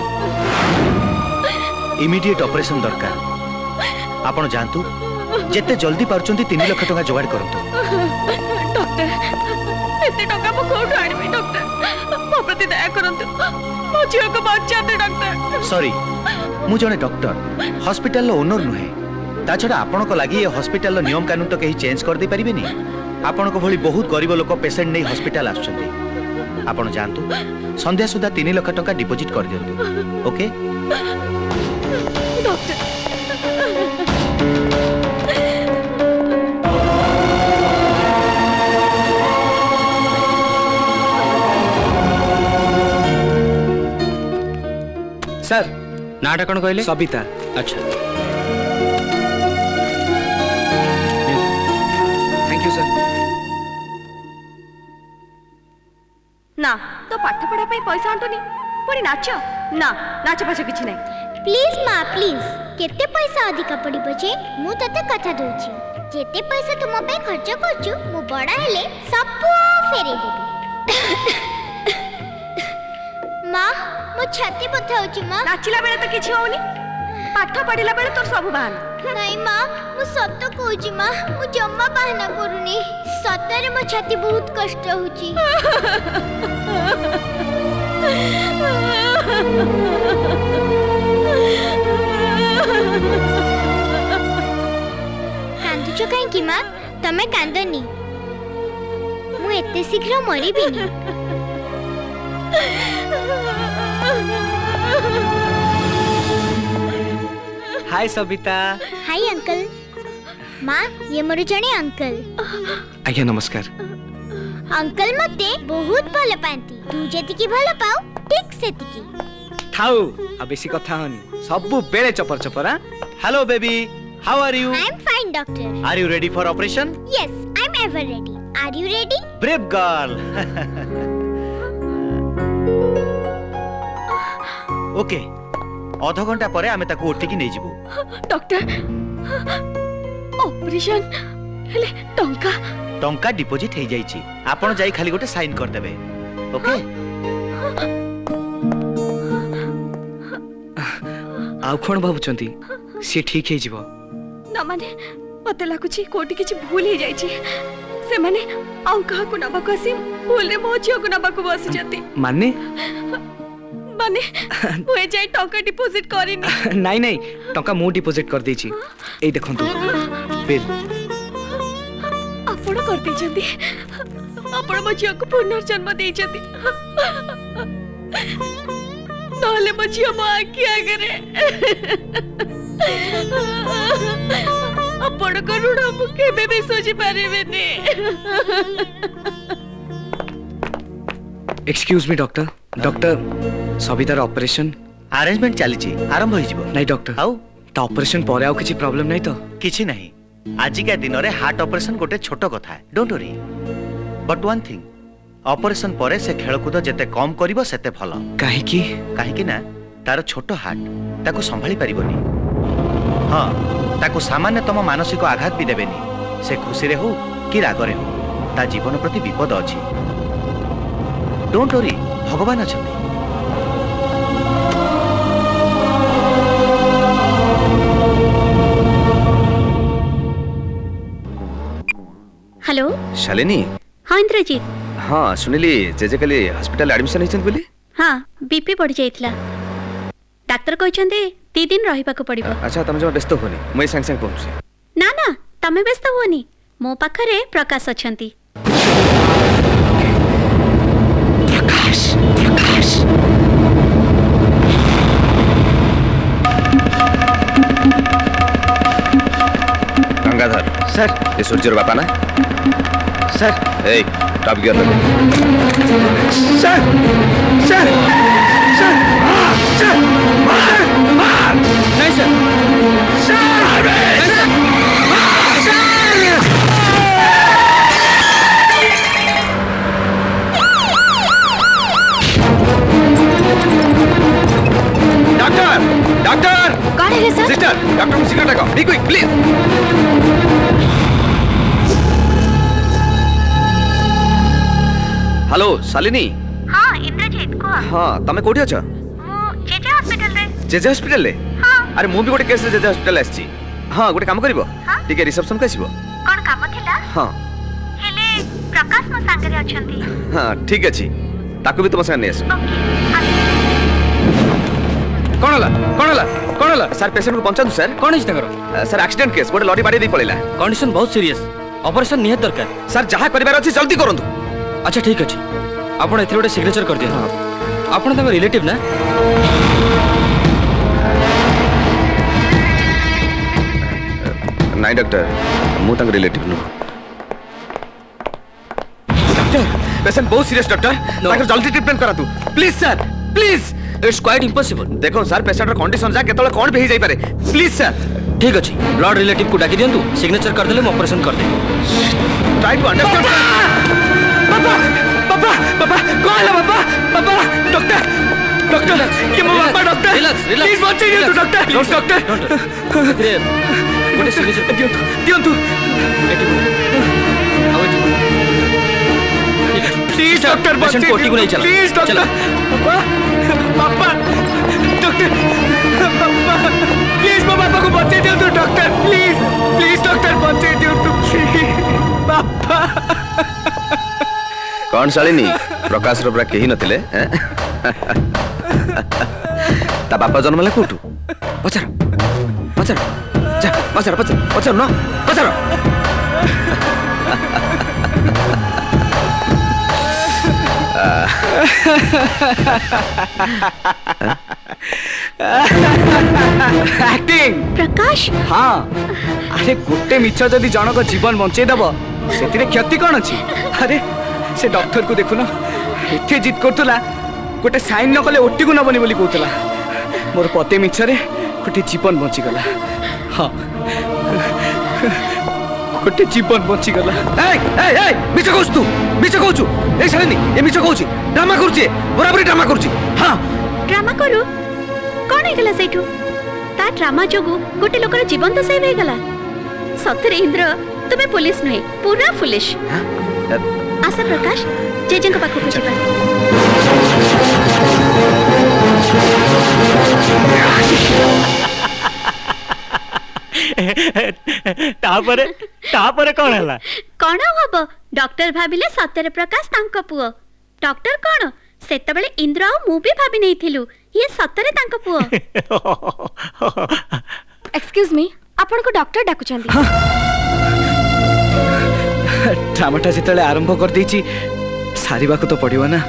immediate operation दरकार आपण जानतु जेते जल्दी पारचंती तीन लाख टका जोगाड़ करंतु डॉक्टर एते टका मु कोठु आनिबि डॉक्टर मो प्रति दया करंतु मो झियो को बचाते डॉक्टर सॉरी मु जने डॉक्टर हॉस्पिटल ओनर नुहे ता छडा आपण को लागि ये हॉस्पिटल नियम कानून तो कहीं चेंज कर दे परिबेनी आपण को भली बहुत गरीब लोक पेशेंट नहीं हॉस्पिटल आछंती आपण जानतु संध्या सुधा तीन लाख टका डिपॉजिट कर दियंतु ओके डॉक्टर सर नाटा कौन कहले सबिता अच्छा थैंक यू सर ना तो पाठ पढ़ा पे पैसा आंटोनी पुणी नाच ना नाच पाछ किछि नै प्लीज माँ प्लीज केते पैसा अधिक पड़िबो जे मु तते कथा दोछि जेते पैसा तुम पे खर्च करछु मु बड़ा हेले सब फेरे देबी माँ मो छाती बथा होछि माँ नाचिला बेले तो किछि होउनी पाठ पढ़िला बेले तोर सब बहाना नहीं माँ मु सत्य कहूछि माँ मु जम्मा बहाना करूनी सतरे मो छाती बहुत कष्ट होछि कांदुछ कहीं माँ तमे कांदनी मु एते शीघ्र मरिबिनी हाय सबिता हाय अंकल माँ ये मोर जने अंकल आज्ञा नमस्कार अंकल मते बहुत भल पाती तू जेति की भल पाऊ ठीक सेति थाउ आ बेसी कथा हनी सबु बेले चपर चपर hello baby how are you I am fine doctor are you ready for operation yes I am ever ready are you ready brave girl okay अध घंटा परे आमे ताको ओटी की नै जिवु डॉक्टर ऑपरेशन हेले टंका टंका डिपॉजिट हे जाई छी आपण जाई खाली गोटे साइन कर देबे ओके आउ कोन भाबुचंती से ठीक हे जिवो ना माने मते लागुची कोटी किछि भूल हे जाई छी से माने आउ कहा को नबा कोसी भूल रे मोचियो को नबा को बसी जती माने माने होए जाई टंका डिपॉजिट करिनी नहीं नहीं टंका मु डिपॉजिट कर देछि एई देखंतु बिल आपण कर देछंती आपण मोचियो को पुनर्जन्म देछंती नहले मोचियो मा आखि आगरे आपण को ऋण मु केबे भी सोची पारिबेनी एक्सक्यूज मी डॉक्टर डॉक्टर सबितार ऑपरेशन अरेंजमेंट चली छी आरंभ होई जिवो नहीं डॉक्टर आउ ता ऑपरेशन परे आउ किछि प्रॉब्लम नहीं तो किछि नहीं आज का दिन रे हार्ट ऑपरेशन गोटे छोट कथा है don't worry but one thing operation परे से खेलकूद जेते कम करिवो सेते भलो काहे की काहे की ना तार छोट हार्ट ताको संभाली परिबोनी हां ताको सामान्य तम मानसिक आघात भी देबेनी से खुशी रे हो कि राग रे हो ता जीवन प्रति विपद अछि डोंट वरी भगवान अछंती हेलो शालिनी हाँ इंद्रजीत हाँ सुनिली जेजे कली हॉस्पिटल एडमिशन हिचंत बोली हाँ बीपी बढ़ जाइतला डाक्टर कहछंते ती दिन रहिबा को पड़िबो अच्छा तमे जो व्यस्त होनी मई संग संग पहुंची ना ना तमे व्यस्त होनी मो पाखरे प्रकाश अछंती प्रकाश प्रकाश गंगाधर सर ये सूर्यर बापा ना सर ए टॉप गियर लगे सर सर सर सर मार मार नहीं सर सर डॉक्टर डॉक्टर कौन है सर सिस्टर डॉक्टर को सिगरेट लगाओ be quick please hello Shalini हाँ इंद्रजीत को हाँ तमे कोठी अछ मो जेजे हॉस्पिटल रे जेजे हॉस्पिटल ले हाँ अरे मु भी गोटे केस रे जेजे हॉस्पिटल आछि हाँ गोटे काम करिवो ठीक है रिसेप्शन को आसीबो कौन काम थिला हाँ हेले प्रकाश मो संगे रे अछंती। हाँ ठीक अच्छी ताको भी तुम संगे आस कौन हला कौन हला कौन हला सर पेशेंट को पहुंचा दू सर कौन इस तकर सर एक्सीडेंट केस गोटे लॉरी बाड़ी दे पड़ेला कंडीशन बहुत सीरियस ऑपरेशन नियत दरकार सर जहां करिवार अछि जल्दी करंतु अच्छा ठीक अछि आपण एथि गोटे सिग्नेचर कर दिया आपण तम रिलेटिव ना नहीं डॉक्टर मु तंग रिलेटिव नु डॉक्टर पेशेंट बहुत सीरियस डॉक्टर ताकर जल्दी ट्रीटमेंट करा तू please sir please it's quite impossible देखो सर पेशेंट रो कंडीशन जा केतले कोन भी जाई पारे प्लीज सर ठीक अछि ब्लड रिलेटिव को डाकी दियंतु सिग्नेचर कर देले हम ऑपरेशन कर दे ट्राई टू अंडरस्टैंड पापा पापा पापा कौन है पापा पापा डॉक्टर डॉक्टर ये मो पापा डॉक्टर रिलैक्स रिलैक्स प्लीज बच्चे दियंतु डॉक्टर प्लीज डॉक्टर गोटे सिग्नेचर दियंतु दियंतु प्लीज डॉक्टर पेशेंट कोटी को नहीं चला प्लीज डॉक्टर पापा पापा डॉक्टर पापा प्लीज मो पापा को बचे दियो तो डॉक्टर प्लीज प्लीज डॉक्टर बचे दियो तो पापा कौन शालिनी प्रकाश रो केही नथिले ता बापा जन्म ले कोठू पचार पचार जा पचार पचार पचार न पचार एक्टिंग प्रकाश हाँ अरे गोटे मिछ जदि जनक जीवन बंचे दब से क्षति कौन अच्छी अरे से डॉक्टर को देखुन एथे जिद करतला गोटे साइन न कले ओटी को नबनी बोली कहतला मोर पते मिछरे गोटे जीवन बंची गला हाँ गोटे जीवन बंची गला ए ए ए मिछ कहू तू मिछ कहू ए शालिनी ए मिछ कहू ड्रामा करूची बराबर ड्रामा करूची हां ड्रामा करू कौन है गला सेठू ता ड्रामा जोगु गोटे लोकर जीवन तो सेव हे गला सतरे इंद्र तुम्हें पुलिस नहीं पूरा फुलिश आशा प्रकाश जेजें को पाखो बुझिबा तापरे तापरे कौन हला कौन हबो डॉक्टर भाबिले सतरे प्रकाश तांको पुओ डॉक्टर कौन सेते बेले इंद्र आ मु भी भाबी नहीं थिलु ये सतरे तांको पुओ एक्सक्यूज मी आपण को डॉक्टर डाकु चंदी ड्रामाटा जितले आरंभ कर देची सारिबा को तो पड़िबो ना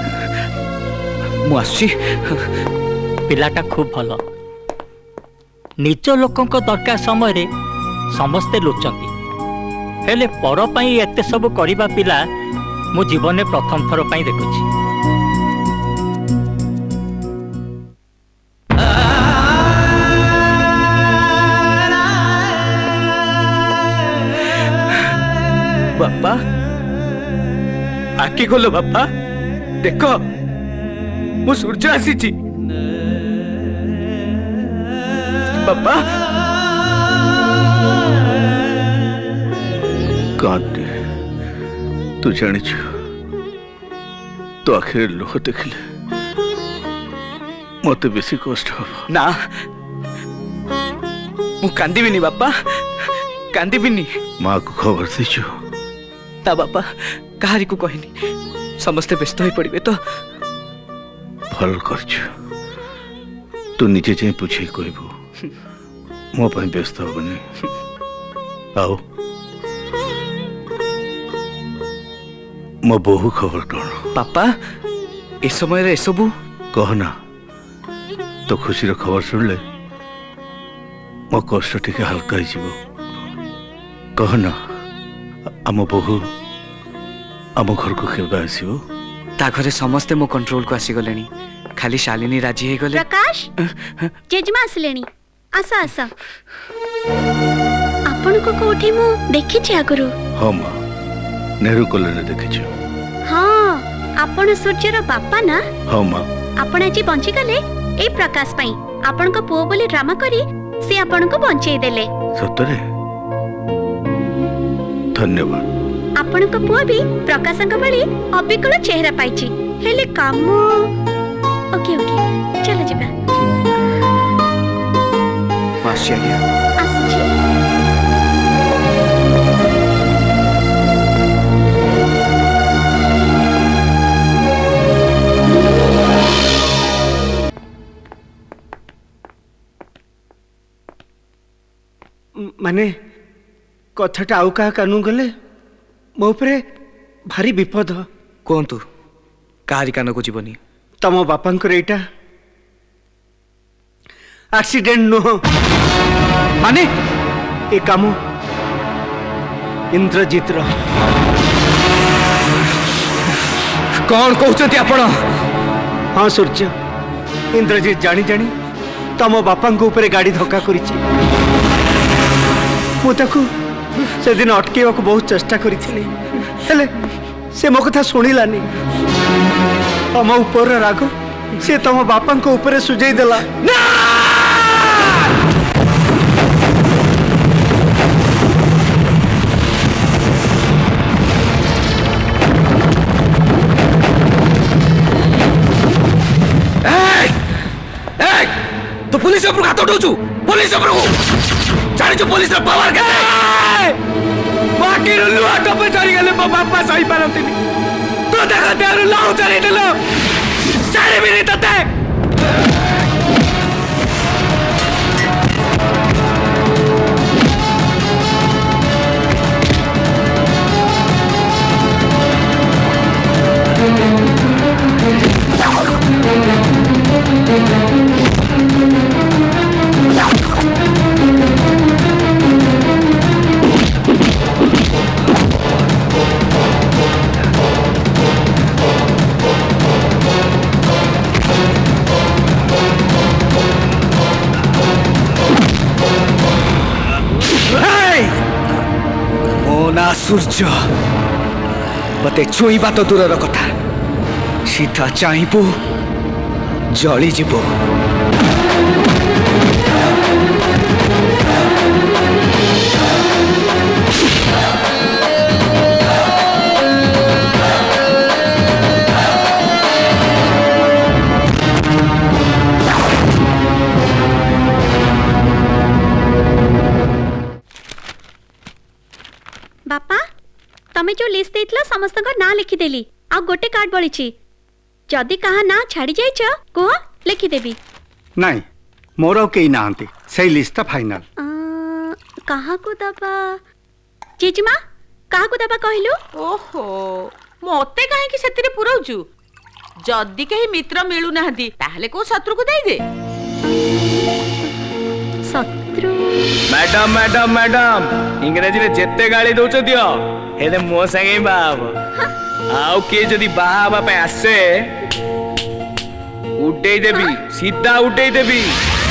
मु आसी पिलाटा खूब भलो निज लोकंक दरकार समय रे समस्ते लुचंती हेले पर पई एते सब करिबा पिला मु जीवन में प्रथम थर पई देखुची बापा आखि खोलो बापा देखो मु सूर्य आसी बापा कांटे तू जानी तो आखिर लोह देखले मत बेसी कष्ट हो ना मु कांदीबिनी बापा कांदीबिनी माँ को खबर दीचु ता बापा कहारी को कहनी समस्ते व्यस्त हो पड़े तो भल कर तू निजे जाए पूछे कहबू मो ପାଇଁ व्यस्त होबनी आओ मो बहु खबर कौन पापा ए समय रे सबू कहना तो खुशी रो खबर सुनले मो कष्ट टिके हल्का ही जीवो कहना आम बहु आम घर को केबे आसीबो ता घरे समस्ते मो कंट्रोल को आसी गलेनी खाली शालिनी राजी हे गले प्रकाश जेजमा आसलेनी आसा आसा आपण को कोठी मु देखि छी आगरु हां मां नेहरू कॉलोनी देखि छी हां आपण सूर्यर बापा ना हां मां आपण आजी बंची गले ए प्रकाश पई आपण को पुओ बोली ड्रामा करी से आपण को बंचेई देले सतरे धन्यवाद आपण को पुओ भी प्रकाशंक बळी अबिकल चेहरा पाइची हेले काम ओके ओके चलो जिबा मासी आलिया आसी माने कथाटा आउ क्या कानू गले मो उपरे भारी विपद कहतु काहारी कान को जीवनी तम बापांकर एटा एक्सीडेंट नुह माने ए काम इंद्रजीत रो कौन कहते आपण हाँ सूर्य इंद्रजीत जानी जानी तम बापा ऊपर गाड़ी धक्का करिछि से दिन अटकेवा को बहुत चेष्टा करी हेले से मो कथा शुणिलानी तम ऊपर राग से तम बापा ऊपर सुझाई देला तो पुलिस ऊपर हाथ उठाऊ पुलिस ऊपर जानी पुलिस पावर के बाकी लुआ टपे चली गले मो बापा सही पारती तो देख देर लाउ चली देलो सारे भी नहीं तते ना सूर्य मते छुईबा तो दूर कथा सीधा चाहबू जली जीव बापा तमे जो लिस्ट देइतला समस्त को ना लिखि देली आ गोटे कार्ड बळिछि जदी कहा ना छाड़ी जाइछ को लिखि देबी नहीं मोर केई नांती सही लिस्ट फाइनल कहा को दबा जीजमा कहा को दबा कहलु ओहो मते काहे कि सेतिरे पुरौचु जदी कहीं मित्र मिलु नाहदी ताहले को शत्रु को देई दे शत्रु मैडम मैडम मैडम इंग्रेजी रे जेते गाली दउछ दियो हेले मो संगे बाब आउ के जदी बाबा पे आसे उठे देबी सीधा उठे देबी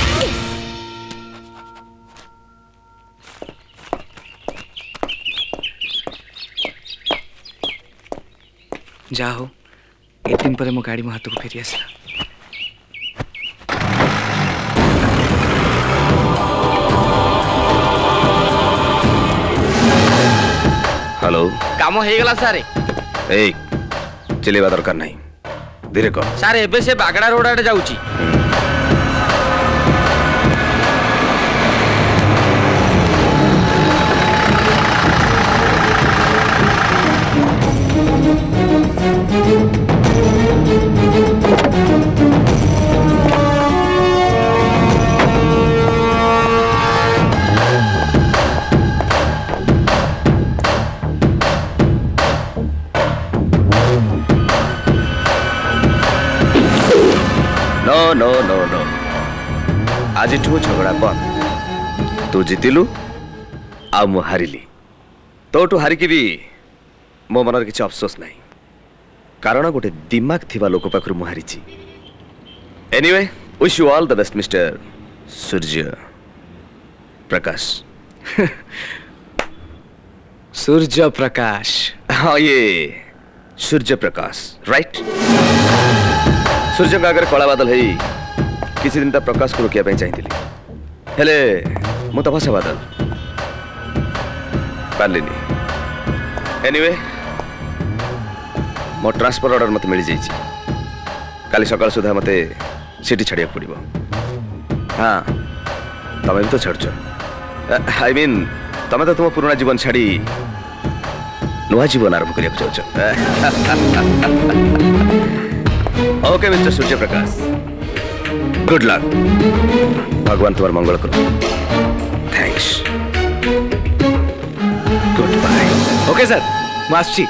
जा हो एक दिन पर मो गाड़ी मो हाथ को फेरी आसला हेलो काम हो गला सारे ए चलेबा दरकार नहीं धीरे कर सारे एबे से बागड़ा रोड आडे जाउची नो नो नो नो आज ठू झगड़ा बंद तू जीतिलु आ मु हारिली तोठू हारिकी भी मो मनर किसी अफसोस नहीं कारण गोटे दिमाग थिबा लोक पाखरु मु हारिची anyway wish you all the best mister Surya Prakash Surya Prakash हाँ ये सूर्य प्रकाश राइट सूर्य का अगर कला बादल है किसी दिन तक प्रकाश को रोकिया चाहिए हेले मु तो भाषा बादल पार्लिनी एनीवे मो ट्रांसफर ऑर्डर मत मिल जाइए काली सकाल सुधा मते सिटी छाड़िया पड़ो हाँ तमें भी तो छाड़ आई मीन तमें तो तुम पुराना जीवन छाड़ी नुआ जीवन आरंभ करने चाह okay mister Surya Prakash good luck भगवान तुम्हार मंगल करो thanks good bye. Okay sir ମୁଁ ଆସୁଛି।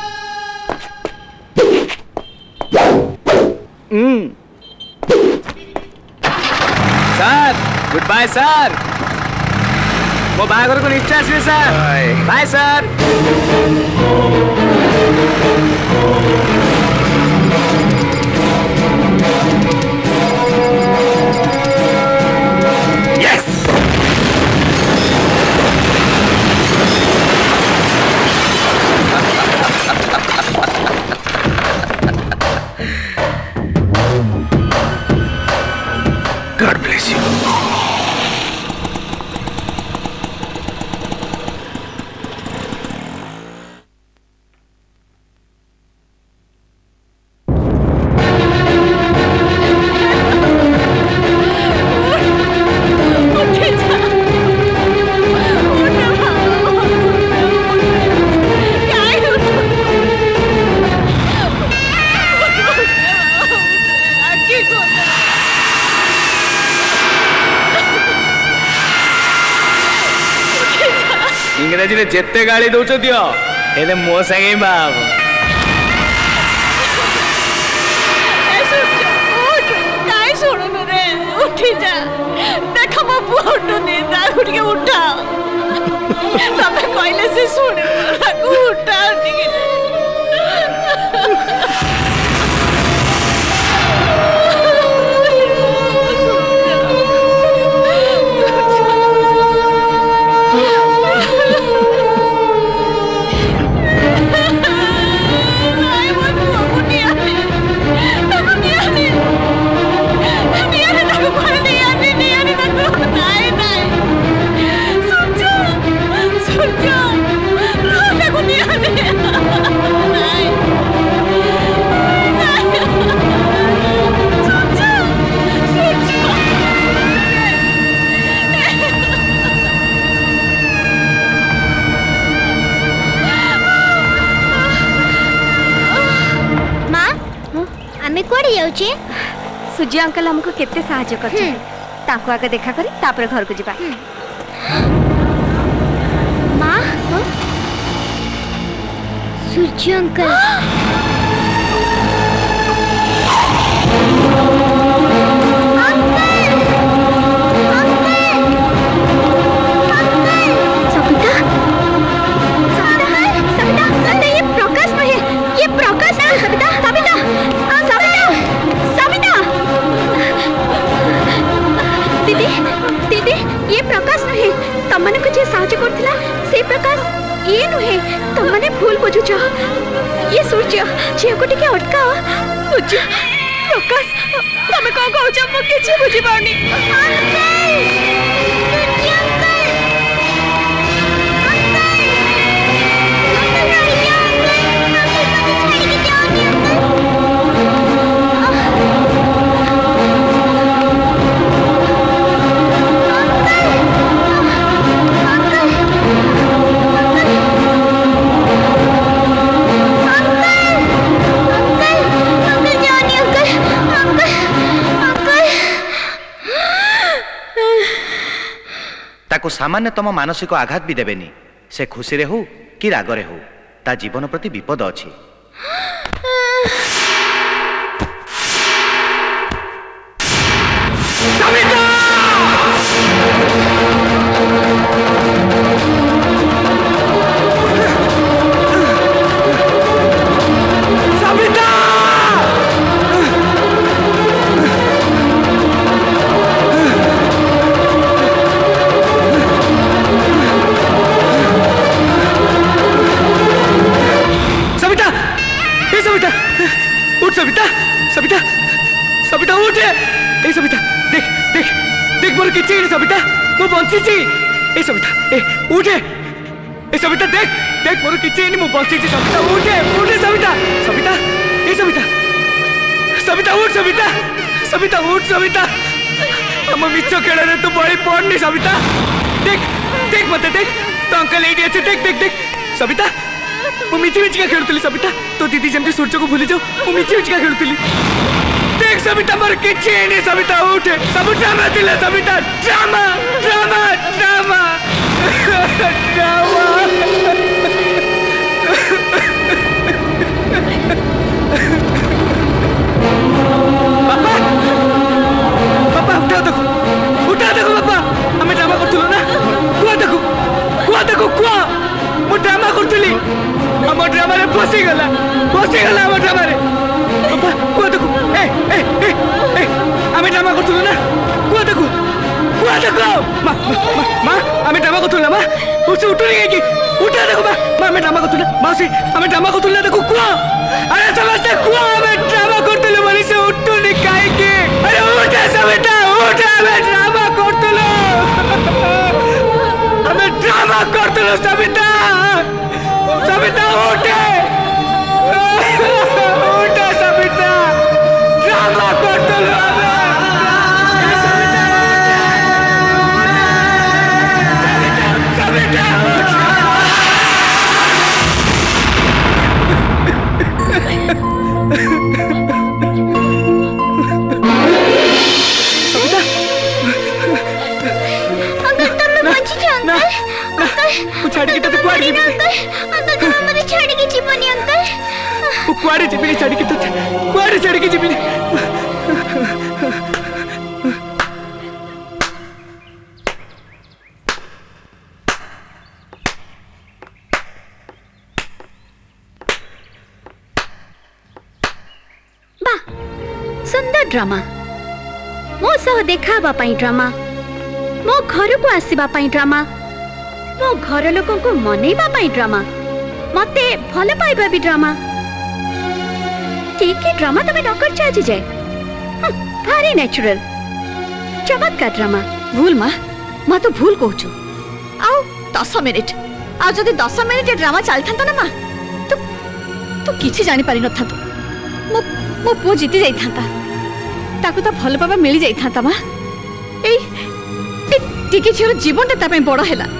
Sir good bye sir. वो बाहर को निश्चय आसबे sir. Bye sir. God bless you. इंग्रजी में जेते गाड़ी दौच दियो हेले मो संगे बाब उठी जा देख मो पुओटो ने दागुड़ के उठा तबे कहले से सुने ताकू उठा टिके सूर्य अंकल हमको केते सहायता करछे ताको आगे देखा करी तापर घर को जिबा। मां सूर्य अंकल सविता सविता सविता ये प्रकाश नहीं ये प्रकाश है सविता सविता दीदी दीदी ये प्रकाश नहीं तमने को जे साहाय्य करथिला से प्रकाश ये नुहे तमने भूल बुझुछ ये सूर्य जे को टिके अटका सूर्य प्रकाश तमे को कहउछ म किछि बुझी पाउनी ताको सामान्य तम मानसिक आघात भी देबेनी से खुशी रे हो कि राग रे हो ता जीवन प्रति विपद अछि। सविता सविता सविता उठ ए सविता देख देख देख मोर किछि सविता मो बंची छी ए सविता ए उठ ए सविता देख देख मोर किछि मो बंची छी सविता उठ उठ सविता सविता ए सविता सविता उठ सविता सविता उठ सविता हम मिछ खेल रे तू बड़ी पड़नी सविता देख देख मते देख तो अंकल एडी अच्छे देख देख देख सविता मु मिची मिची का खेलुतली सविता तो दीदी जमती सूर्य को भूली जाओ मु मिची मिची का खेलुतली देख सविता मोर किछि नहीं सविता उठ सब ड्रामा दिले सविता ड्रामा ड्रामा ड्रामा बापा उठा देखो उठा देखो बापा हमें ड्रामा करथुलो ना कुआ देखो कुआ देखो कुआ मो ड्रामा करथुली हम ड्रामा रे फसी गला फसी गला हम ड्रामा रे बापा कुआ देखो ए ए ए ए हमें ड्रामा करथुलो ना कुआ देखो कुआ देखो मा मा हमें ड्रामा करथुलो ना मा उसे उठुली गई की उठा देखो मा मा हमें ड्रामा करथुलो मासी हमें ड्रामा करथुलो देखो कुआ अरे समझते कुआ हमें ड्रामा करथुलो मनी से उठुली काहे की अरे उठा सविता उठा हमें ड्रामा करथुलो हमें ड्रामा करथुलो सविता सविता उठे उठा सविता ड्रामा करथुलो छाड़ी के तो कुआड़ी जीबी अंकल तुम मने छाड़ी के जीबनी अंकल वो कुआड़ी जीबी छाड़ी के तो कुआड़ी छाड़ी के जीबी बा सुंदर ड्रामा मो सह देखाबा पई ड्रामा मो घर को आसीबा पई ड्रामा मो घर लोक को मनैबा पाई ड्रामा मते भल पाइबा भी ड्रामा ठीक है ड्रामा तमे न कर चाची जाए भारी नेचुरल चमत्कार ड्रामा भूल माँ माँ तो भूल कहूँ आओ दस मिनिट आ जदि दस मिनिट ड्रामा चलता ना माँ तो तो किसी जानी पारि न था तो मो मो पुओ जीति जाई थांता ताको ता भल पाबा मिली जाई थांता माँ ए टिके झीर जीवन ता पे बड़ हैला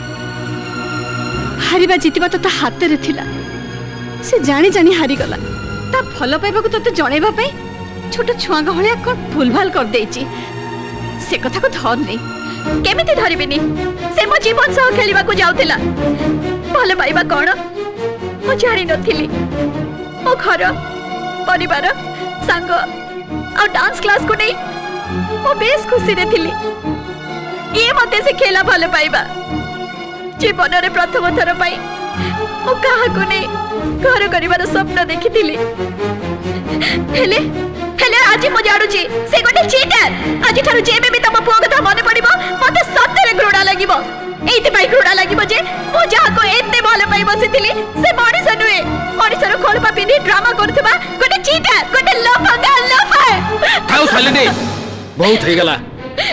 हारिबा जीतिबा तो ता हाथ रे थिला से जानी जानी हारी गला ता भल पाइबा को तते जणैबा पई छोट छुआ गहलिया कोन भूलभाल कर देछि से कथा को धर नहीं केमिति धरिबिनी से मो जीवन सह खेलिबा को जाउथिला भल पाइबा कोन मो जानि नथिली मो घर परिवार संग और डांस क्लास को नहीं मो बेस खुशी रे थिली ये मते से खेला भल पाइबा जीवन रे प्रथम थर पाई मो काहा को नहीं घर करिवार स्वप्न देखिथिली हेले हेले आज मो जाडुची से गोटे चीटर आज थारु जेबे भी तम पुओ कथा मने पड़िबो मते सत्य घृणा लागिबो एइति पाई घृणा लागिबो जे मो जाहा को एते भल पाई बसिथिली से मଣିଷ नुए मଣିଷର खोलपा पिंदी ड्रामा करथबा गोटे चीटर गोटे लफंगा लफा थाउ सालिनी बहुत हे गला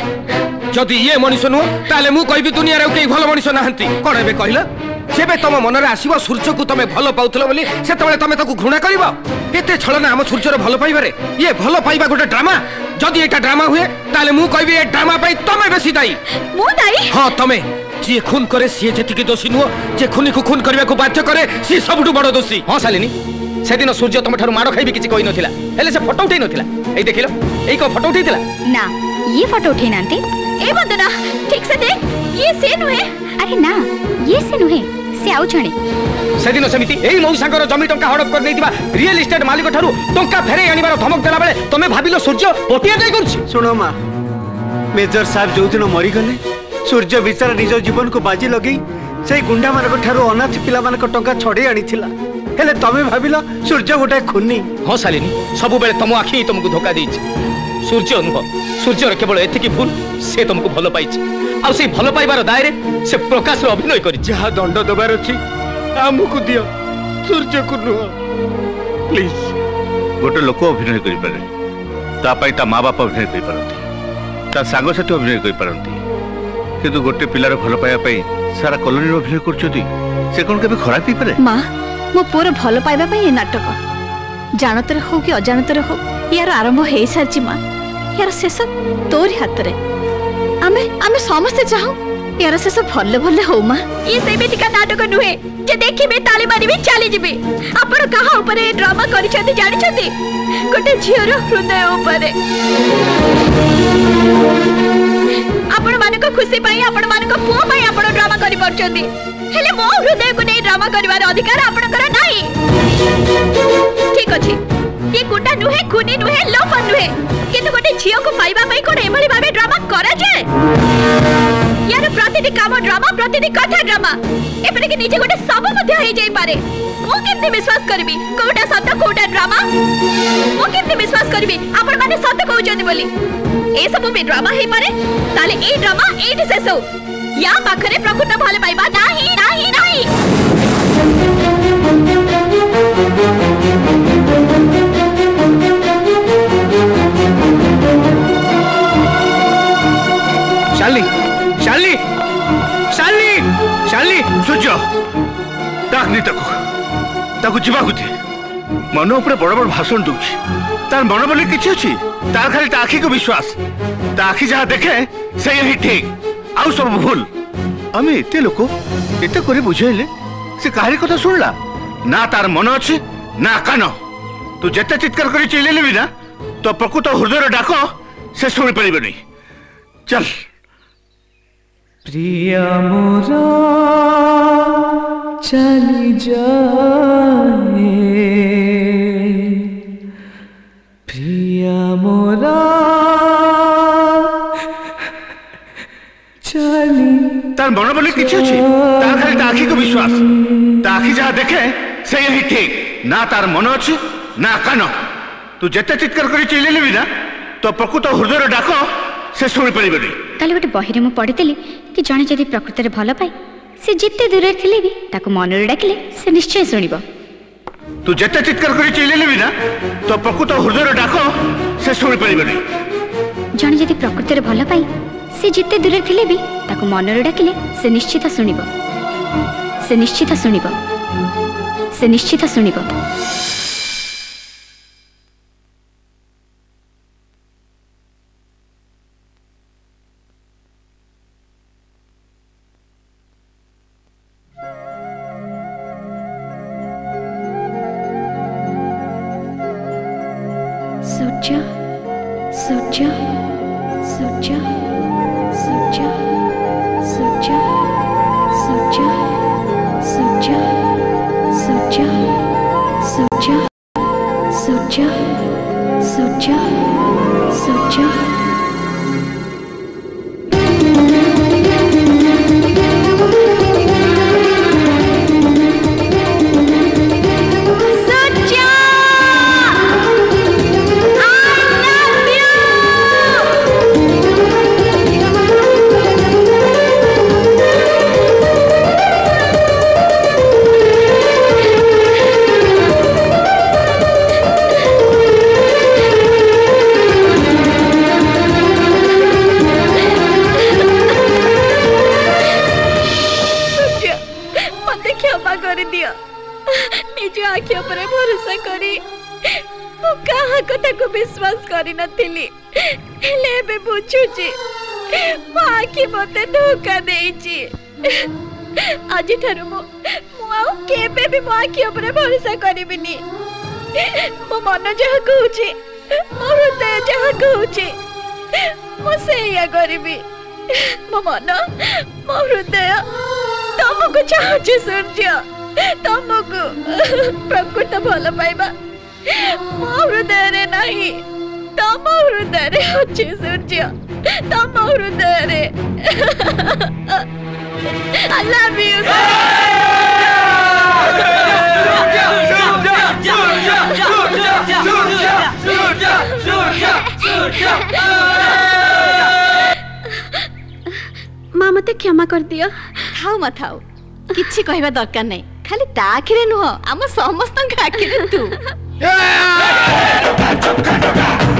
जदि ये मनुष्य नुह ताले मु कहबी दुनिया रे केई भल मनुष्य नाहंती कोन एबे कहला सेबे तम मन रे आसीबो सूर्य को तमे भल पाउथलो बोली सेतबेले तमे ताकू घृणा करबो एते छलना हम सूर्य रे भल पाइबारे ये भल पाइबा गोटे ड्रामा जदि एटा ड्रामा हुए ताले मु कहबी ए ड्रामा पई तमे बेसी दाई मु दाई हां तमे जे खून करे सी जेतिके दोषी नुह जे खूनी को खून करबा को बाध्य करे सी सबटु बड़ दोषी हां सालिनी सेदिन सूर्य तम ठारू माड़ खाइबी किछि कहि नथिला हेले से फोटो उठै नथिला एई देखिलो एई को फोटो उठैतिला ना ये फोटो उठै नांती ए बंदना ठीक से देख ये से नुहे अरे ना ये से नुहे से आउ छणे सेदिन समिति एई मौसांकर जमी टंका हड़प कर नैतिबा रियल एस्टेट मालिक ठारू टंका फेरे आनिबार धमक देला बेले तमे भाबिलो सूर्य पोटिया जाय करछि सुनो मां मेजर साहब जो दिन मरी गले सूर्य बिचारा निज जीवन को बाजी लगई से गुंडा मानक ठारू अनाथ पिला मानक टंका छड़े आनिथिला हेले तमे भाबिलो सूर्य गोटे खुनी हां सालिनी सब बेले तम आखी तुमको धोखा देछि सूर्य नुह सूर्यर केवल एतिकी भूल से तुमको भल पाइछि आ से भल पाइबार दायरे से प्रकाश रो अभिनय करि जहा दंड दबार अछि आमुको दियो सूर्य को नुह प्लीज गोटे लोक अभिनय करि पारे ता पई ता मां बाप अभिनय करि पारंती ता सांग साथी अभिनय करि पारंती किंतु गोटे पिलार भल पाइबा पई सारा कॉलोनी रो अभिनय करछथि से कोन केबे खराब ही पारे मां मो पुओर भल पाइबा पई ए नाटक जानतर हो कि अजानतर हो यार आरंभ हे सारची मां यार शेष तोरी हाथ रे आमे आमे समस्त चाहू यार शेष भले भले हो मां ये सेमितिका नाटक नुहे जे देखिबे ताली मारिबे चली जिबे आपण कहा ऊपर ए ड्रामा करि छथि जानि छथि गोटे झियर हृदय ऊपर आपण मानक खुशी पाई आपण मानक पुओ पाई आपण ड्रामा करि परचंदी हेले मो हृदय को नै ड्रामा करिवार अधिकार आपणकर नाही ठीक अछि ये गुंडा नुहे खुनी नुहे लोफर नुहे किंतु गोटे झियो को पाइबा पाई कोन एभली भाबे ड्रामा करा जाय यार प्रतिटी काम ड्रामा प्रतिटी कथा ड्रामा एपरे के नीचे गोटे सब मध्य होई जाई पारे मो केमते विश्वास करबी कोटा सत्य कोटा ड्रामा मो केमते विश्वास करबी आपण माने सत्य कहउछन बोली ए सब भी ड्रामा हे पारे ताले ए ड्रामा एठी शेष हो या पाखरे प्रकृत भले पाइबा नाही नाही नाही शाली शाली शाली शाली सूर्य डाकनी ताकू ताकू जीवाकू दे मन उपरे बड़ बड़ भाषण दूची तार मन बोली किछि अछि तार खाली ता आखी को विश्वास ता आखी जहा देखे से ही ठीक आउ सब भूल आमे एते लोक एते करे बुझाइले से काहरी कथा सुनला ना तार मन अछि ना कान तू जेते चित्कार करी चिल्लेले भी ना तो प्रकृत हृदय डाक से सुनि परिबे नहीं चल प्रिया मोरा चली जाए प्रिया मोरा चली तार मन बोली किछि अछि तार खाली ता आखी को विश्वास ता आखी जहा देखे से ही ठीक ना तार मन अछि ना कान तू जेते चित्कार करी चिल्लेले भी ना तो प्रकृत हृदय डाक से सुनि परिबे नहीं काली गोटे बहिरे मु पढ़िଥିଲି कि जणे जदि प्रकृति भल पाए से जिते दूर थिले भी ताको मनरे डाकिले से निश्चय सुनिबो तू जेते चित्कार करी चिल्लेले भी ना तो प्रकृत हृदय डाक से सुनि परिबे नहीं जणे जदि प्रकृति भल पाए से जिते दूर थिले भी ताको मनरे डाकिले से निश्चित सुनिबो से निश्चित सुनिबो से निश्चित सुनिबो सूर्य सूर्य सूर्य सूर्य सूर्य सूर्य सूर्य सूर्य सूर्य सूर्य सूर्य सूर्य विश्वास करी नथिली हेले बे बुझुची आखि मते धोखा देइची आज ठारू मो मो केबे भी मो आखि ऊपर भरोसा करिबिनी मो मन जहा कहूची मो हृदय जहा कहूची मो सेया करिबी मो मन मो हृदय तुमको चाहूची सूर्य तुमको प्रकृत भल पाइबा मो हृदय रे नहीं तम हृदय रे अच्छे सूर्य तम हृदय रे I love you माँ मते क्षमा कर दिया थाऊ मत थाऊ किछि कहबा दरकार नहीं खाली ता आखिरे नुह आम समस्त आखिरे तू